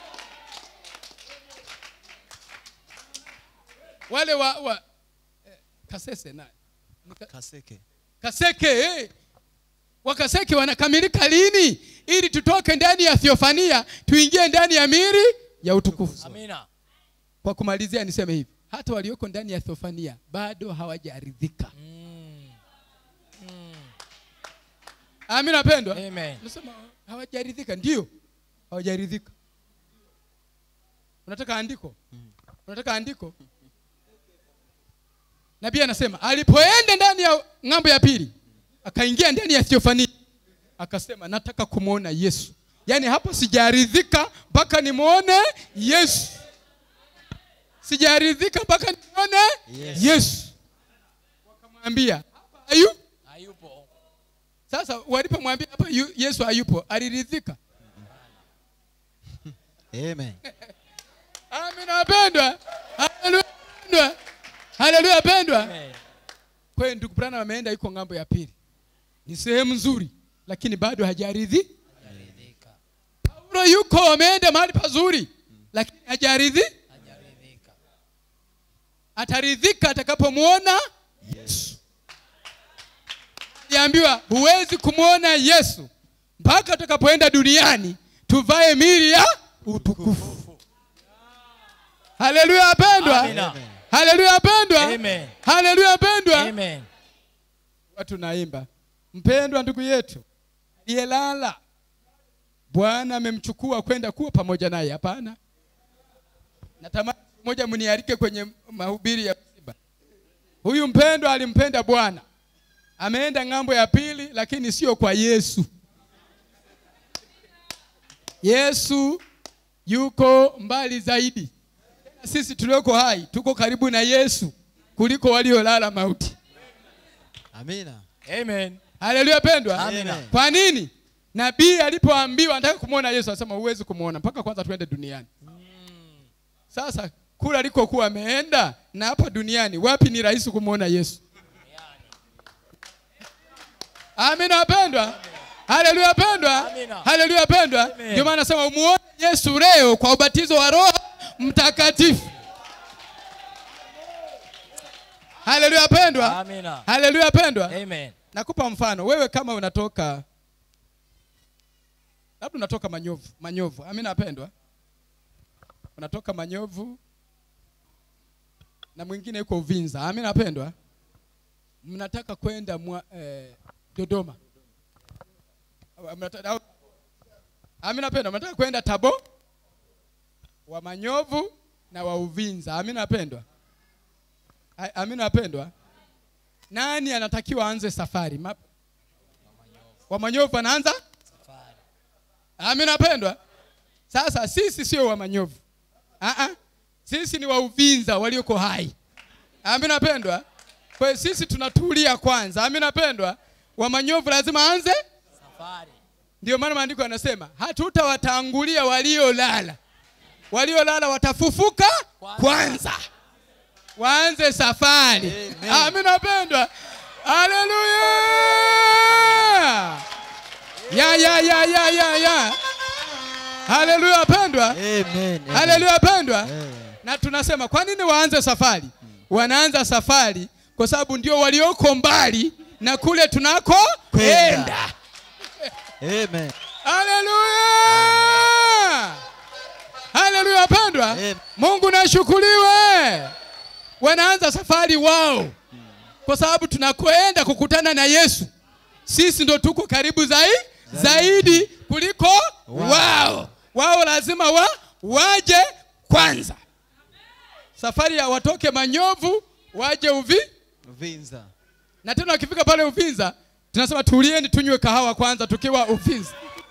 Wale Kasese na Kaseke Wakaseke wanakamilika lini ili tutoke ndani ya theofania tuingie ndani ya miri ya utukufu. Amina. Kwa kumalizia niseme hivi, hata walioko ndani ya theofania bado hawajaridhika. Amina pendwa. Amen. Nasema hawajaridhika, ndio. Hawajaridhika. Unataka andiko? Unataka andiko? Nabii anasema alipoenda ndani ya ng'ambo ya pili, akaingia ndani ya theofania, akasema nataka kumuona Yesu. Yaani hapo sijaridhika mpaka nimuone Yesu. Sijaridhika mpaka nimuone Yesu. Wakamwambia hapa hayupo. Sasa walipomwambia hapa Yesu hayupo, aliridhika. Amen. Amina pendwa. Haleluya pendwa. Haleluya pendwa. Amen. Kwa hiyo ndugu Branham ameenda yuko ng'ambo ya pili. Ni sehemu nzuri lakini bado hajaridhika. Paulo yuko ameenda mahali pazuri lakini hajaridhika. Ataridhika atakapomuona Yesu. Aliambiwa huwezi kumuona Yesu mpaka utakapoenda duniani tuvae miili ya utukufu. Haleluya pendwa. Amina. Haleluya pendwa. Amen. Haleluya pendwa. Amen. Watu naimba, mpendwa ndugu yetu aliyelala, Bwana amemchukua kwenda kuwa pamoja naye. Hapana. Natamani mmoja mnialike kwenye mahubiri ya msiba. Huyu mpendwa alimpenda Bwana. Ameenda ng'ambo ya pili lakini sio kwa Yesu. Yesu yuko mbali zaidi. Sisi tulioko hai tuko karibu na Yesu kuliko waliolala mauti. Amina. Amen. Haleluya pendwa. Amina. Kwa nini? Nabii alipoambiwa anataka kumuona Yesu akasema huwezi kumuona mpaka kwanza tuende duniani. Sasa kula alikokuwa ameenda na hapa duniani wapi ni rahisi kumuona Yesu? Amina pendwa. Haleluya pendwa. Haleluya pendwa. Ndio maana nasema umuone Yesu leo kwa ubatizo wa Roho Mtakatifu. Haleluya pendwa. Amina. Haleluya pendwa. Amen. Nakupa mfano. Wewe kama unatoka labda unatoka Manyovu. Amina pendwa. Unatoka Manyovu na mwingine yuko Uvinza. Amina pendwa. Mnataka kwenda Dodoma. Amina pendwa, mnataka kwenda Tabo, wa Manyovu na wa Uvinza. Amina pendwa. Amina pendwa. Nani anatakiwa aanze safari? Wa Manyovu anaanza safari. Amina pendwa. Sasa sisi sio wa Manyovu. Sisi ni wa Uvinza walioko hai. Amina pendwa. Kwa hiyo sisi tunatulia kwanza. Amina pendwa. Wa Manyovu lazima aanze safari. Ndio maana maandiko yanasema hatutawatangulia waliolala. Waliolala watafufuka kwanza. Waanze safari. Amina pendwa. Haleluya. Ya. Haleluya pendwa. Amen. Haleluya pendwa. Na tunasema kwa nini waanze safari? Wanaanza safari kwa sababu ndio walioko mbali na kule tunako kwenda. Amen. Haleluya. Haleluya pendwa. Mungu nashukuriwe. Wanaanza safari wao. Kwa sababu tunakoenda kukutana na Yesu. Sisi ndo tuko karibu zaidi kuliko wao. Wao lazima waje kwanza. Safari ya watoke Manyovu waje Uvinza. Na tena wakifika pale Uvinza tunasema tulieni tunywe kahawa kwanza tukiwa Uvinza.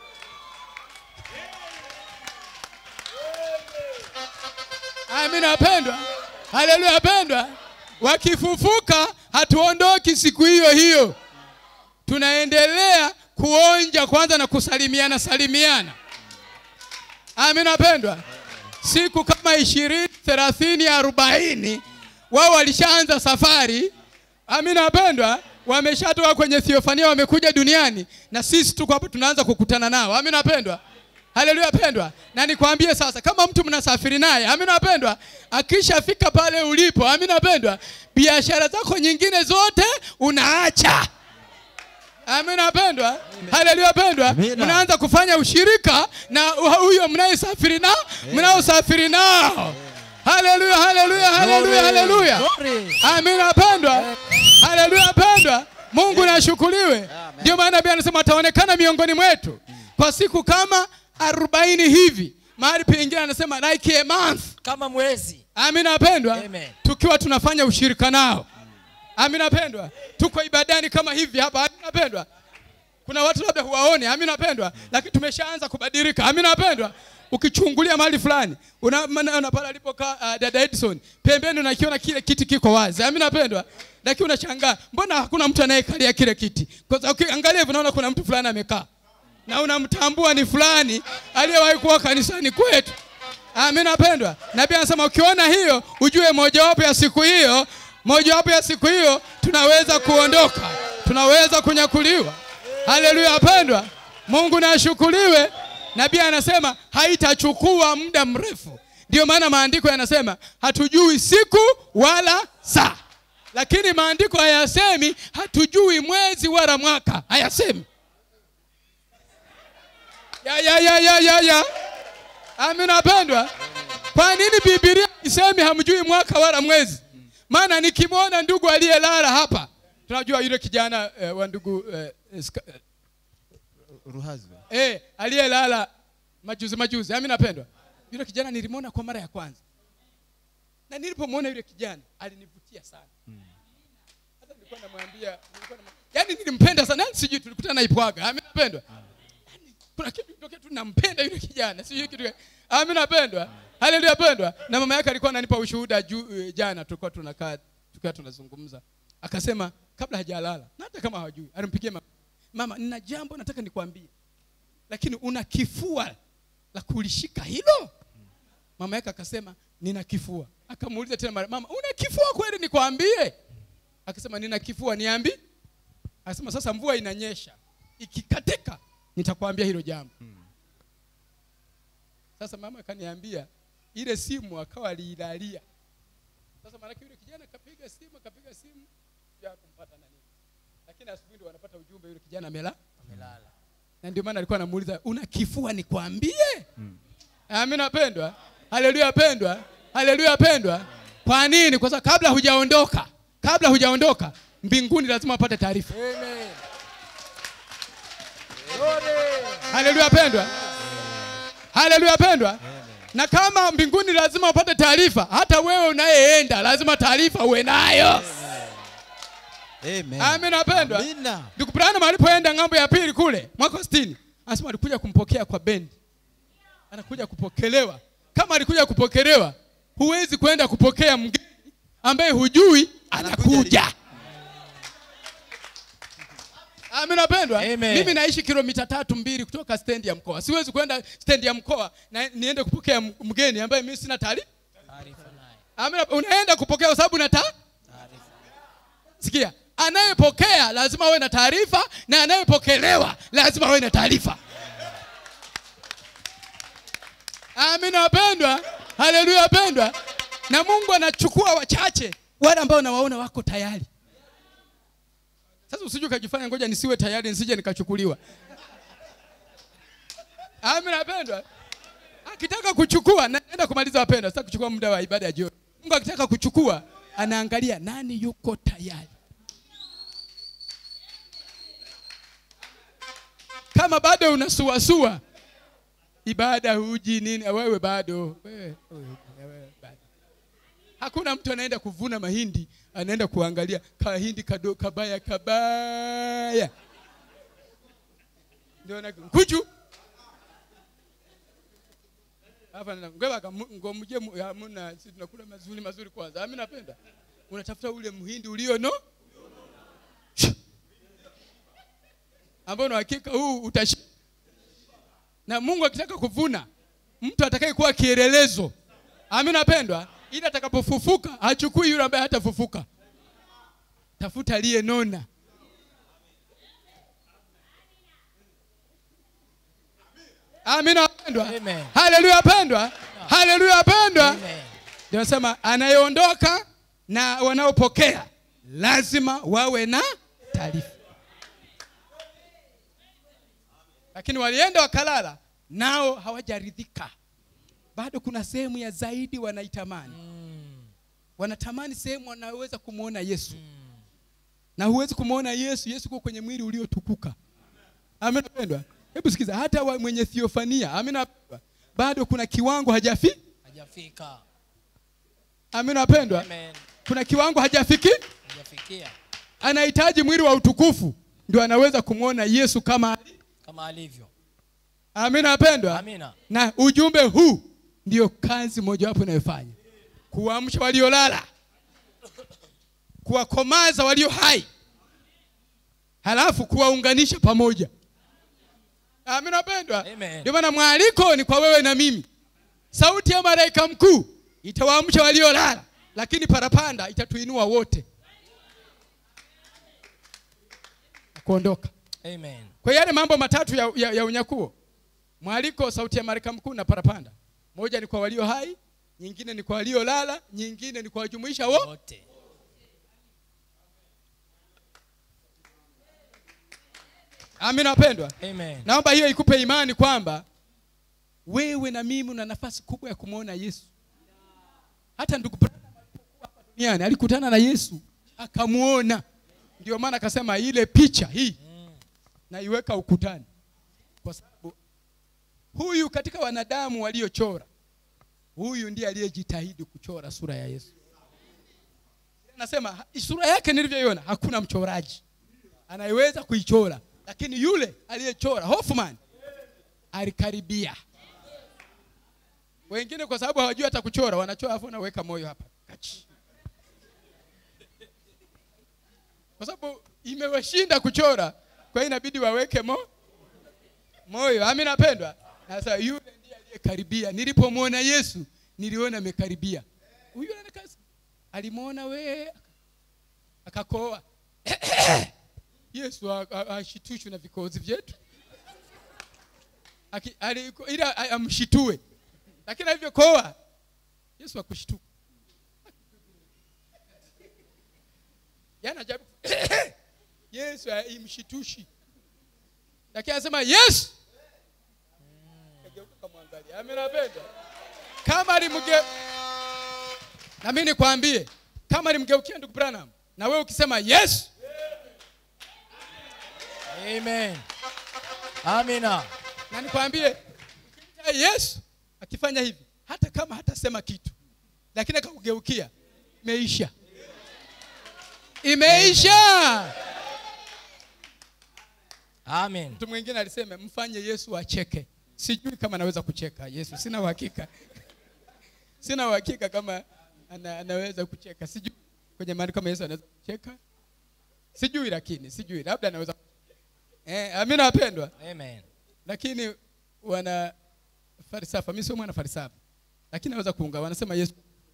Amina pendwa. Haleluya pendwa. Wakifufuka hatuondoki siku hiyo. Tunaendelea kuonja kwanza na salimiana. Amina pendwa. Siku kama 20, 30, 40 wao walishaanza safari. Amina pendwa. Wameshatoka kwenye theofania wamekuja duniani na sisi tuko hapo tunaanza kukutana nao. Amina pendwa. Haleluya pendwa. Na nikwambie sasa kama mtu mnasafiri naye, amina pendwa, akishafika pale ulipo, amina pendwa, biashara zako nyingine zote unaacha. Amina pendwa. Haleluya pendwa. Mnaanza kufanya ushirika na huyo mnayesafiri nao, mnaosafiri nao. Haleluya, haleluya, haleluya, haleluya. Amina pendwa. Haleluya pendwa. Mungu nashukuriwe. Ndio maana Biblia inasema ataonekana miongoni mwetu kwa siku kama 40 hivi. Mahali pengine anasema like a month, kama mwezi. Amina pendwa. Tukiwa tunafanya ushirika nao. Amina pendwa. Tuko ibadani kama hivi hapa. Amina pendwa. Kuna watu labda huwaone, amina pendwa, lakini tumeshaanza kubadilika. Amina pendwa. Ukichungulia mahali fulani, una pale alipokaa dada Edison, pembeni unakiona kile kiti kiko wazi. Amina pendwa. Lakini unashangaa, mbona hakuna mtu anayekalia kile kiti? Kwa sababu ukiangalia hivi unaona kuna mtu fulani amekaa. Na unamtambua ni fulani aliyewahi kuwa kanisani kwetu. Amina pendwa. Na Biblia inasema ukiona hiyo, ujue mojawapo ya siku hiyo tunaweza kuondoka. Tunaweza kunyakuliwa. Haleluya pendwa. Mungu na ashukuriwe. Na Biblia anasema haitachukua muda mrefu. Ndio maana maandiko yanasema hatujui siku wala saa. Lakini maandiko hayasemi hatujui mwezi wala mwaka. Hayasemi. Ya. Amina pendwa. Kwa nini Biblia isemi hamjui mwaka wala mwezi? Maana nikimwona ndugu aliyelala hapa, tunajua yule kijana wa ndugu Ruhazi. Aliyelala majuzi. Amina pendwa. Yule kijana nilimwona kwa mara ya kwanza. Na nilipomwona yule kijana alinivutia sana. Hata nilikuwa namwambia, yaani nilimpenda sana. Sijui tulikutana na Ipwaga. Amina pendwa. Kuna kitu kitokea tu nampenda yule kijana. Sijui kitu. Amina pendwa. Haleluya pendwa. Na mama yake alikuwa ananipa ushuhuda jana tulikuwa tunakaa tunazungumza. Akasema kabla hajalala, na hata kama hawajui, alimpigia mama, nina jambo nataka nikwambie. Lakini una kifua la kulishika hilo? Mama yake akasema nina kifua. Akamuuliza tena mama, una kifua kweli nikwambie? Akasema nina kifua, niambi. Akasema sasa mvua inanyesha. Ikikatika nitakwambia hilo jambo. Sasa mama akaniambia ile simu akawa aliilalia. Sasa maana yule kijana kapiga simu ya kumpata nani. Lakini asubuhi ndio wanapata ujumbe yule kijana amelala. Na ndio maana alikuwa anamuuliza una kifua nikwambie? Amina pendwa. Haleluya pendwa. Haleluya pendwa. Kwa nini? Kwa sababu kabla hujaondoka mbinguni lazima upate taarifa. Amen. Haleluya pendwa. Haleluya pendwa. Na kama mbinguni lazima upate taarifa, hata wewe unayeenda lazima taarifa uwe nayo. Amen. Amina pendwa. Amina. Ndugu Branham alipoenda ng'ambo ya pili kule mwaka 60, anasema alikuja kumpokea kwa bendi. Anakuja kupokelewa. Kama alikuja kupokelewa, huwezi kwenda kupokea mgeni ambaye hujui anakuja. Amina pendwa. Mimi naishi kilomita 3-2 kutoka stendi ya mkoa. Siwezi kwenda stendi ya mkoa na niende kupokea mgeni ambaye mimi sina taarifa naye. Amina, unaenda kupokea kwa sababu una taarifa. Sikia, anayepokea lazima awe na taarifa na anayepokelewa lazima awe na taarifa. Amina pendwa. Haleluya pendwa. Na Mungu anachukua wachache, wale ambao nawaona wako tayari. Sasa usije ukajifanya ngoja nisiwe tayari nisije nikachukuliwa. Amina pendwa. Akitaka kuchukua, naenda kumaliza wapendwa, sasa kuchukua muda wa ibada ya jioni. Mungu akitaka kuchukua, anaangalia nani yuko tayari. Kama bado unasuasua, ibada huji nini, wewe bado. Hakuna mtu anaenda kuvuna mahindi, anaenda kuangalia kahindi kabaya. Ndio na kuju. Hapa na ngomje hamna, sisi tunakula mazuri kwanza. Mimi napenda. Unatafuta ule mhindi ulio no? Ambao na hakika huu utashi. Na Mungu akitaka kuvuna, mtu atakayekuwa kielelezo. Amina pendwa. Ili atakapofufuka hachukui yule ambaye hatafufuka. Tafuta aliyenona. Amina pendwa. Haleluya pendwa. Haleluya pendwa. Ndio nasema anayeondoka na wanaopokea lazima wawe na taarifa. Lakini walienda wakalala, nao hawajaridhika. Bado kuna sehemu ya zaidi wanaitamani. Wanatamani sehemu wanaweza kumuona Yesu. Na huwezi kumuona Yesu yuko kwenye mwili uliotukuka. Amina pendwa. Hebu sikiza, hata mwenye theofania, amina, bado kuna kiwango hajafika. Amina pendwa. Kuna kiwango hajafikia. Anahitaji mwili wa utukufu ndio anaweza kumuona Yesu kama alivyo. Amina pendwa. Amina. Na ujumbe huu ndio kazi moja wapo inayofanya. Kuamsha waliolala. Kuwakomaza walio hai. Halafu kuwaunganisha pamoja. Amina pendwa. Ndio maana mwaliko ni kwa wewe na mimi. Sauti ya malaika mkuu itawaamsha waliolala, lakini parapanda itatuinua wote. Kuondoka. Amen. Kwa yale mambo matatu ya unyakuo. Mwaliko, sauti ya malaika mkuu na parapanda. Moja ni kwa walio hai, nyingine ni kwa waliolala, nyingine ni kwa wajumuisha wote. Amina pendwa. Amen. Naomba hiyo ikupe imani kwamba wewe na mimi una nafasi kubwa ya kumuona Yesu. Hata ndugu duniani alikutana na Yesu akamuona. Ndio maana akasema ile picha hii na iweka ukutani. Kwa sababu huyu katika wanadamu waliochora, huyu ndiye aliyejitahidi kuchora sura ya Yesu. Nasema sura yake nilivyoiona hakuna mchoraji anayeweza kuichora, lakini yule aliyechora Hoffman alikaribia. Wengine kwa sababu hawajui hata kuchora wanachora afu naweka moyo hapa. Kwa sababu imewashinda kuchora, kwa hiyo inabidi waweke moyo. Amina pendwa. Sasa yule ndiye aliyekaribia. Nilipomwona Yesu niliona amekaribia. Huyu anakasa alimuona wewe akakoa. Yesu ashitushwe na vikozi vyetu. Ila amshitue. Lakini hivyo koa Yesu akushituka. Yana ajabu. Yesu imshitushi. Lakini anasema Yesu. Kageuka kamwangalia. Amina pendwa. Kama alimge. Amina pendwa. Kama alimge. Amina pendwa. Kama alimshitushi. Lakini anasema Yesu. Kageuka kamwangalia. Amina pendwa. Kama alimge. Amina pendwa. Kama alimshitushi. Lakini anasema Yesu. Kageuka kamwangalia. Amina pendwa. Kama alimge. Na mimi nikwambie, kama nimgeukia ndugu Branham na wewe ukisema yes, Amen. Amina. na nikwambie yes, akifanya hivi hata kama hatasema kitu, lakini akakugeukia, imeisha. Imeisha. Amen. Mtu mwingine alisema mfanye Yesu acheke. Sijui kama anaweza kucheka Yesu, sina uhakika. Sina uhakika kama anaweza kucheka. Sijui kwenye maandiko kama Yesu anaweza kucheka. Sijui, lakini sijui, labda anaweza. Amina wapendwa. Amen. Lakini wana falsafa, mimi sio mwana falsafa, lakini naweza kuunga, wanasema Yesu.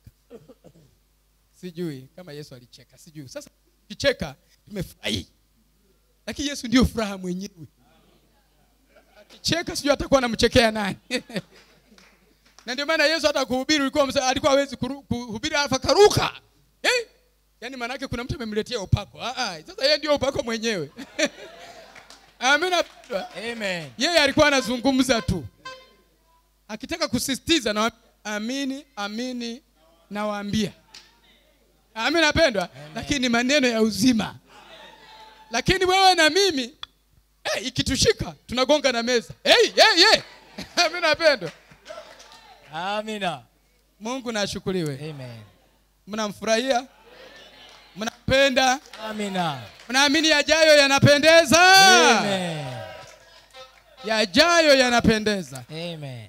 Sijui kama Yesu alicheka, sijui. Sasa kicheka tumefurahi, lakini Yesu ndio furaha mwenyewe. Akicheka sijui atakuwa anamchekea nani. Na ndio maana Yesu hata kuhubiri alikuwa hawezi kuhubiri alfa karuka. Yaani maana yake kuna mtu amemletea upako. Sasa yeye ndio upako mwenyewe. Amina. Amen. Yeye alikuwa anazungumza tu. Akitaka kusisitiza na amini nawaambia. Amina napendwa, lakini maneno ya uzima. Lakini wewe na mimi ikitushika tunagonga na meza. Amina napendwa. Amina. Mungu na ashukuriwe. Amen. Mnamfurahia? Mnapenda? Amina. Mnaamini yajayo yanapendeza? Amen. Yajayo yanapendeza. Amen.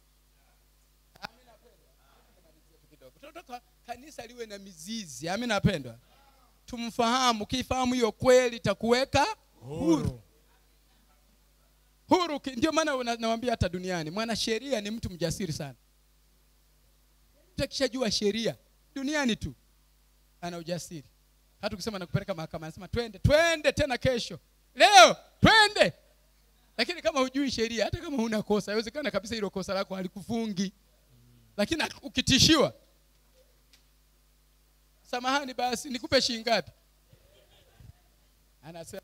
Tunataka kanisa liwe na mizizi. Amina napendwa. Tumfahamu, kifahamu hiyo kweli itakuweka huru. Huru, ndio maana nawaambia hata duniani mwana sheria ni mtu mjasiri sana. Tukishajua sheria duniani tu ana ujasiri. Hata ukisema nakupeleka mahakamani anasema twende tena kesho. Leo twende. Lakini kama hujui sheria, hata kama huna kosa, haiwezekana kabisa hilo kosa lako halikufungi. Lakini ukitishiwa, samahani basi nikupe shilingi ngapi? Anasema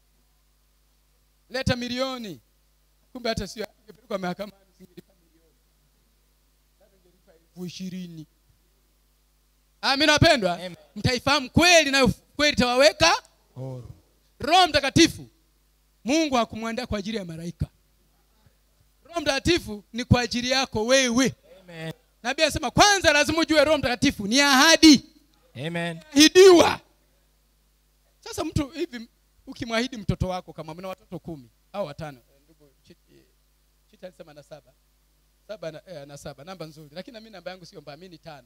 leta milioni. Kumbe hata sio angepelekwa mahakamani singelipa milioni. Labda angelipa 20,000. Amina wapendwa. Mtaifahamu kweli na kweli tawaweka huru. Roho Mtakatifu Mungu hakumwandaa kwa ajili ya malaika. Roho Mtakatifu ni kwa ajili yako wewe. Amen. Nabii anasema kwanza lazima ujue Roho Mtakatifu ni ahadi. Amen. Ahidiwa. Sasa mtu hivi ukimwahidi mtoto wako, kama mna watoto 10 au 5, ndugu Chita alisema na 7. 7 namba nzuri, lakini na mimi namba yangu sio mbaya, mimi ni 5.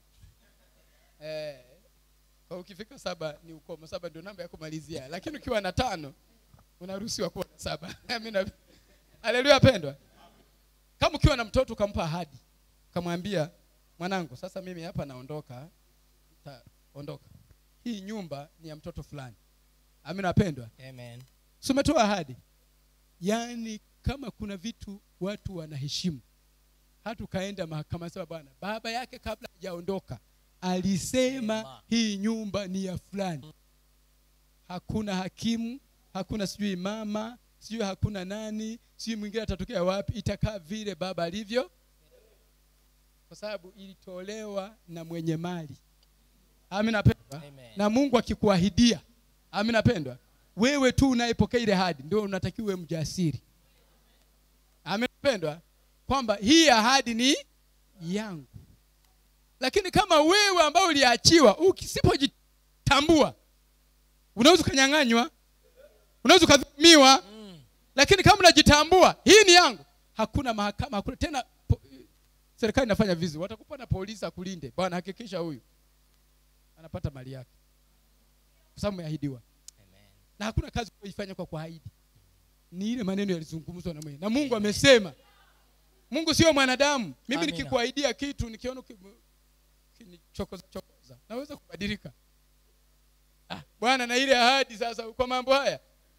Kwa ukifika 7 ni ukomo, 7 ndio namba ya kumalizia, lakini ukiwa na 5 unaruhusiwa kuwa na 7. Amina. Haleluya pendwa. Kama ukiwa na mtoto ukampa ahadi, ukamwambia mwanangu, sasa mimi hapa naondoka, ondoka. Hii nyumba ni ya mtoto fulani. Amina pendwa. Amen. Umetoa ahadi. Yaani kama kuna vitu watu wanaheshimu. Hata ukaenda mahakamani sema bwana, baba yake kabla hajaondoka alisema hii nyumba ni ya fulani. Hakuna hakimu, hakuna sijui mama, sijui hakuna nani, sijui mwingine atatokea wapi, itakaa vile baba alivyo. Kwa sababu ilitolewa na mwenye mali. Amina pendwa. Na Mungu akikuahidia, amina pendwa, wewe tu unayepokea ile ahadi ndio unatakiwa uwe mjasiri. Amina pendwa, kwamba hii ahadi ni yangu. Lakini kama wewe ambao uliachiwa ukisipojitambua, unaweza kunyang'anywa, unaweza kudhulumiwa. Lakini kama unajitambua, hii ni yangu, hakuna mahakama, hakuna tena serikali inafanya vizuri, watakupa na polisi akulinde. Bwana hakikisha huyu anapata mali yake. Kwa sababu umeahidiwa. Amen. Na hakuna kazi kuifanya kwa kuahidi. Ni ile maneno yalizungumzwa na Mungu. Na Mungu amesema. Mungu sio mwanadamu. Mimi nikikuahidia kitu nikiona kinichokoza naweza kubadilika. Bwana na ile ahadi sasa kwa mambo haya.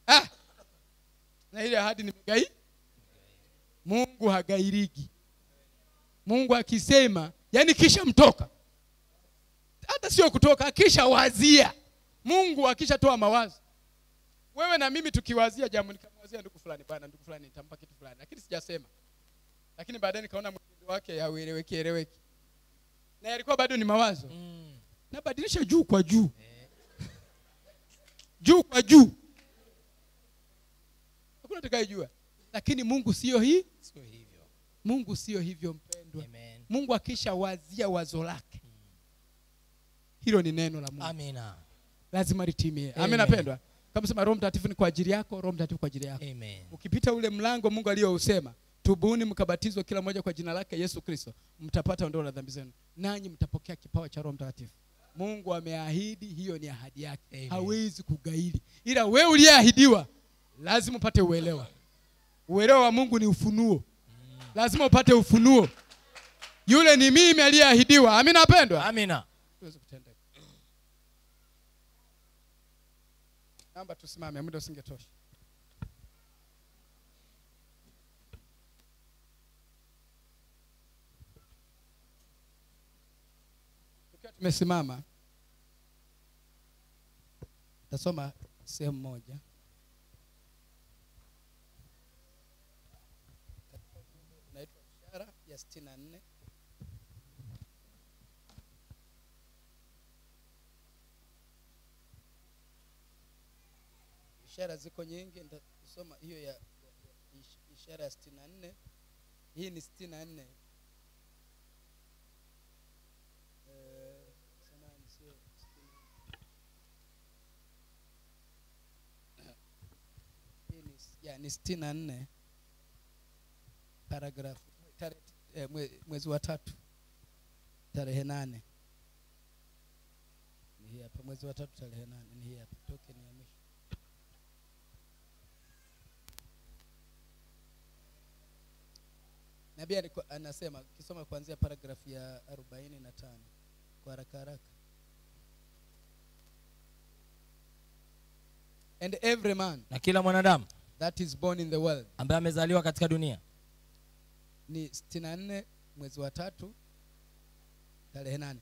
Na ile ahadi nimegai. Mungu hagairiki. Mungu akisema, yani kisha mtoka. Hata sio kutoka, kisha wazia. Mungu akishatoa mawazo. Wewe na mimi tukiwazia jambo, nikamwazia ndugu fulani, bwana ndugu fulani nitampa kitu fulani, lakini sijasema. Lakini baadaye nikaona mwenendo wake haueleweki. Na yalikuwa bado ni mawazo. nabadilisha juu kwa juu. Juu kwa juu. Hakuna atakayejua. Lakini Mungu sio hii. Sio hivyo. Mungu sio hivyo mpendwa. Amen. Mungu akisha wazia wazo lake. Hilo ni neno la Mungu. Amina. Lazima litimie. Amen. Amen napendwa. Kama sema Roho Mtakatifu ni kwa ajili yako, Roho Mtakatifu kwa ajili yako. Amen. Ukipita ule mlango Mungu aliyousema, tubuni mkabatizwe kila mmoja kwa jina lake Yesu Kristo, mtapata ondoleo la dhambi zenu. Nanyi mtapokea kipawa cha Roho Mtakatifu. Mungu ameahidi, hiyo ni ahadi yake. Amen. Hawezi kugaili. Ila wewe uliyeahidiwa lazima upate uelewa. Uelewa wa Mungu ni ufunuo. Lazima upate ufunuo. Yule ni mimi aliyeahidiwa. Amina napendwa. Amina. Tuweze kutendeka. Naomba tusimame, muda usingetosha. Tukiwa tumesimama, tasoma sehemu moja. Inaitwa ishara ya 64. Ishara ziko nyingi, nitasoma hiyo ya ishara ya 64. Hii ni 64. Ni 64 paragraph mwezi wa 3 tarehe 8. Ni hii hapa, mwezi wa 3 tarehe 8 ni hii hapa, token ya mwisho. Nabii anasema kisoma kuanzia paragraph ya 45 kwa haraka haraka. And every man, na kila mwanadamu that is born in the world, ambaye amezaliwa katika dunia. Ni 64 mwezi wa 3 tarehe 8.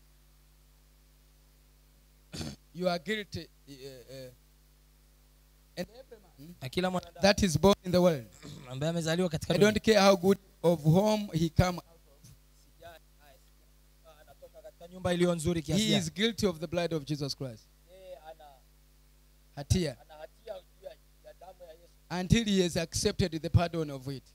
You are guilty, and every man, na kila mwanadamu that is born in the world, ambaye amezaliwa katika I dunia. don't care how good of whom he come out of, Anatoka katika nyumba iliyo nzuri kiasi he gani. is guilty of the blood of Jesus Christ. Hatia. Until he has accepted the pardon of it.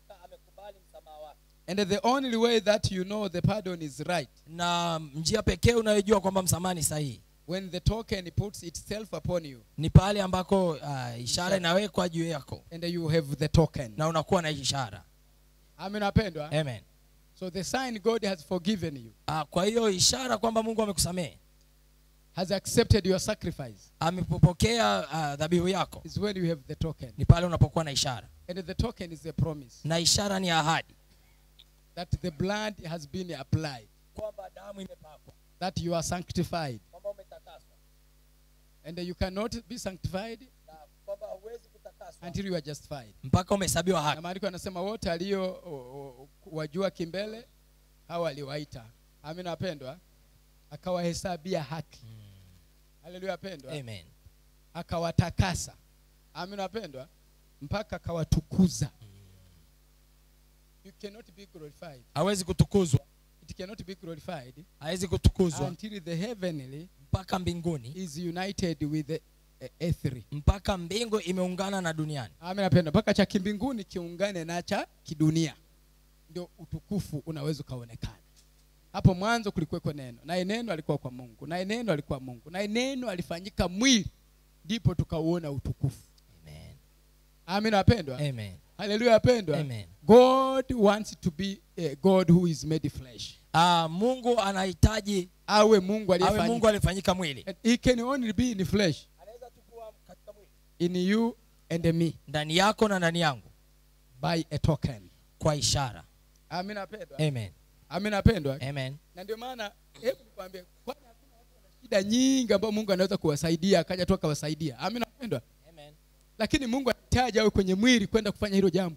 And the only way that you know the pardon is right, na njia pekee unayojua kwamba msamaha ni sahihi, when the token puts itself upon you, ni pale ambako ishara inawekwa juu yako and you have the token. na unakuwa na ishara. Amen apendwa. Amen. So the sign God has forgiven you, Kwa hiyo ishara kwamba Mungu amekusamehe, has accepted your sacrifice, amepokea dhabihu yako, is when you have the token. ni pale unapokuwa na ishara. And the token is a promise Na ishara ni ahadi that the blood has been applied, kwamba damu imepakwa, that you are sanctified. kwamba umetakaswa, And you cannot be sanctified na kwamba huwezi kutakaswa until you are justified. mpaka umehesabiwa Na haki. maandiko yanasema wote alio wajua kimbele hao aliwaita. Amina wapendwa. Akawahesabia haki. Haleluya wapendwa. Amen. Akawatakasa. Amina wapendwa. Mpaka akawatukuza. You cannot be glorified. Hawezi kutukuzwa, It cannot be glorified hawezi kutukuzwa until the heavenly mpaka mbinguni, is united with the earthly. mpaka mbingu imeungana na duniani. Amina wapendwa. Mpaka cha kimbinguni kiungane na cha kidunia, ndio utukufu unaweza kaonekana. Hapo mwanzo kulikuweko neno, na neno alikuwa kwa Mungu, na neno alikuwa Mungu, na neno alifanyika mwili, ndipo tukauona utukufu. Amen. Amina wapendwa. Amen. Haleluya wapendwa. Amen. God wants to be a God who is made flesh. Mungu anahitaji Awe Mungu awe Mungu aliyefanyika. alifanyika mwili. And he can only be in flesh, Anaweza tu kuwa katika mwili, in you and me, ndani yako na ndani yangu, by a token. kwa ishara. Amina wapendwa. Amen. Amina wapendwa. Amen. Na ndio maana hebu nikwambie, kwani hakuna watu wana shida nyingi ambao Mungu anaweza kuwasaidia akaja tu akawasaidia. Amina wapendwa. Amen. Lakini Mungu anahitaji awe kwenye mwili kwenda kufanya hilo jambo.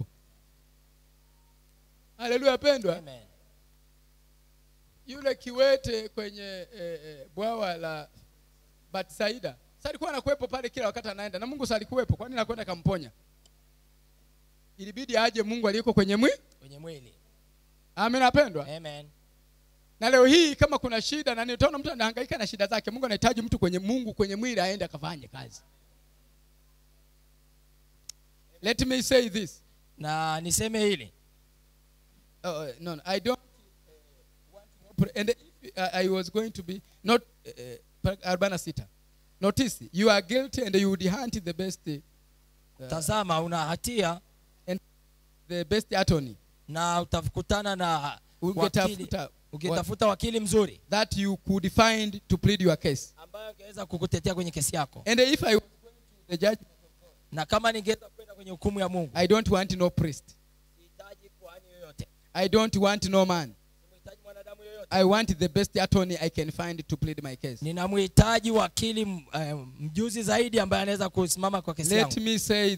Haleluya wapendwa. Amen. Yule kiwete kwenye bwawa la Batsaida, sasa alikuwa anakuepo pale kila wakati anaenda, na Mungu sasa alikuepo. Kwa nini anakwenda kamponya? Ilibidi aje Mungu aliyeko kwenye mwili. Kwenye mwili. Amina wapendwa. Amen. Na leo hii kama kuna shida na utaona mtu anahangaika na shida zake, Mungu anahitaji mtu kwenye mwili aende akafanye kazi. Let me say this. Na niseme hili. No, I don't want to, and I was going to be not Urbana Sita. Notice, you are guilty and you would hunt the best. Tazama, una hatia and the best attorney. Na utakutana na ukitafuta wakili mzuri that you could find to plead your case, ambaye angeweza kukutetea kwenye kesi yako. And if I was going to the judge, na kama ningeweza kwenda kwenye hukumu ya Mungu, I don't want no priest. Sihitaji kuhani yoyote. I don't want no man. Sihitaji mwanadamu yoyote. I want the best attorney I can find to plead my case. Ninamhitaji wakili mjuzi zaidi ambaye anaweza kusimama kwa kesi yangu. Let me say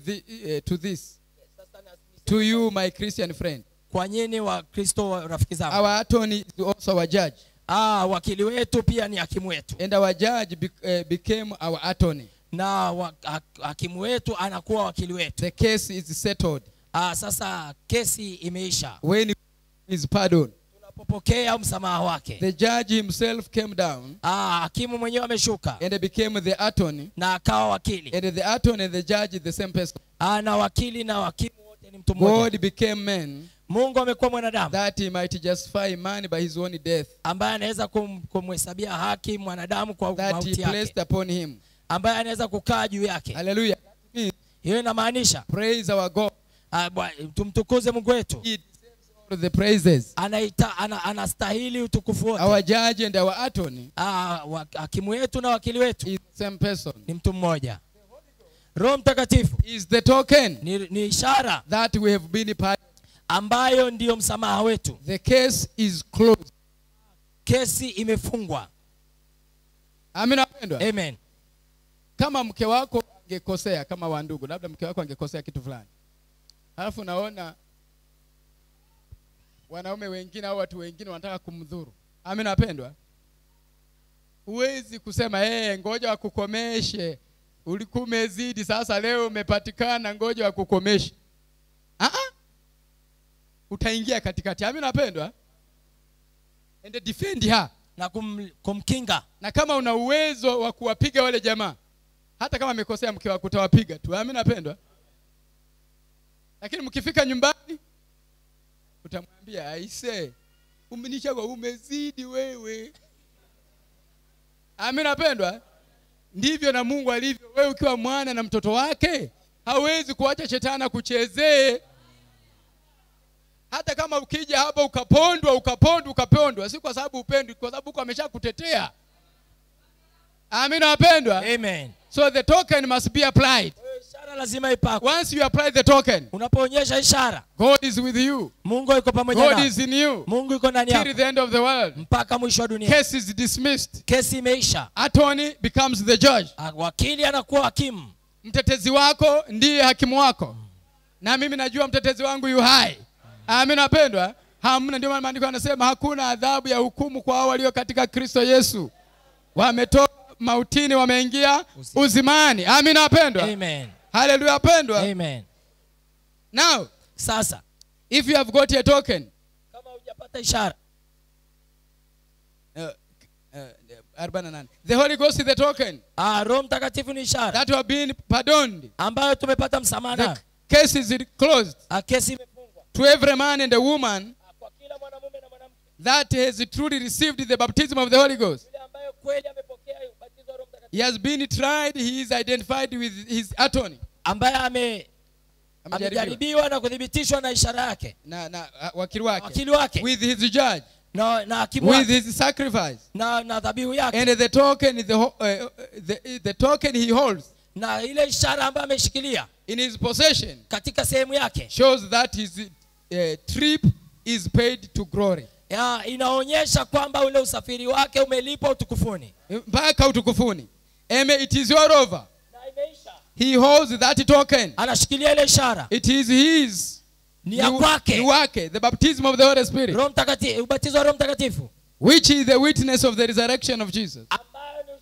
to you, my Christian friend. Kwa nyinyi wa Kristo rafiki zangu. Our attorney is also our judge. Wakili wetu pia ni hakimu wetu. And our judge became our attorney. Na hakimu wetu anakuwa wakili wetu. The case is settled. Sasa kesi imeisha. When is pardon. Tunapopokea msamaha wake. The judge himself came down. Hakimu mwenyewe ameshuka. And became the attorney. Na akawa wakili. And the attorney and the judge is the same person. Na wakili na hakimu wote ni mtu mmoja. God became man. Mungu amekuwa mwanadamu. That he might justify man by his own death. Ambaye anaweza kumhesabia haki mwanadamu kwa mauti yake. That he placed upon him. Ambaye anaweza kukaa juu yake. Hallelujah. Hiyo inamaanisha praise our God. Tumtukuze Mungu wetu. He deserves all the praises. Anastahili utukufu wote. Our judge and our attorney. Hakimu wetu na wakili wetu is the same person. Ni mtu mmoja. Roho Mtakatifu is the token. Ni ishara that we have been pardoned. Ambayo ndiyo msamaha wetu. The case is closed. Kesi imefungwa. Amina wapendwa. Amen. Kama mke wako angekosea, kama wa ndugu, labda mke wako angekosea kitu fulani, halafu naona wanaume wengine au watu wengine wanataka kumdhuru. Amina wapendwa. Huwezi kusema ngoja wakukomeshe, ulikuwa umezidi, sasa leo umepatikana, ngoja wakukomeshe. Utaingia katikati. Amina wapendwa. And defend her. Na kumkinga. Na kama una uwezo wa kuwapiga wale jamaa, hata kama amekosea mke wako, utawapiga tu. Amina wapendwa. Lakini mkifika nyumbani utamwambia aise, umenichagua, umezidi wewe. Amina wapendwa. Ndivyo na Mungu alivyo. Wewe ukiwa mwana na mtoto wake, hawezi kuacha shetani kuchezee. Hata kama ukija hapa ukapondwa, si kwa sababu upendwi, kwa sababu uko ameshakutetea. Amina wapendwa. Amen. So the token must be applied. Ishara lazima ipakwe. Once you apply the token, unapoonyesha ishara, God is with you. Mungu yuko pamoja nawe. God is in you. Mungu yuko ndani yako. Till the end of the world. Mpaka mwisho wa dunia. Case is dismissed. Kesi imeisha. Attorney becomes the judge. Wakili anakuwa hakimu. Mtetezi wako ndiye hakimu wako. Na mimi najua mtetezi wangu yu hai. Amina wapendwa. Hamna, ndio maana maandiko yanasema hakuna adhabu ya hukumu kwa hao walio katika Kristo Yesu. Wametoka mautini wameingia uzimani. Amina wapendwa. Amen. Hallelujah wapendwa. Amen. Now, sasa, if you have got a token, kama hujapata ishara, 48, the Holy Ghost is the token. Roho Mtakatifu ni ishara. That you have been pardoned. Ambayo tumepata msamaha. The case is closed. Kesi imefungwa. To every man and a woman kwa kila mwanamume na mwanamke that has truly received the baptism of the Holy Ghost. Yule ambaye kweli amepokea ubatizo wa Roho Mtakatifu. He has been tried, he is identified with his attorney. Ambaye amejaribiwa na kudhibitishwa na ishara yake. Na wakili wake. With his judge. Na hakimu with his sacrifice. Na dhabihu yake. And the token is the token he holds. Na ile ishara ambayo ameshikilia in his possession katika sehemu yake shows that his trip is paid to glory. Inaonyesha kwamba ule usafiri wake umelipwa utukufuni. Mpaka utukufuni. It is your over. Na imeisha. He holds that token. Anashikilia ile ishara. It is his. Ni ya kwake. The baptism of the Holy Spirit. Roho Mtakatifu, ubatizo wa Roho Mtakatifu. Which is the witness of the resurrection of Jesus. Ambayo ni ushahidi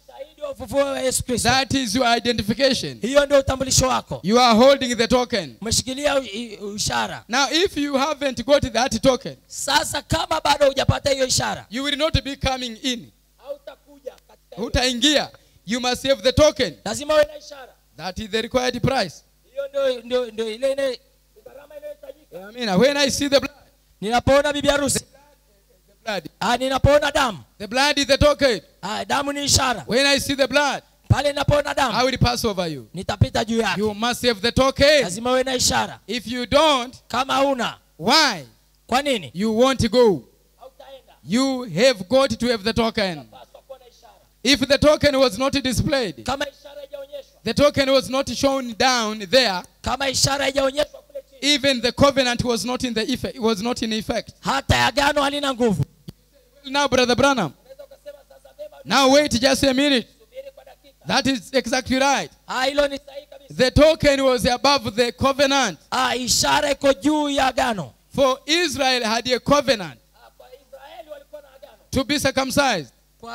ndio ufufuo wa Yesu Kristo. That is your identification. Hiyo ndio utambulisho wako. You are holding the token. Umeshikilia ishara. Now if you haven't got that token, Sasa kama bado hujapata hiyo ishara, you will not be coming in. hautakuja katika hiyo. Hutaingia. You must have the token. Lazima uwe na ishara. That is the required price. Hiyo ndio ile gharama inayohitajika. Amen. When I see the blood, Ninapoona bibi harusi, the blood. ninapoona damu, The blood is the token. damu ni ishara. When I see the blood, Pale ninapoona I damu, will pass over you. nitapita juu yake. You must have the token. Lazima uwe na ishara. If you don't, Kama huna, why? kwa nini? You won't go. Hautaenda. You have got to have the token. Paswa kuwa na ishara. If the token was not displayed, Kama ishara haijaonyeshwa, the token was not shown down there, kama ishara haijaonyeshwa kule chini, even the covenant was not in the effect, was not in effect. hata agano halina nguvu. Now, Brother Branham, Unaweza ukasema sasa beba, now wait just a minute. subiri kwa dakika. That is exactly right. Hilo ni sahihi kabisa. The token was above the covenant. Ishara iko juu ya agano. For Israel had a covenant Kwa Israeli walikuwa na agano. to be circumcised.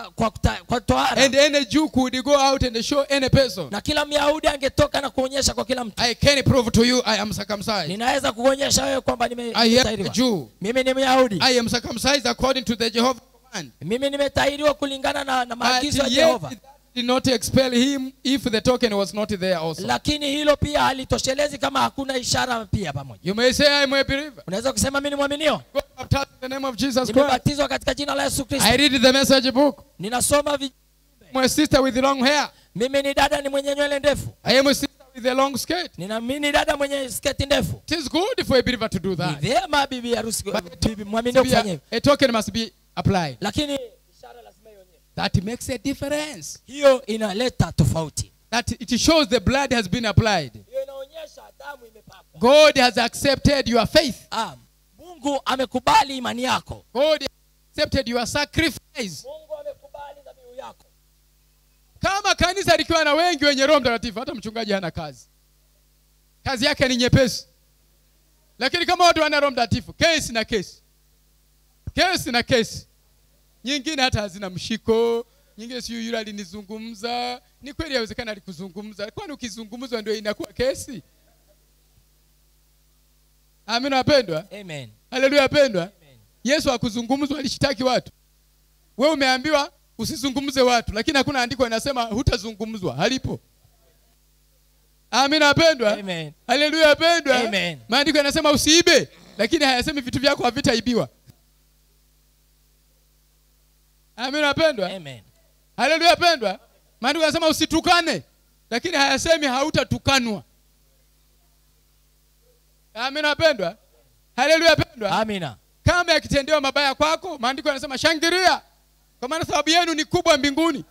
Kwa tohara. And any Jew could go out and show any person, Na kila Myahudi angetoka na kuonyesha kwa kila mtu. I can prove to you I am circumcised. Ninaweza kuonyesha wewe kwamba I am a nimetahiriwa. Jew. Mimi ni Myahudi. I am circumcised according to the Jehovah command. Mimi nimetahiriwa kulingana na But maagizo ya yet Jehova. it did not expel him if the token was not there also. Lakini hilo pia halitoshelezi kama hakuna ishara pia pamoja. You may say I am a believer. Unaweza kusema mimi ni mwaminio. Go baptized in the name of Jesus Christ. Nimebatizwa katika jina la Yesu Kristo. I read the message book. Ninasoma I'm a sister with long hair. mimi ni dada ni mwenye nywele ndefu. I am a sister with a long skirt. Mimi ni dada mwenye sketi ndefu. It is good for a believer to do Ni that. vyema bibi harusi bibi mwaminio kufanya hivyo. A token must be applied. Lakini ishara lazima ionyeshwe. That makes a difference. Hiyo inaleta tofauti. That it shows the blood has been applied. Hiyo inaonyesha damu imepakwa. God has accepted your faith. Mungu amekubali imani yako. God has accepted your sacrifice. Mungu amekubali dhabihu yako. Kama kanisa likiwa na wengi wenye Roho Mtakatifu, hata mchungaji hana kazi. Kazi yake ni nyepesi. Lakini kama watu wana Roho Mtakatifu, kesi na kesi. Kesi na kesi. Nyingine hata hazina mshiko, nyingine si yule alinizungumza. Ni kweli yawezekana alikuzungumza. Kwani ukizungumzwa ndio inakuwa kesi? Amina wapendwa? Amen. Haleluya wapendwa? Yesu hakuzungumzwa, alishitaki watu. Wewe umeambiwa usizungumze watu, lakini hakuna andiko linasema hutazungumzwa. Halipo. Amina wapendwa? Amen. Haleluya wapendwa? Amen. Maandiko yanasema usiibe, lakini hayasemi vitu vyako havitaibiwa. Amina wapendwa? Amen. Haleluya wapendwa? Maandiko yanasema usitukane, lakini hayasemi hautatukanwa. Amina wapendwa? Haleluya wapendwa? Amina. Kama yakitendewa mabaya kwako, maandiko yanasema shangilia, kwa maana sababu yenu ni kubwa mbinguni.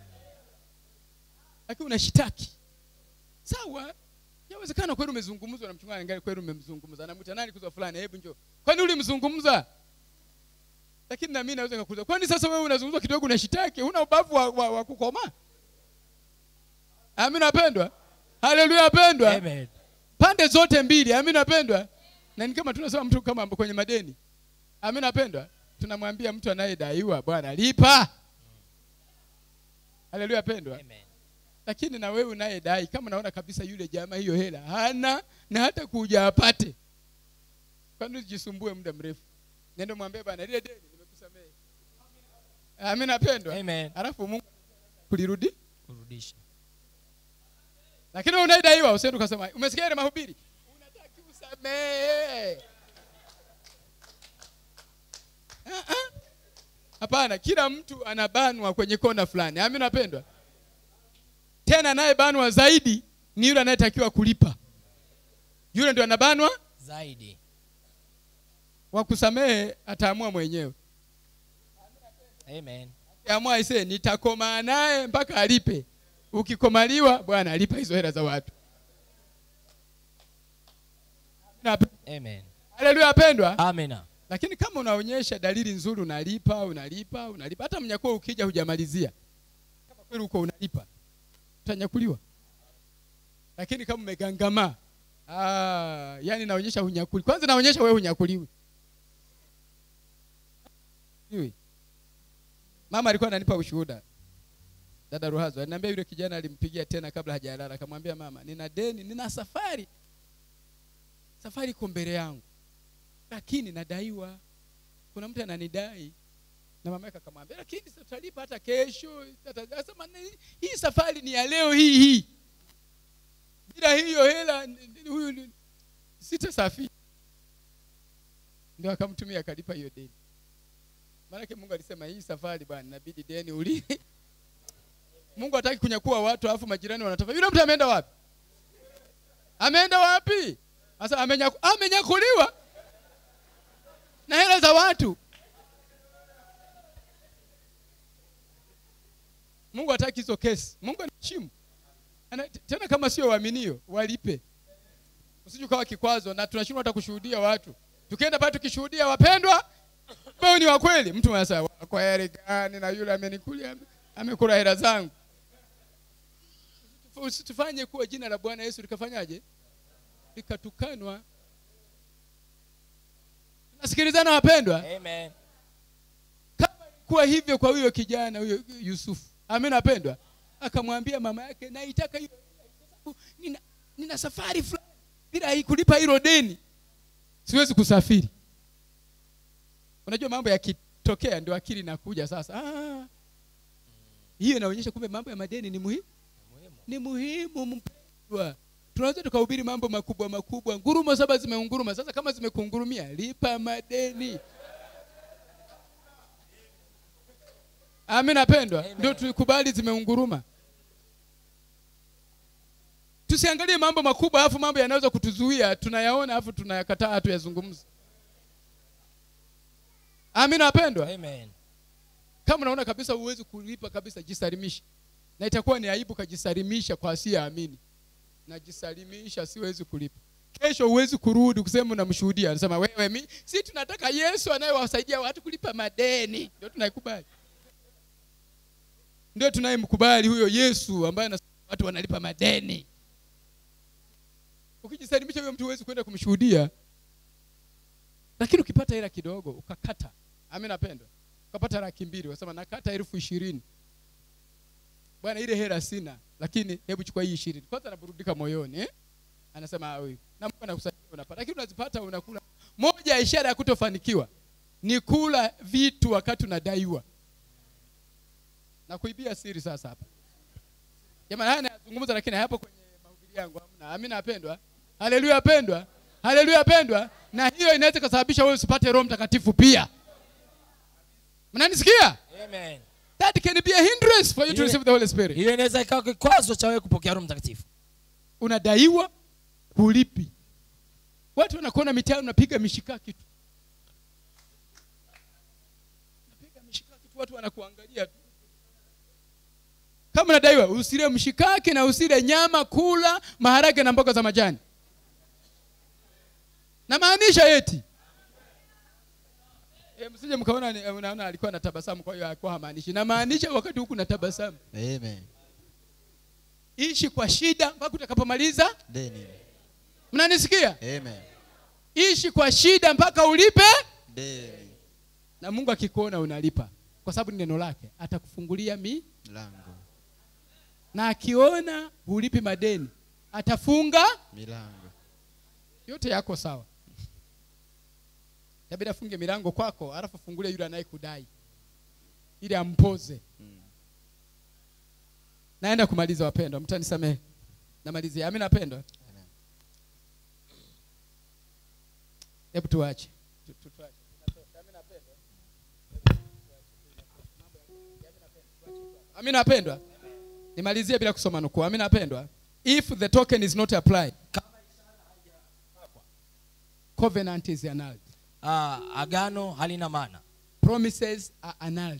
Lakini unashitaki. Sawa? Yawezekana kweli umezungumzwa na mchungaji, angalia kweli umemzungumza. Anamuita nani kuzo fulani, hebu njoo. Kwani ulimzungumza? Lakini na mimi naweza kukuuliza, kwani sasa wewe unazungumzwa kidogo unashitaki? Huna ubavu wa kukoma? Amina wapendwa? Haleluya wapendwa? Amen. Pande zote mbili, amina wapendwa? Na ni kama tunasema mtu kama kwenye madeni. Amina wapendwa? Tunamwambia mtu anayedaiwa, bwana lipa. Haleluya wapendwa? Amen. Lakini na wewe unayedai, kama unaona kabisa yule jamaa hiyo hela hana na hata kuja apate, kwani usijisumbue muda mrefu? Nenda mwambie bwana, ile deni nimekusamehe. Amina wapendwa? Amen. Alafu Mungu kurudisha. Lakini unadaiwa usiende ukasema, umesikia ile mahubiri? Unataka usamehe. Hapana, kila mtu anabanwa kwenye kona fulani. Amina wapendwa? Tena naye banwa zaidi ni yule anayetakiwa kulipa. Yule ndio anabanwa zaidi. Wa kusamehe ataamua mwenyewe. Amen. Amua ise nitakoma naye mpaka alipe. Ukikomaliwa bwana alipa hizo hela za watu. Amen. Haleluya wapendwa? Amina. Lakini kama unaonyesha dalili nzuri, unalipa. Hata mnyakuo ukija hujamalizia. Kama kweli uko unalipa, utanyakuliwa. Lakini kama umegangama, yani naonyesha hunyakuli. Kwanza naonyesha wewe hunyakuliwi. Mama alikuwa ananipa ushuhuda. Dada Ruhazo aliniambia yule kijana alimpigia tena kabla hajalala, akamwambia mama, nina deni, nina safari iko mbele yangu, lakini nadaiwa, kuna mtu ananidai. Na mama yake akamwambia, lakini tutalipa hata kesho. Akasema hii safari ni ya leo hii, bila hiyo hela huyu sitasafiri. Ndio akamtumia akalipa hiyo deni. Maana Mungu alisema hii safari bwana inabidi deni ulipe. Mungu hataki kunyakua watu alafu majirani wanatafuta. Yule mtu ameenda wapi? Ameenda wapi? Sasa amenyakuliwa na hela za watu. Mungu hataki hizo kesi. Mungu anaheshimu. Tena kama sio waaminio, walipe. Usije kawa kikwazo na tunashindwa hata kushuhudia watu. Tukienda pale tukishuhudia wapendwa, wao ni wa kweli. Mtu anasema kwa heri gani na yule amenikulia amekula hela zangu. Usitufanye kuwa jina la Bwana Yesu likafanyaje? Likatukanwa. Tunasikilizana wapendwa? Amen. Kama kuwa hivyo kwa huyo kijana huyo Yusufu. Amen wapendwa. Akamwambia mama yake, naitaka hiyo sababu nina safari fulani, bila kulipa hilo deni siwezi kusafiri. Unajua mambo yakitokea ndio akili inakuja sasa. Hiyo inaonyesha kumbe mambo ya madeni ni muhimu. Ni muhimu mpendwa. Tunaweza tukahubiri mambo makubwa makubwa. Ngurumo 7 zimeunguruma. Sasa kama zimekungurumia, lipa madeni. Amen apendwa. Ndio tukubali zimeunguruma. Tusiangalie mambo makubwa alafu mambo yanaweza kutuzuia, tunayaona alafu tunayakataa hatuyazungumze. Amen apendwa. Amen. Kama unaona kabisa huwezi kulipa kabisa, jisalimisha. Na itakuwa ni aibu kujisalimisha kwa asiyeamini. Na jisalimisha, siwezi kulipa. Kesho huwezi kurudi kusema unamshuhudia. Anasema wewe si tunataka Yesu anayewasaidia watu kulipa madeni. Ndio tunaikubali. Ndio tunayemkubali huyo Yesu ambaye anasema watu wanalipa madeni. Ukijisalimisha huyo mtu huwezi kwenda kumshuhudia. Lakini ukipata hela kidogo ukakata. Amen apendwa. Ukapata 200,000 wasema nakata 20,000. Bwana ile hela sina, lakini hebu chukua hii 20. Kwanza anaburudika moyoni, Anasema huyu. Na Mungu anakusaidia unapata. Lakini unazipata unakula. Moja ya ishara ya kutofanikiwa ni kula vitu wakati unadaiwa. Na kuibia siri sasa hapa. Jamani haya nazungumza lakini hapo kwenye mahubiri yangu hamna. Amina apendwa. Haleluya apendwa. Haleluya apendwa. Na hiyo inaweza kusababisha wewe usipate Roho Mtakatifu pia. Mnanisikia? Amen. That can be a hindrance for you to receive the Holy Spirit. Hiyo inaweza ikawa kikwazo cha wewe kupokea Roho Mtakatifu. Unadaiwa kulipi. Watu wanakuona mitaani unapiga mishikaki tu. Unapiga mishikaki tu, watu wanakuangalia tu. Kama unadaiwa usile mshikaki na usile nyama, kula maharage na mboga za majani. Na maanisha eti msije mkaona unaona alikuwa anatabasamu kwa hiyo alikuwa hamaanishi. Na maanisha wakati huku natabasamu. Amen. Ishi kwa shida mpaka utakapomaliza Deni. Mnanisikia? Amen. Ishi kwa shida mpaka ulipe Deni. Na Mungu akikuona unalipa kwa sababu ni neno lake, atakufungulia milango. Na akiona ulipi madeni, atafunga milango. Yote yako sawa. Yabida funge milango kwako, alafu fungulie yule anayekudai ili ampoze. Naenda kumaliza wapendwa, mtanisamehe. Namalizia. Amina wapendwa. Amen. Hebu tuache. Tuache. Amina wapendwa. Amina wapendwa. Nimalizie bila kusoma nukuu. Amina wapendwa. If the token is not applied, covenant is annulled. Agano halina maana. Promises are annulled.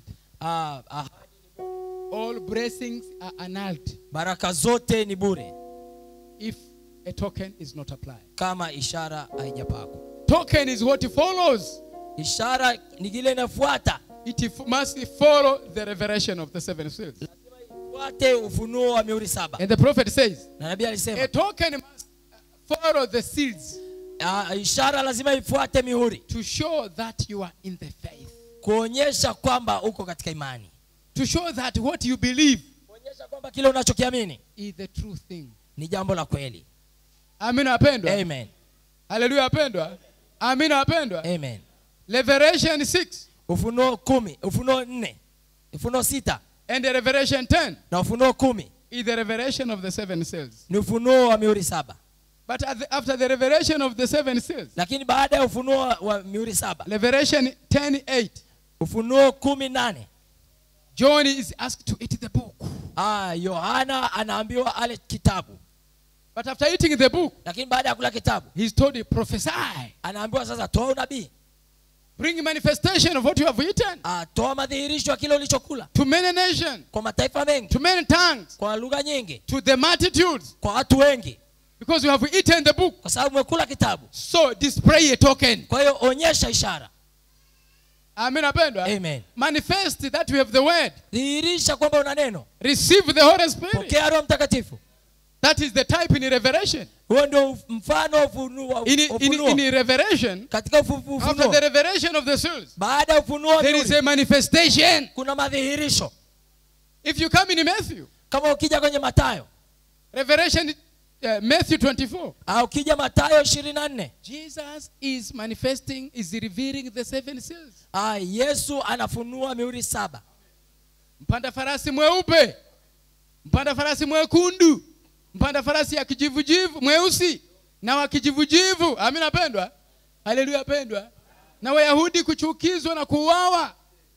All blessings are annulled. Baraka zote ni bure if a token is not applied. Kama ishara haijapakwa. Token is what follows. Ishara ni ile inafuata. It must follow the revelation of the 7 seals. Lazima ifuate ufunuo wa mihuri 7. And the prophet says, na nabii alisema, a token must follow the seals. Ishara lazima ifuate mihuri. To show that you are in the faith. Kuonyesha kwamba uko katika imani. To show that what you believe kuonyesha kwamba kile unachokiamini is the true thing. ni jambo la kweli. Amina wapendwa. Amen. Haleluya wapendwa. Amina wapendwa. Amen. Revelation 6 Ufunuo 10, Ufunuo 4, Ufunuo 6 and the Revelation 10 na Ufunuo 10 is the revelation of the 7 seals. ni ufunuo wa mihuri 7. But after the revelation of the 7 seals, Lakini baada ya ufunuo wa mihuri 7, Revelation 10:8, Ufunuo 18, John is asked to eat the book. Yohana anaambiwa ale kitabu. But after eating the book, Lakini baada ya kula kitabu, he's told to prophesy. anaambiwa sasa toa unabii. Bring manifestation of what you have eaten Toa madhihirisho ya kile ulichokula to many nations, kwa mataifa mengi, to many tongues, kwa lugha nyingi, to the multitudes, kwa watu wengi, because you have eaten the book. kwa sababu umekula kitabu. So display a token. Kwa hiyo onyesha ishara. Amen apendwa. Amen. Manifest that you have the word. Dhihirisha kwamba una neno. Receive the Holy Spirit. Pokea Roho Mtakatifu. That is the type in Revelation. Huo ndio mfano ufunuo. In Revelation, Katika ufunuo, after the revelation of the souls, baada ya ufunuo there is a manifestation. kuna madhihirisho. If you come in Matthew, Kama ukija kwenye Mathayo, Revelation Matthew 24, au ukija Mathayo 24, Jesus is manifesting, is revealing the 7 seals. Yesu anafunua mihuri 7. Mpanda farasi mweupe, mpanda farasi mwekundu, mpanda farasi ya kijivujivu, mweusi na wa kijivujivu. Amina pendwa. Haleluya pendwa. Na Wayahudi kuchukizwa na kuuawa.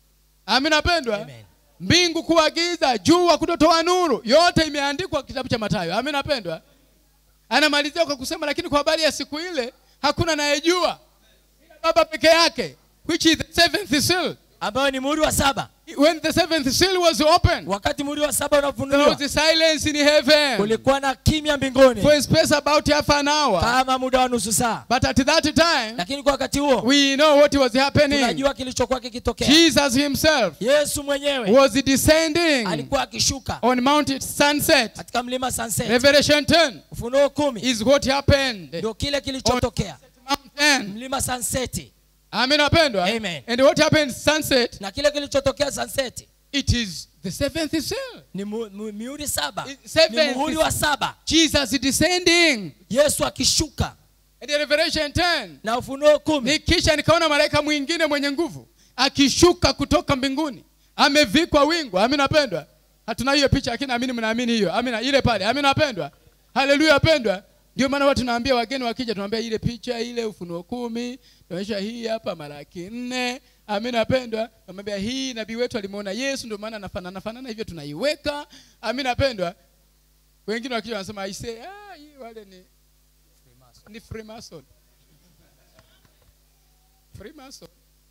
Amina pendwa. Amen. Mbingu kuagiza, jua kutotoa nuru. Yote imeandikwa kitabu cha Mathayo. Amina pendwa. Anamalizia kwa kusema lakini kwa habari ya siku ile hakuna anayejua Baba peke yake, which is the 7th seal. Ambayo ni muhuri wa 7. When the 7th seal was opened, Wakati muhuri wa 7 there unafunuliwa, was a silence in heaven kulikuwa na kimya mbinguni for a space about half an hour. kama muda wa nusu saa. But at that time, Lakini kwa wakati huo we know what was happening. tunajua kilichokuwa kikitokea. Jesus himself Yesu mwenyewe was descending alikuwa akishuka on Mount Sunset. katika mlima Sunset. Revelation 10 Ufunuo 10 is what happened. ndio kile kilichotokea Mountain. mlima Sunset. Amen apendwa. Amen. And what happened Sunset? Na kile kilichotokea Sunset It is the 7th seal. ni mihuri 7. Seven. Ni muhuri wa 7. Jesus descending. Yesu akishuka. And Revelation 10. Na Ufunuo 10 Kisha nikaona malaika mwingine mwenye nguvu akishuka kutoka mbinguni, amevikwa wingu. Amina pendwa. Hatuna hiyo picha lakini amini mnaamini hiyo. Amina ile pale. Amina pendwa. Haleluya pendwa. Ndio maana watu tunaambia wageni wakija tunaambia ile picha ile Ufunuo 10, tunaonyesha hii hapa Malaki 4. Amina pendwa. Tunamwambia hii nabii wetu alimuona Yesu ndio maana anafanana hivyo tunaiweka. Amina pendwa. Wengine wakija wanasema I say hii wale ni Freemason. Freemason.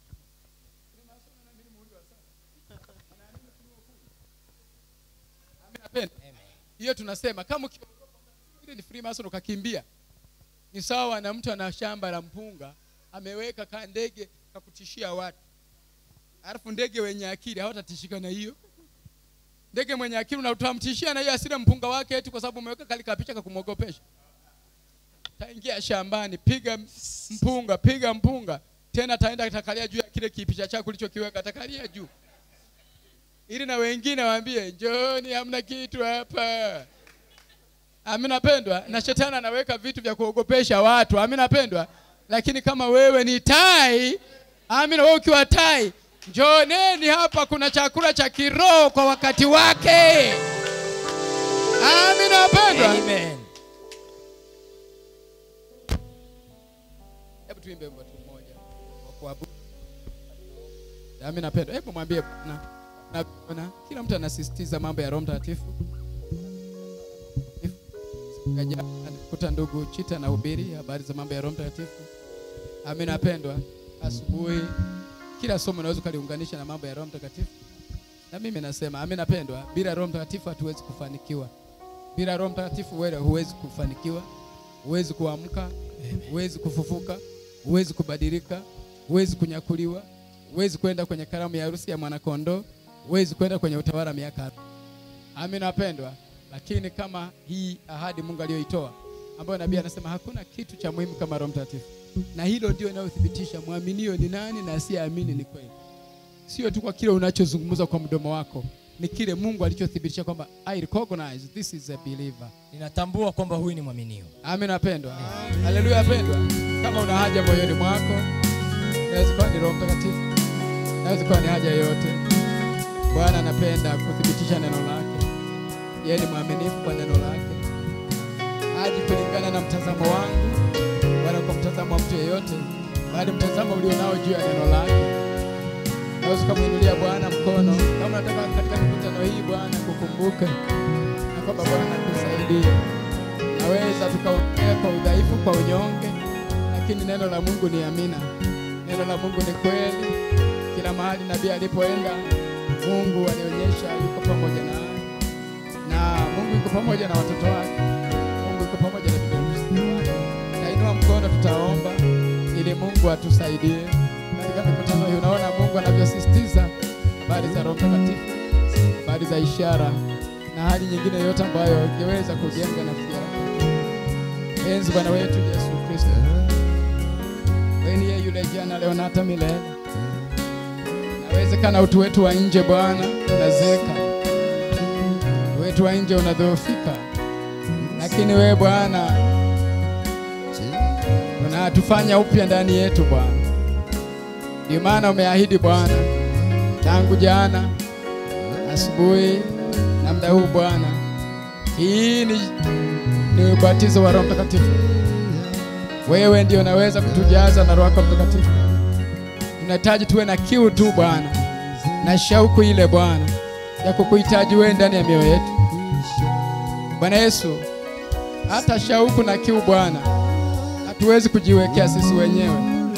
Amina pendwa. Hiyo tunasema kama ile ni Freemason ukakimbia. Ni sawa na mtu ana shamba la mpunga, ameweka ka ndege kakutishia watu. Alafu ndege wenye akili hawatatishika na hiyo. Ndege mwenye akili unatamtishia na hiyo asile mpunga wake eti kwa sababu umeweka kali kapicha kakumogopesha. Taingia shambani, piga mpunga. Tena taenda atakalia juu ya kile kipicha chako ulichokiweka, atakalia juu. Ili na wengine waambie, "Njooni hamna kitu hapa." Amina pendwa. Na shetani anaweka vitu vya kuogopesha watu. Amina pendwa. Lakini kama wewe ni tai, amina wewe ukiwa tai, njooneni hapa kuna chakula cha kiroho kwa wakati wake. Amina pendwa. Amen. Hebu tuimbe wimbo mmoja wa kuabudu. Amina pendwa. Hebu mwambie Bwana, kila mtu anasisitiza mambo ya Roho Mtakatifu. Kuta ndugu Chita na hubiri habari za mambo ya Roho Mtakatifu. Amina pendwa. Asubuhi kila somo unaweza kuliunganisha na mambo ya Roho Mtakatifu. Na mimi nasema amina pendwa, bila Roho Mtakatifu hatuwezi kufanikiwa. Bila Roho Mtakatifu wewe huwezi kufanikiwa, huwezi kuamka, huwezi kufufuka, huwezi kubadilika, huwezi kunyakuliwa, huwezi kwenda kwenye karamu ya harusi ya mwanakondoo, huwezi kwenda kwenye utawala miaka 40. Amina pendwa. Lakini kama hii ahadi Mungu aliyoitoa ambayo nabii anasema hakuna kitu cha muhimu kama Roho Mtakatifu. Na hilo ndio linalothibitisha muaminio ni nani na asiyeamini ni kweli. Sio tu kwa kile unachozungumza kwa mdomo wako, ni kile Mungu alichothibitisha kwamba I recognize this is a believer. Ninatambua kwamba huyu ni mwaminio. Amen wapendwa. Haleluya wapendwa. Kama una haja moyoni mwako, inaweza kuwa ni Roho Mtakatifu, inaweza kuwa ni haja yoyote. Bwana anapenda kuthibitisha neno lake. Yeye ni mwaminifu kwa neno lake. Haji kulingana na mtazamo wangu wala kwa mtazamo wa mtu yeyote, bali mtazamo ulionao juu ya neno lake. Naweza kumuinulia Bwana mkono kama nataka katika mikutano hii Bwana kukumbuke na kwamba Bwana akusaidie. Naweza tukaongea kwa udhaifu, kwa unyonge, lakini neno la Mungu ni amina. Neno la Mungu ni kweli. Kila mahali nabii alipoenda, Mungu alionyesha yuko pamoja naye. Na Mungu yuko pamoja na watoto wake. Mungu yuko pamoja na bibi harusi wake. Tainua mkono, tutaomba ili Mungu atusaidie katika mikutano hii. Unaona Mungu anavyosisitiza habari za Roho Mtakatifu, habari za ishara na hali nyingine yote ambayo ingeweza kujenga nafsi yako. Enzi Bwana wetu Yesu Kristo. Wewe ni yeye yule jana, leo na hata milele. Inawezekana utu wetu wa nje Bwana unazeeka, utu wetu wa nje unadhoofika, lakini wewe Bwana unatufanya upya ndani yetu Bwana. Ndio maana umeahidi Bwana tangu jana asubuhi na muda huu Bwana, hii ni ubatizo wa Roho Mtakatifu. Wewe ndio unaweza kutujaza na Roho Mtakatifu. Tunahitaji tuwe na kiu tu Bwana, na shauku ile Bwana ya kukuhitaji wewe ndani ya mioyo yetu. Bwana Yesu, hata shauku na kiu Bwana hatuwezi kujiwekea sisi wenyewe.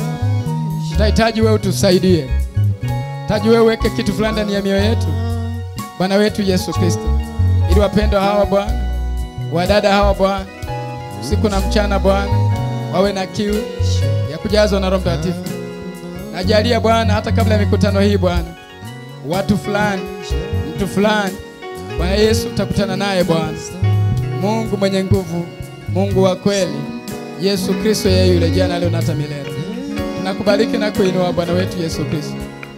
Tunahitaji wewe utusaidie. Tunahitaji wewe uweke kitu fulani ndani ya mioyo yetu Bwana wetu Yesu Kristo, ili wapendwa hawa Bwana, wadada hawa Bwana, usiku na mchana Bwana, wawe na kiu ya kujazwa na Roho Mtakatifu. Najalia Bwana hata kabla ya mikutano hii Bwana, watu fulani, mtu fulani Bwana Yesu utakutana naye Bwana. Mungu mwenye nguvu, Mungu wa kweli, Yesu Kristo yeye yule jana leo na hata milele. Tunakubariki na kuinua Bwana wetu Yesu Kristo.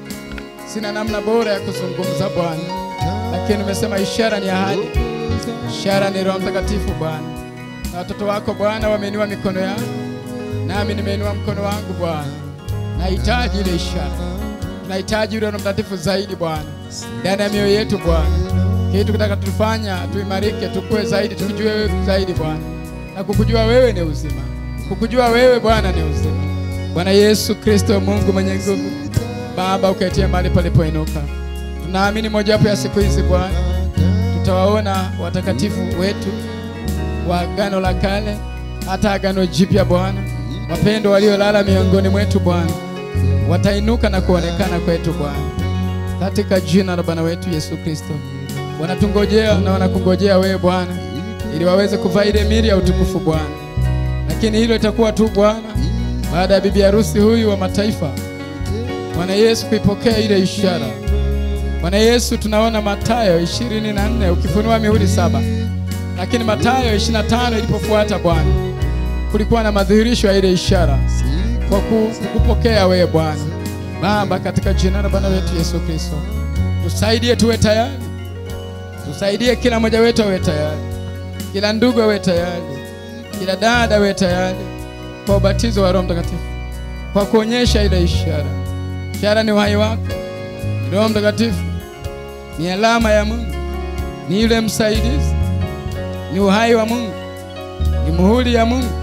Sina namna bora ya kuzungumza Bwana, lakini umesema ishara ni ahadi. Ishara ni Roho Mtakatifu Bwana. Na watoto wako Bwana wameinua mikono yao, nami nimeinua mkono wangu Bwana. Nahitaji ile ishara. Tunahitaji ile Roho Mtakatifu zaidi Bwana ndani ya mioyo yetu Bwana. Kitu kitakachotufanya tuimarike, tukue zaidi, tukujue wewe zaidi Bwana. Na kukujua wewe ni uzima. Kukujua wewe Bwana ni uzima. Bwana Yesu Kristo, Mungu mwenye nguvu, Baba ukaetie mahali palipoinuka. Tunaamini moja wapo ya siku hizi Bwana tutawaona watakatifu wetu wa Agano la Kale hata Agano Jipya Bwana, wapendwa waliolala miongoni mwetu Bwana, watainuka na kuonekana kwetu Bwana, katika jina la Bwana wetu Yesu Kristo. Wanatungojea na wanakungojea wewe Bwana, ili waweze kuvaa ile mili ya utukufu Bwana. Lakini hilo itakuwa tu Bwana baada ya bibi harusi huyu wa mataifa Bwana Yesu kuipokea ile ishara. Bwana Yesu, tunaona Mathayo 24 ukifunua mihuri 7. Lakini Mathayo 25 ilipofuata Bwana, kulikuwa na madhihirisho ya ile ishara kwa kukupokea wewe Bwana. Baba, katika jina la Bwana wetu Yesu Kristo, tusaidie tuwe tayari. Tusaidie kila mmoja wetu awe tayari. Kila ndugu awe tayari. Kila dada awe tayari kwa ubatizo wa Roho Mtakatifu, kwa kuonyesha ile ishara. Ishara ni uhai wako. Roho Mtakatifu ni alama ya Mungu, ni yule msaidizi, ni uhai wa Mungu, ni muhuri ya Mungu.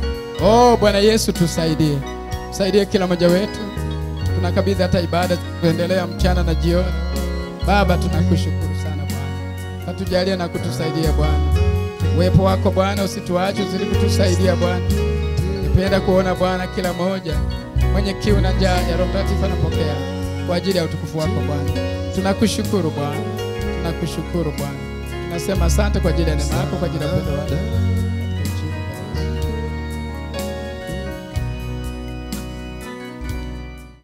Oh Bwana Yesu, tusaidie. Tusaidie kila mmoja wetu. Tunakabidhi hata ibada kuendelea mchana na jioni. Baba, tunakushukuru sana Bwana. Katujalie na kutusaidia Bwana. Uwepo wako Bwana usituache, uzidi kutusaidia Bwana. Nipenda kuona Bwana kila mmoja mwenye kiu na njaa ya Roho Mtakatifu anapokea kwa ajili ya utukufu wako Bwana. Tunakushukuru Bwana. Tunakushukuru Bwana. Tunasema asante kwa ajili ya neema yako, kwa ajili ya upendo wako.